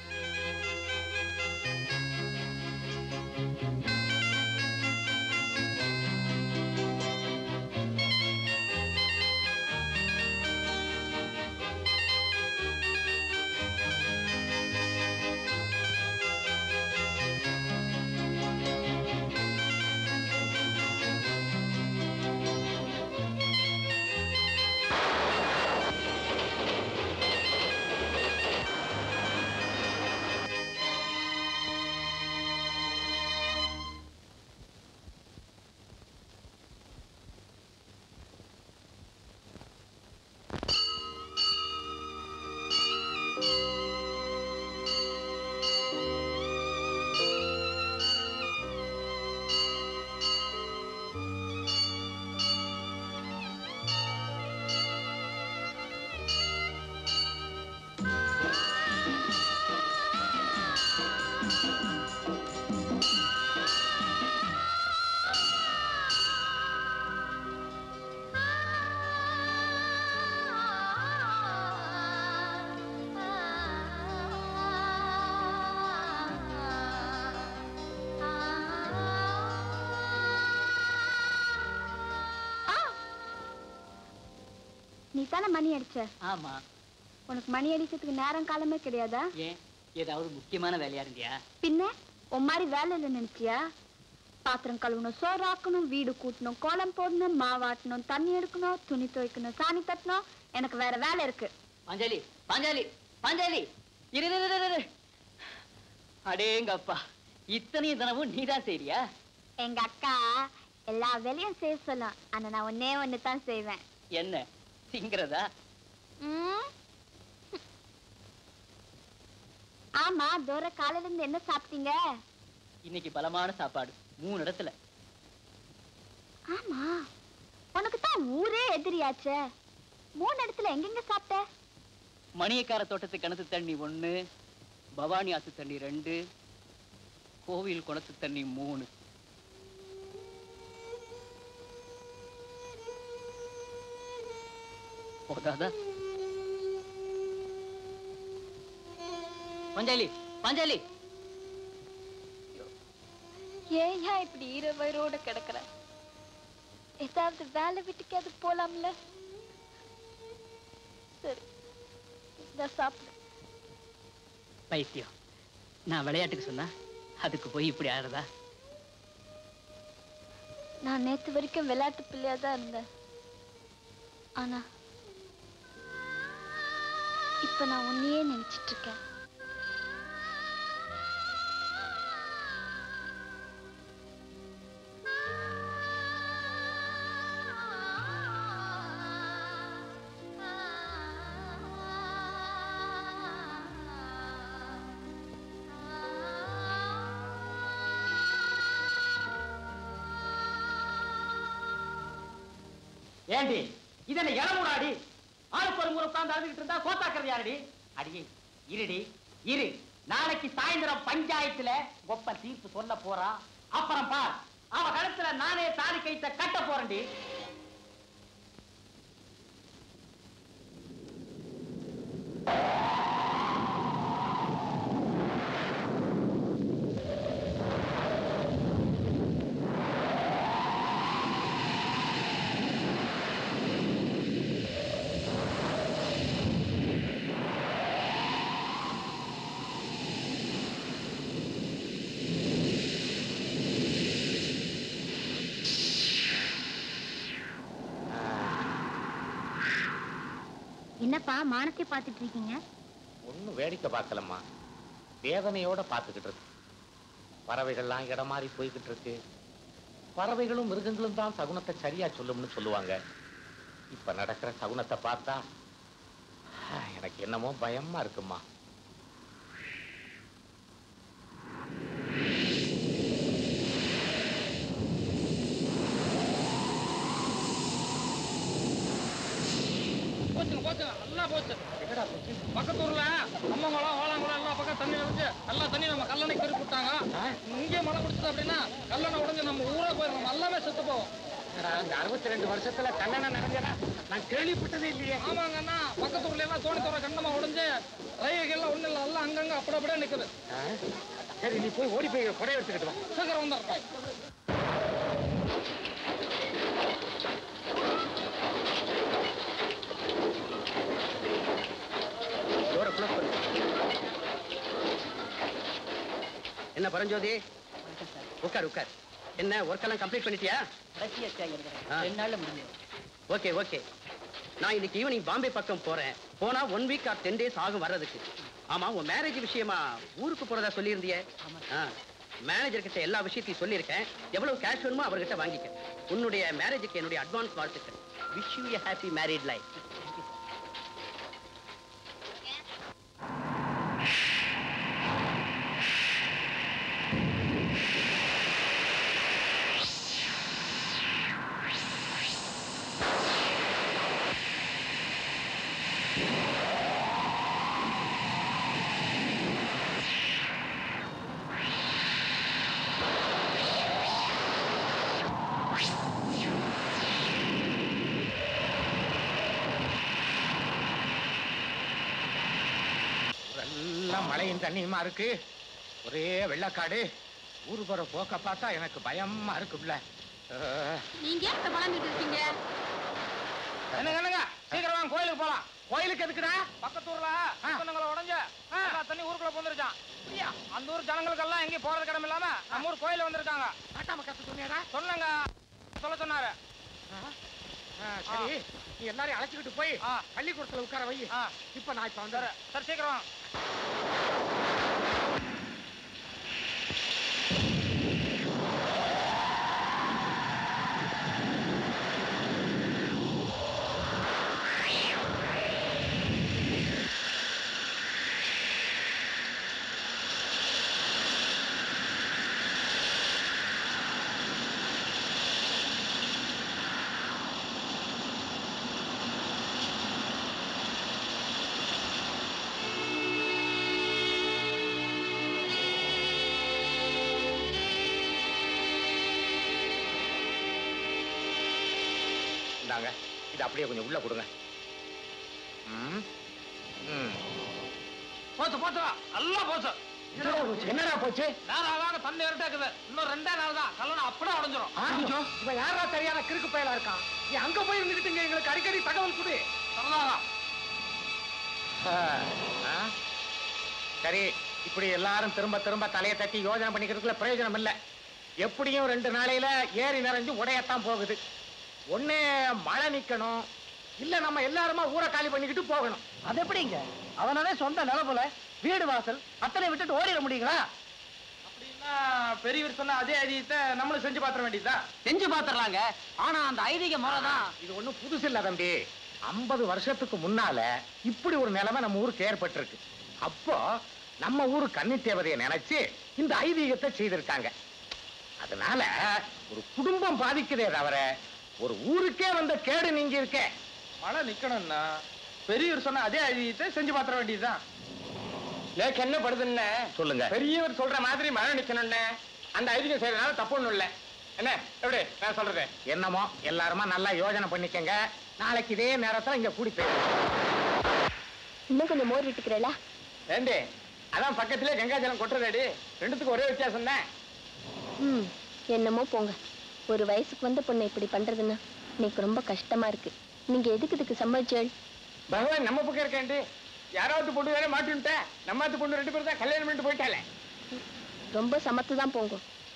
நீ தானே மணி அடிச்ச? ஆமா. உனக்கு மணி அடிக்கிறதுக்கு நேரம் காலமே கிடையாதா? ஏன், ஏதாவது முக்கியமான வேலையா இருந்தியா? பின்ன உன் மாதிரி வேலை இல்லை நினைச்சியா? பாத்திரம் கழுவணும், சோறு ஆக்கணும், வீடு கூட்டணும், கோலம் போடணும், மாவாட்டணும், தண்ணி எடுக்கணும், துணி துவைக்கணும், சாணி தட்டணும். எனக்கு வேற வேலை இருக்கு. பாஞ்சாலி, பாஞ்சாலி, பாஞ்சாலி, இரு இரு, இரு, இரு. அடேங்கப்பா, இத்தனையும் தினமும் நீதான் செய்றியா? எங்க அக்கா எல்லா வேலையும் செய்ய சொல்லும். ஆனா நான் ஒன்னே ஒண்ணு தான் செய்வேன். என்ன திங்கிறதா? ம். ஆமா, தோர காலையில இருந்து என்ன சாப்பிட்டீங்க? இன்னைக்கு பலமான சாப்பாடு மூணு இடத்துல. ஆமா, உனக்கு தான் ஊரே எதிரியாச்சே. மூணு இடத்துல எங்கெங்க சாப்பிட்ட? மணியக்கார தோட்டத்து கிணத்து தண்ணி ஒண்ணு, பவானி ஆத்து தண்ணி ரெண்டு, கோவில் குளத்து தண்ணி மூணு. போதாதா? பஞ்சாலி, பஞ்சாலி, ஏயா இப்படி ஈர வயிறோட கிடக்குற? ஏதாவது வேலை வீட்டுக்கு அது போலாம்ல? சரி, நான் சாப்பிடு. பைத்தியம், நான் விளையாட்டுக்கு சொன்னா அதுக்கு போய் இப்படி ஆடுறதா? நான் நேத்து வரைக்கும் விளையாட்டு பிள்ளையா தான் இருந்தேன். ஆனா இப்ப நான் உன்னையே நினைச்சிட்டு இருக்கேன். ஏண்டி இதனை இளமுடாடி ஆளுக்கு ஒரு முறை உட்கார்ந்து அழுதுகிட்டு இருந்தா சோத்தாக்குறது யாரடி? அடியே இருடி இரு, நாளைக்கு சாயந்தரம் பஞ்சாயத்துல ஒப்ப தீர்ப்பு சொல்ல போறான். அப்புறம் பார், அவ கழுத்துல நானே தாலி கைத்த கட்ட போறேன்டி. என்னப்பா மானத்தை பார்த்துட்டு இருக்கீங்க? ஒன்னும் வேடிக்கை பார்க்கலம்மா, வேதனையோட பார்த்துக்கிட்டு இருக்கு. பறவைகள்லாம் இடம் மாறி போய்கிட்டு இருக்கு. பறவைகளும் மிருகங்களும் தான் சகுனத்தை சரியா சொல்லும்னு சொல்லுவாங்க. இப்ப நடக்கிற சகுனத்தை பார்த்தா எனக்கு என்னமோ பயமா இருக்குமா. பக்கத்தூர்ல அம்மங்குளம் ஓலாங்குளம் எல்லா பக்கம் தண்ணி வந்து எல்லா தண்ணி நம்ம கல்லணை பெருக்கி விட்டாங்க. இங்கே மழை பிடிச்சது அப்படின்னா கல்லணை உடஞ்சு நம்ம ஊரே போயிடும், நம்ம எல்லாமே செத்து போவோம். அந்த அறுபத்தி ரெண்டு வருஷத்துல கல்லணை நிறைஞ்சனா நான் கேள்விப்பட்டதே இல்லையே. ஆமாங்கண்ணா, பக்கத்தூர்ல எல்லாம் தோணி தோற கண்டமா உடஞ்சு ரயில்கள்லாம் ஒண்ணு இல்லை, எல்லாம் அங்கங்க அப்படி அப்படியே நிக்குது. சரி, நீ போய் ஓடி போய் கொடை எடுத்துக்கிட்டு வா. சீக்கிரம் வந்துடுறேன். என்ன பரஞ்சோதி, உட்கார் உட்கார். என்ன ஒர்க் எல்லாம் கம்ப்ளீட் பண்ணிட்டியா? ரெண்டு நாள்ல முடிஞ்சது. Okay okay. நான் இன்னைக்கு ஈவினிங் பாம்பே பக்கம் போறேன். போனா one week or ten days ஆகும் வர்றதுக்கு. ஆமா, உன் மேரேஜ் விஷயமா ஊருக்கு போறதா சொல்லியிருந்தியே. மேனேஜர் கிட்ட எல்லா விஷயத்தையும் சொல்லியிருக்கேன். எவ்வளவு கேஷ் வேணுமோ அவர்கிட்ட வாங்கிக்க. உன்னுடைய மேரேஜுக்கு என்னுடைய அட்வான்ஸ் வாழ்த்துக்கள். Wish you a happy married life. மழையும் தண்ணியுமா இருக்கு, ஒரே வெள்ளக்காடு. ஊரு போற போக்க பார்த்தா எனக்கு பயமா இருக்குல்ல. நீங்க ஏன் புலம்பிட்டு இருக்கீங்க? என்னங்க என்னங்க, சீக்கிரம் வாங்க, கோயிலுக்கு போலாம். கோயிலுக்கு எதுக்குடா? பக்கத்தூர்ல சொந்தங்களை உடஞ்சு எல்லா தண்ணி ஊருக்குள்ள போந்துருச்சான். அந்த ஊர் ஜனங்களுக்கெல்லாம் எங்கேயும் போறது கிடமை இல்லாம நம்ம ஊர் கோயில வந்திருக்காங்க. ஆட்டாம கத்து சொன்னியாடா? சொல்லுங்க, சொல்ல சொன்னாரு. சரி, நீ எல்லாரையும் அழைச்சிக்கிட்டு போய் பள்ளிக்கூடத்துல உட்கார வை. இப்ப நான் இப்ப வந்துடுறேன். சரி, சீக்கிரம். இது அப்படியே கொஞ்சம் உள்ள கொடுங்க. போச்சு போச்சு, நல்லா போச்சு. போச்சு என்னடா போச்சு நேராக தண்ணி இரட்டாக்குது இன்னும் ரெண்டே நாள் தான் கல்யாணம் அப்படியே உடஞ்சிரும். இவன் யாரா சரியான கிறுக்கு பயலா இருக்கான் நீ அங்க போய் இருந்துகிட்டு எங்களுக்கு அடிக்கடி தகவல் கொடு. சரி இப்படி எல்லாரும் திரும்ப திரும்ப தலையை தட்டி யோசனை பண்ணிக்கிறதுக்குள்ள பிரயோஜனம் இல்ல. எப்படியும் ரெண்டு நாளையில ஏரி நிறைஞ்சு உடையத்தான் போகுது. ஒண்ணு மழை நிக்கணும், இல்ல நம்ம எல்லாருமா ஊரை காலி பண்ணிக்கிட்டு போகணும். அது எப்படிங்க? அவனாலே சொந்த நிலப்புல வீடு வாசல் அத்தனை விட்டுட்டு ஓடிட முடியுங்களா? அப்படின்னா பெரியவர் சொன்ன அதே ஐதீகத்தை நம்மளும் செஞ்சு பாத்திர வேண்டியதுதான். செஞ்சு பாத்துறலாங்க. ஆனா அந்த ஐதீக முறைதான் இது ஒண்ணும் புதுசு இல்ல தம்பி. ஐம்பது வருஷத்துக்கு முன்னால இப்படி ஒரு நிலைமை நம்ம ஊருக்கு ஏற்பட்டிருக்கு. அப்போ நம்ம ஊரு கன்னி தேவதையை நினைச்சு இந்த ஐதீகத்தை செய்திருக்காங்க. அதனால ஒரு குடும்பம் பாதிக்குதே தவிர ஒரு ஊருக்கே வந்த கேடு நீங்க இருக்க. மழை நிக்கணும்னா பெரியவர் சொன்ன அதே ஐதீகத்தை செஞ்சு பாத்திர வேண்டியதுதான். எனக்கு என்ன படுதுன்னு சொல்லுங்க. பெரியவர் சொல்ற மாதிரி மழை நிக்கணும்னு அந்த ஐதீகம் செய்யறதுனால தப்பு ஒண்ணும் இல்ல. என்ன எப்படி நான் சொல்றது? என்னமோ எல்லாருமா நல்லா யோசனை பண்ணிக்கங்க. நாளைக்கு இதே நேரத்துல இங்க கூடி போயிடும். இன்னும் கொஞ்சம் மோர் விட்டுக்கிறேளா? ஏண்டி அதான் பக்கத்திலே கங்காஜலம் கொட்டுறதாடி, ரெண்டுத்துக்கு ஒரே வித்தியாசம் தான். ம் என்னமோ போங்க. ஒரு வயசுக்கு வந்த பொண்ணை இப்படி பண்றதுன்னா எனக்கு ரொம்ப கஷ்டமா இருக்கு. நீங்க எதுக்கு இதுக்கு சம்மதிச்சேள்? பகவான் நம்ம பக்கம் இருக்கேன்டி. யாராவது பொண்ணு வேற மாட்டின்ட்டேன். நம்மாத்து பொண்ணு ரெண்டு பேரும் தான் கல்யாணம் பண்ணிட்டு போயிட்டாலே. ரொம்ப சமத்து தான் போங்க.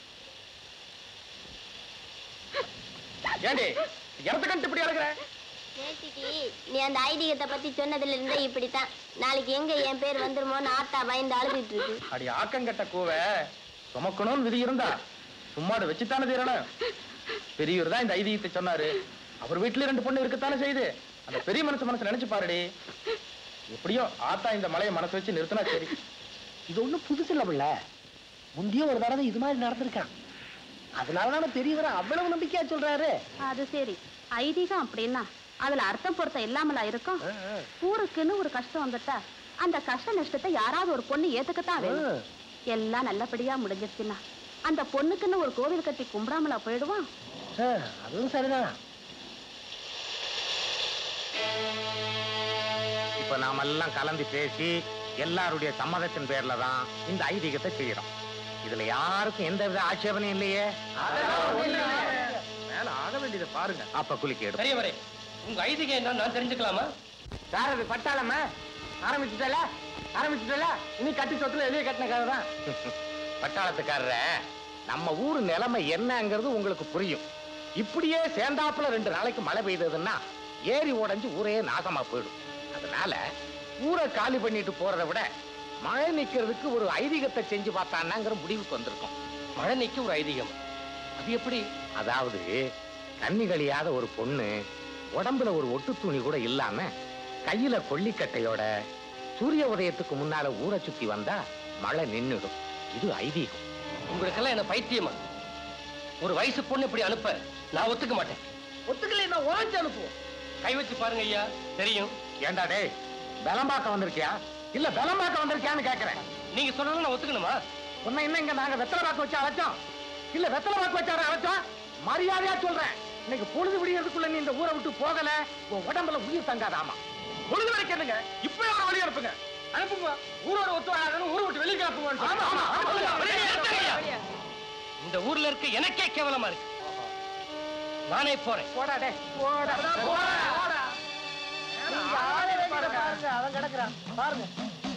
ஏண்டி இடத்த கண்டு இப்படி அழகுற? நேத்திக்கு நீ அந்த ஐதீகத்தை பத்தி சொன்னதுல இருந்தே இப்படித்தான். நாளைக்கு எங்க என் பேர் வந்துருமோன்னு ஆத்தா பயந்து அழுதுட்டு இருக்கு. அடி ஆக்கங்கட்ட கூவ சுமக்கணும்னு விதி இருந்தா சும்மாடு வச்சுத்தானே தீரணும். பெரியவர் தான் இந்த ஐதீகத்தை சொன்னாரு. அவர் வீட்டுல ரெண்டு பொண்ணு இருக்கத்தானே செய்யுது. அந்த பெரிய மனசு மனசு நினைச்சு பாருடி. எப்படியோ ஆத்தா இந்த மலையை மனசு வச்சு நிறுத்தினா சரி. இது ஒண்ணும் புதுசு இல்ல பிள்ளை. முந்தைய ஒரு தடவை இது மாதிரி நடந்திருக்கான். அதனாலதான பெரியவரை அவ்வளவு நம்பிக்கையா சொல்றாரு. அது சரி, ஐதீகம் அப்படின்னா அதுல அர்த்தம் பொருத்த இல்லாமலா இருக்கும்? ஊருக்குன்னு ஒரு கஷ்டம் வந்துட்டா அந்த கஷ்ட நஷ்டத்தை யாராவது ஒரு பொண்ணு ஏத்துக்கத்தான் வேணும். எல்லாம் நல்லபடியா முடிஞ்சிருச்சுன்னா அந்த பொண்ணுக்குன்னு ஒரு கோவில் கட்டி கும்பிடாமலா போயிடுவான். அதுவும் சரிதான். இப்ப நாம எல்லாம் கலந்து பேசி எல்லாருடைய சம்மதத்தின் பேர்ல தான் இந்த ஐதீகத்தை செய்யறோம். இதுல யாருக்கும் எந்த வித ஆட்சேபனையும் இல்லையே. மேல ஆக வேண்டியதை பாருங்க. அப்ப குளிக்க எடு. பெரியவரே, உங்க ஐதீகம் என்ன நான் தெரிஞ்சுக்கலாமா? சார் அது பட்டாளமா ஆரம்பிச்சுட்டல ஆரம்பிச்சுட்டல இனி கட்டி சொத்துல வெளியே கட்டின கதை தான். பட்டாளத்துக்காரர நம்ம ஊரு நிலைமை என்னங்கிறது உங்களுக்கு புரியும். இப்படியே சேர்ந்தாப்புல ரெண்டு நாளைக்கு மழை பெய்ததுன்னா ஏரி உடைஞ்சு ஊரே நாசமா போயிடும். அதனால ஊரை காலி பண்ணிட்டு போறதை விட மழை நிக்கிறதுக்கு ஒரு ஐதீகத்தை செஞ்சு பார்த்தான்னாங்கிற முடிவுக்கு வந்திருக்கோம். மழை நிக்க ஒரு ஐதீகம்? அது எப்படி? அதாவது கண்ணி கழியாத ஒரு பொண்ணு உடம்புல ஒரு ஒட்டு துணி கூட இல்லாம கையில கொல்லிக்கட்டையோட சூரிய உதயத்துக்கு முன்னால ஊரை சுத்தி வந்தா மழை நின்னுடும். இது ஐதீகம். உங்களுக்கெல்லாம் என்ன பைத்தியமா? ஒரு வயசு பொண்ணு இப்படி அனுப்ப நான் ஒத்துக்க மாட்டேன். ஒத்துக்கலை நான் உழைச்சு அனுப்புவோம். கை வச்சு பாருங்க ஐயா, தெரியும். ஏண்டா டேய், பலம்பாக்க வந்திருக்கியா இல்ல பலம்பாக்க வந்திருக்கியான்னு கேக்குறேன். நீங்க சொன்னது நான் ஒத்துக்கணுமா? உன்னை இன்னும் இங்க நாங்க வெத்தலை பாக்கு வச்சு அழைச்சோம் இல்ல வெத்தலை பாக்கு வச்சாரு அழைச்சோம்? மரியாதையா சொல்றேன், இன்னைக்கு பொழுது விடியறதுக்குள்ள நீ இந்த ஊரை விட்டு போகல உன் உடம்புல உயிர் தங்காதாமா. பொழுது வரைக்கும் என்னங்க இப்ப அவரை வழி அனுப்புங்க. அனுப்புங்க. ஊரோட ஒத்து வராதுன்னு ஊரை விட்டு வெளியே கிளப்புங்க. இந்த ஊர்ல இருக்க எனக்கே கேவலமா இருக்கு. நானே போறேன். போடா டே போடா போடா. அவன் கிடக்குறான் பாருங்க.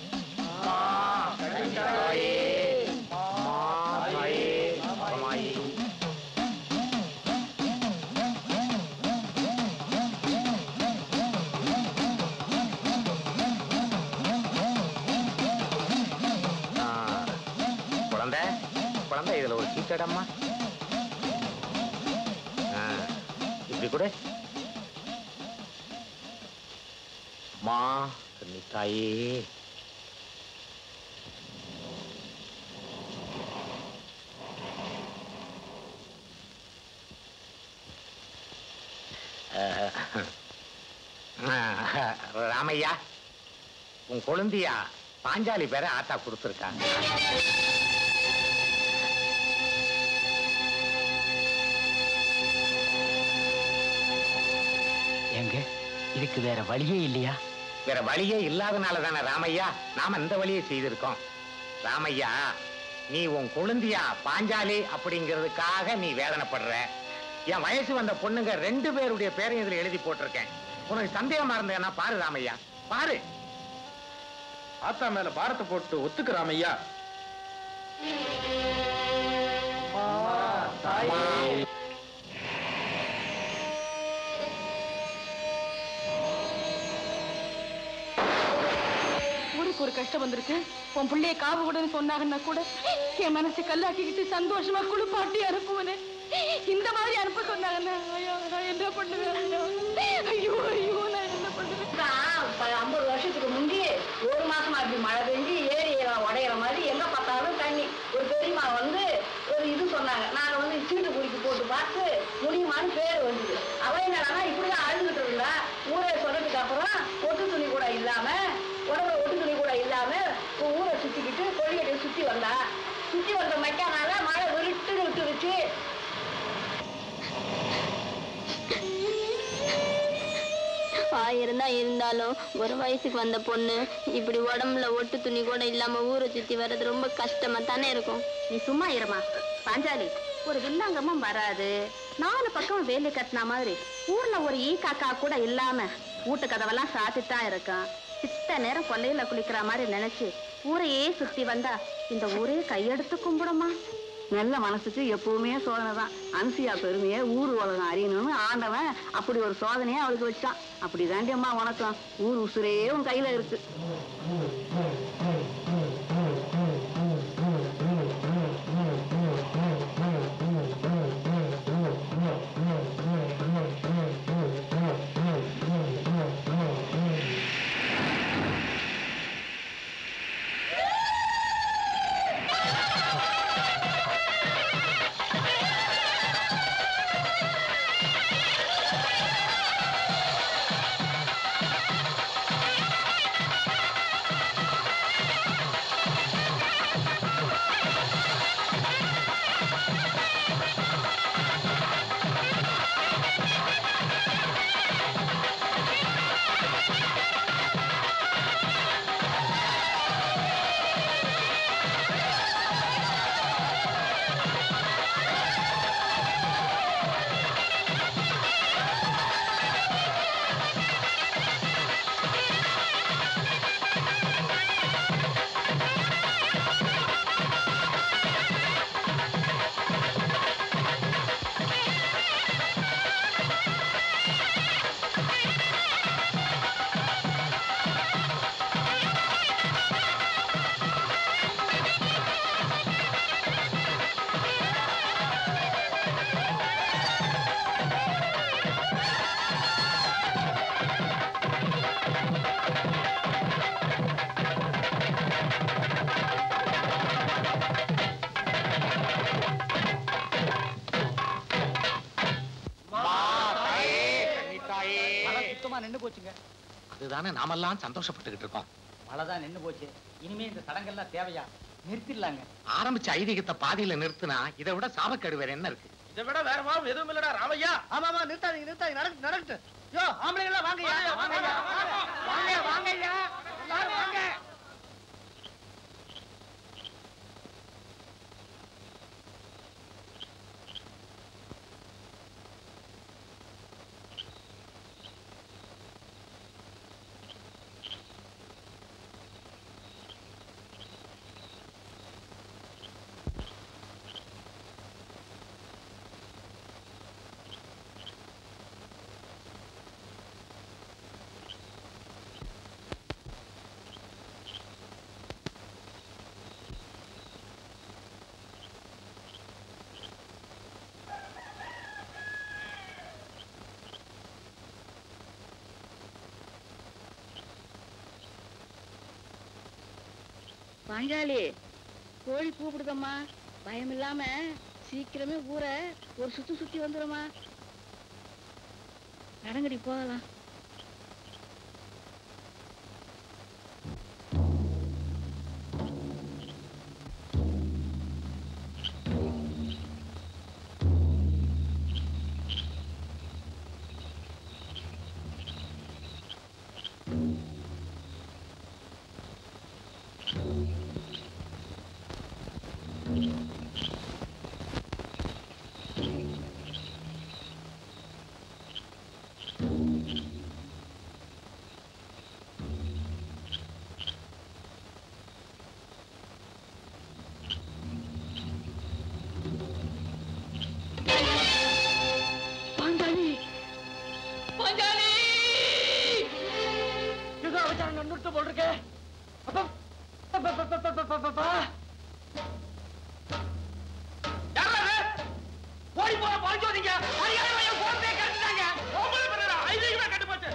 குழந்தை குழந்தை இதுல ஒரு சீட்டடம்மா. இப்படி கூட மா தாயே. ராமையா, உன் கொழுந்தியா பாஞ்சாலி பேரை ஆத்தா கொடுத்துருக்காங்க. எங்க இதுக்கு வேற வழியே இல்லையா? வேற வழியே இல்லாதனால தானே ராமையா நாம இந்த வழியை செய்திருக்கோம். ராமையா, நீ உன் குழந்தையா பாஞ்சாலி அப்படிங்கிறதுக்காக நீ வேதனைப்படுற. என் வயசு வந்த பொண்ணுங்க ரெண்டு பேருடைய பேரையும் இதுல எழுதி போட்டிருக்கேன். உனக்கு சந்தேகமா இருந்தேன்னா பாரு ராமையா, பாரு. ஆத்தா மேல பாரத்தை போட்டு ஒத்துக்கிறாம் ஐயா. ஊருக்கு ஒரு கஷ்டம் வந்திருக்கு. உன் பிள்ளைய காவு கூடன்னு சொன்னாங்கன்னா கூட என் மனசை கல்லாக்கிக்கிட்டு சந்தோஷமா குளிப்பாட்டி அனுப்புவனே. இந்த மாதிரி அனுப்ப சொன்னாங்கன்னா ஐயோ நான் என்ன பண்ணுவேன்? ஐயோ ஐயோ நான் என்ன பண்ணுவேன்? ஐம்பது வருஷத்துக்கு முந்தி ஒரு மாசமா இப்படி மழை பெஞ்சு ஏரி உடையிற மாதிரி எங்க பார்த்தாலும் தண்ணி. ஒரு பெரியம்மா வந்து ஒரு இது சொன்னாங்க. நாங்க வந்து சீட்டு குடிக்கு போட்டு பார்த்து முடியுமான்னு பேர் வந்தது. அவன் என்னன்னா இப்படிதான் அழுதுகிட்டு இருந்தா. ஊரை சொன்னதுக்கு அப்புறம் ஒட்டு துணி கூட இல்லாம, உடம்புல ஒட்டு துணி கூட இல்லாம ஊரை சுத்திக்கிட்டு கொள்ளியடை சுத்தி வந்தா. சுத்தி வந்த மைக்கானால மழை விருட்டுன்னு விட்டுருச்சு. ஆயிரம் தான் இருந்தாலும் ஒரு வயசுக்கு வந்த பொண்ணு இப்படி உடம்புல ஒட்டு துணி கூட இல்லாம ஊரை சுத்தி வர்றது ரொம்ப கஷ்டமா தானே இருக்கும். நீ சும்மா இருமா பாஞ்சாலி. ஒரு வில்லாங்கமும் வராது, நாலு பக்கம் வேலி கட்டின மாதிரி ஊர்ல ஒரு ஈ காக்கா கூட இல்லாம வீட்டு கதவெல்லாம் சாத்தித்தான் இருக்கும். சித்த நேரம் கொல்லையில குளிக்கிற மாதிரி நினைச்சு ஊரையே சுத்தி வந்தா இந்த ஊரே கையெடுத்து கும்பிடுமா? நல்ல மனசுக்கு எப்பவுமே சோதனை தான். அன்சியா பெருமையை ஊர் உலகம் அறியணும்னு ஆண்டவன் அப்படி ஒரு சோதனையை அவளுக்கு வச்சான். அப்படி தாண்டி அம்மா உனக்கும் ஊர் உசுரே உன் கையில இருக்கு. நின்னு போச்சுங்க. அதுதானே நாமெல்லாம் சந்தோஷப்பட்டுக்கிட்டு இருக்கோம். மழைதான் நின்னு போச்சு. இனிமே இந்த சடங்கெல்லாம் தேவையா? நிறுத்திடலாங்க. ஆரம்பிச்ச ஐதீகத்தை பாதியில நிறுத்தினா இதை விட சாபக்கேடு வேற என்ன இருக்கு? இதை விட வேற மாவும் எதுவும் இல்லடா ராமையா. ஆமாமா நிறுத்தாதீங்க நிறுத்தாதீங்க நடக்கு நடக்கு. யோ ஆம்பளைங்க எல்லாம் வாங்கய்யா வாங்கய்யா வாங்க வாங்கய்யா எல்லாரும் வாங்க. பாஞ்சாலி, கோழி கூப்பிடுதம்மா. பயம் இல்லாம சீக்கிரமே ஊரை ஒரு சுத்தி சுத்தி வந்துடுமா. நடங்கடி போகலாம். பாஞ்சாலி பாஞ்சாலி ஏதோ அவசரம் நிறுத்து போல் இருக்கே அப்பா போய் போற பாஞ்சோதிங்க அதிகாரம் போறதே கட்டுட்டாங்க உங்களுக்கு பண்ணற ஐதீகமா கட்டு போச்சு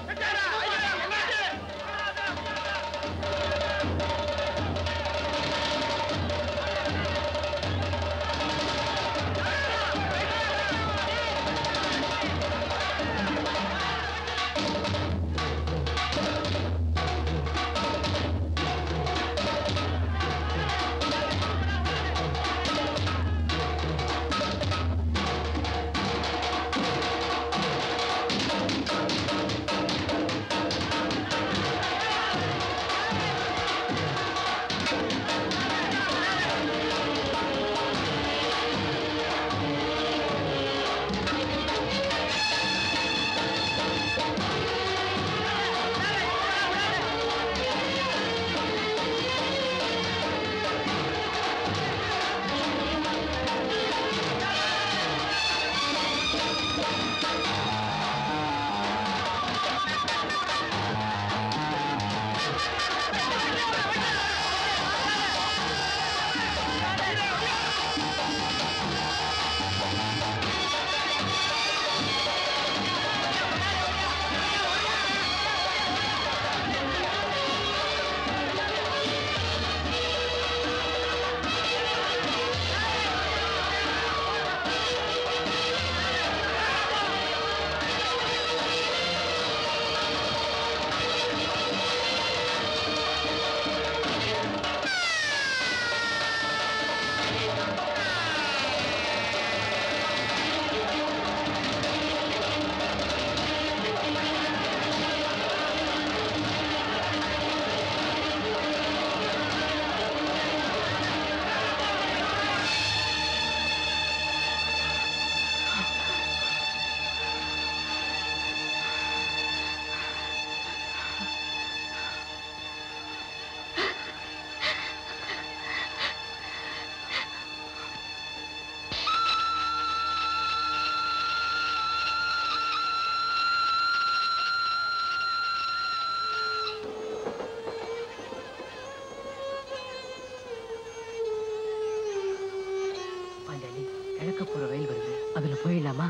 கிழக்க போற ரயில் வருது, அதுல போயிடலாமா?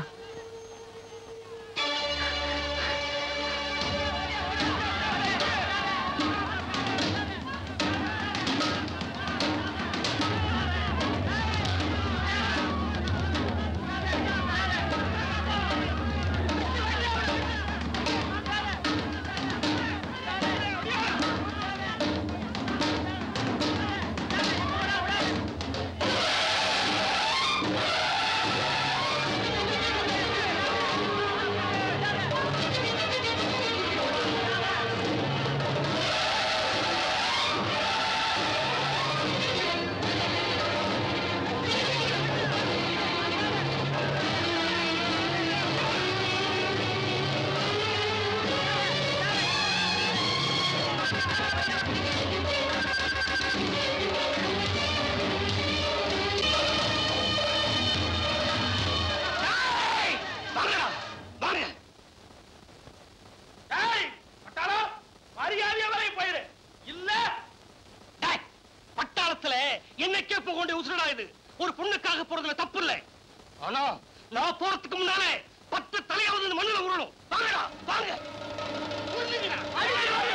என்னைக்கே போக வேண்டிய உசுரடா இது. ஒரு பொண்ணுக்காக போறதுல தப்பு இல்லை. ஆனா நான் போறதுக்கு முன்னாலே பத்து தலையாவது மண்ணுல உருளும். வாங்கடா வாங்க.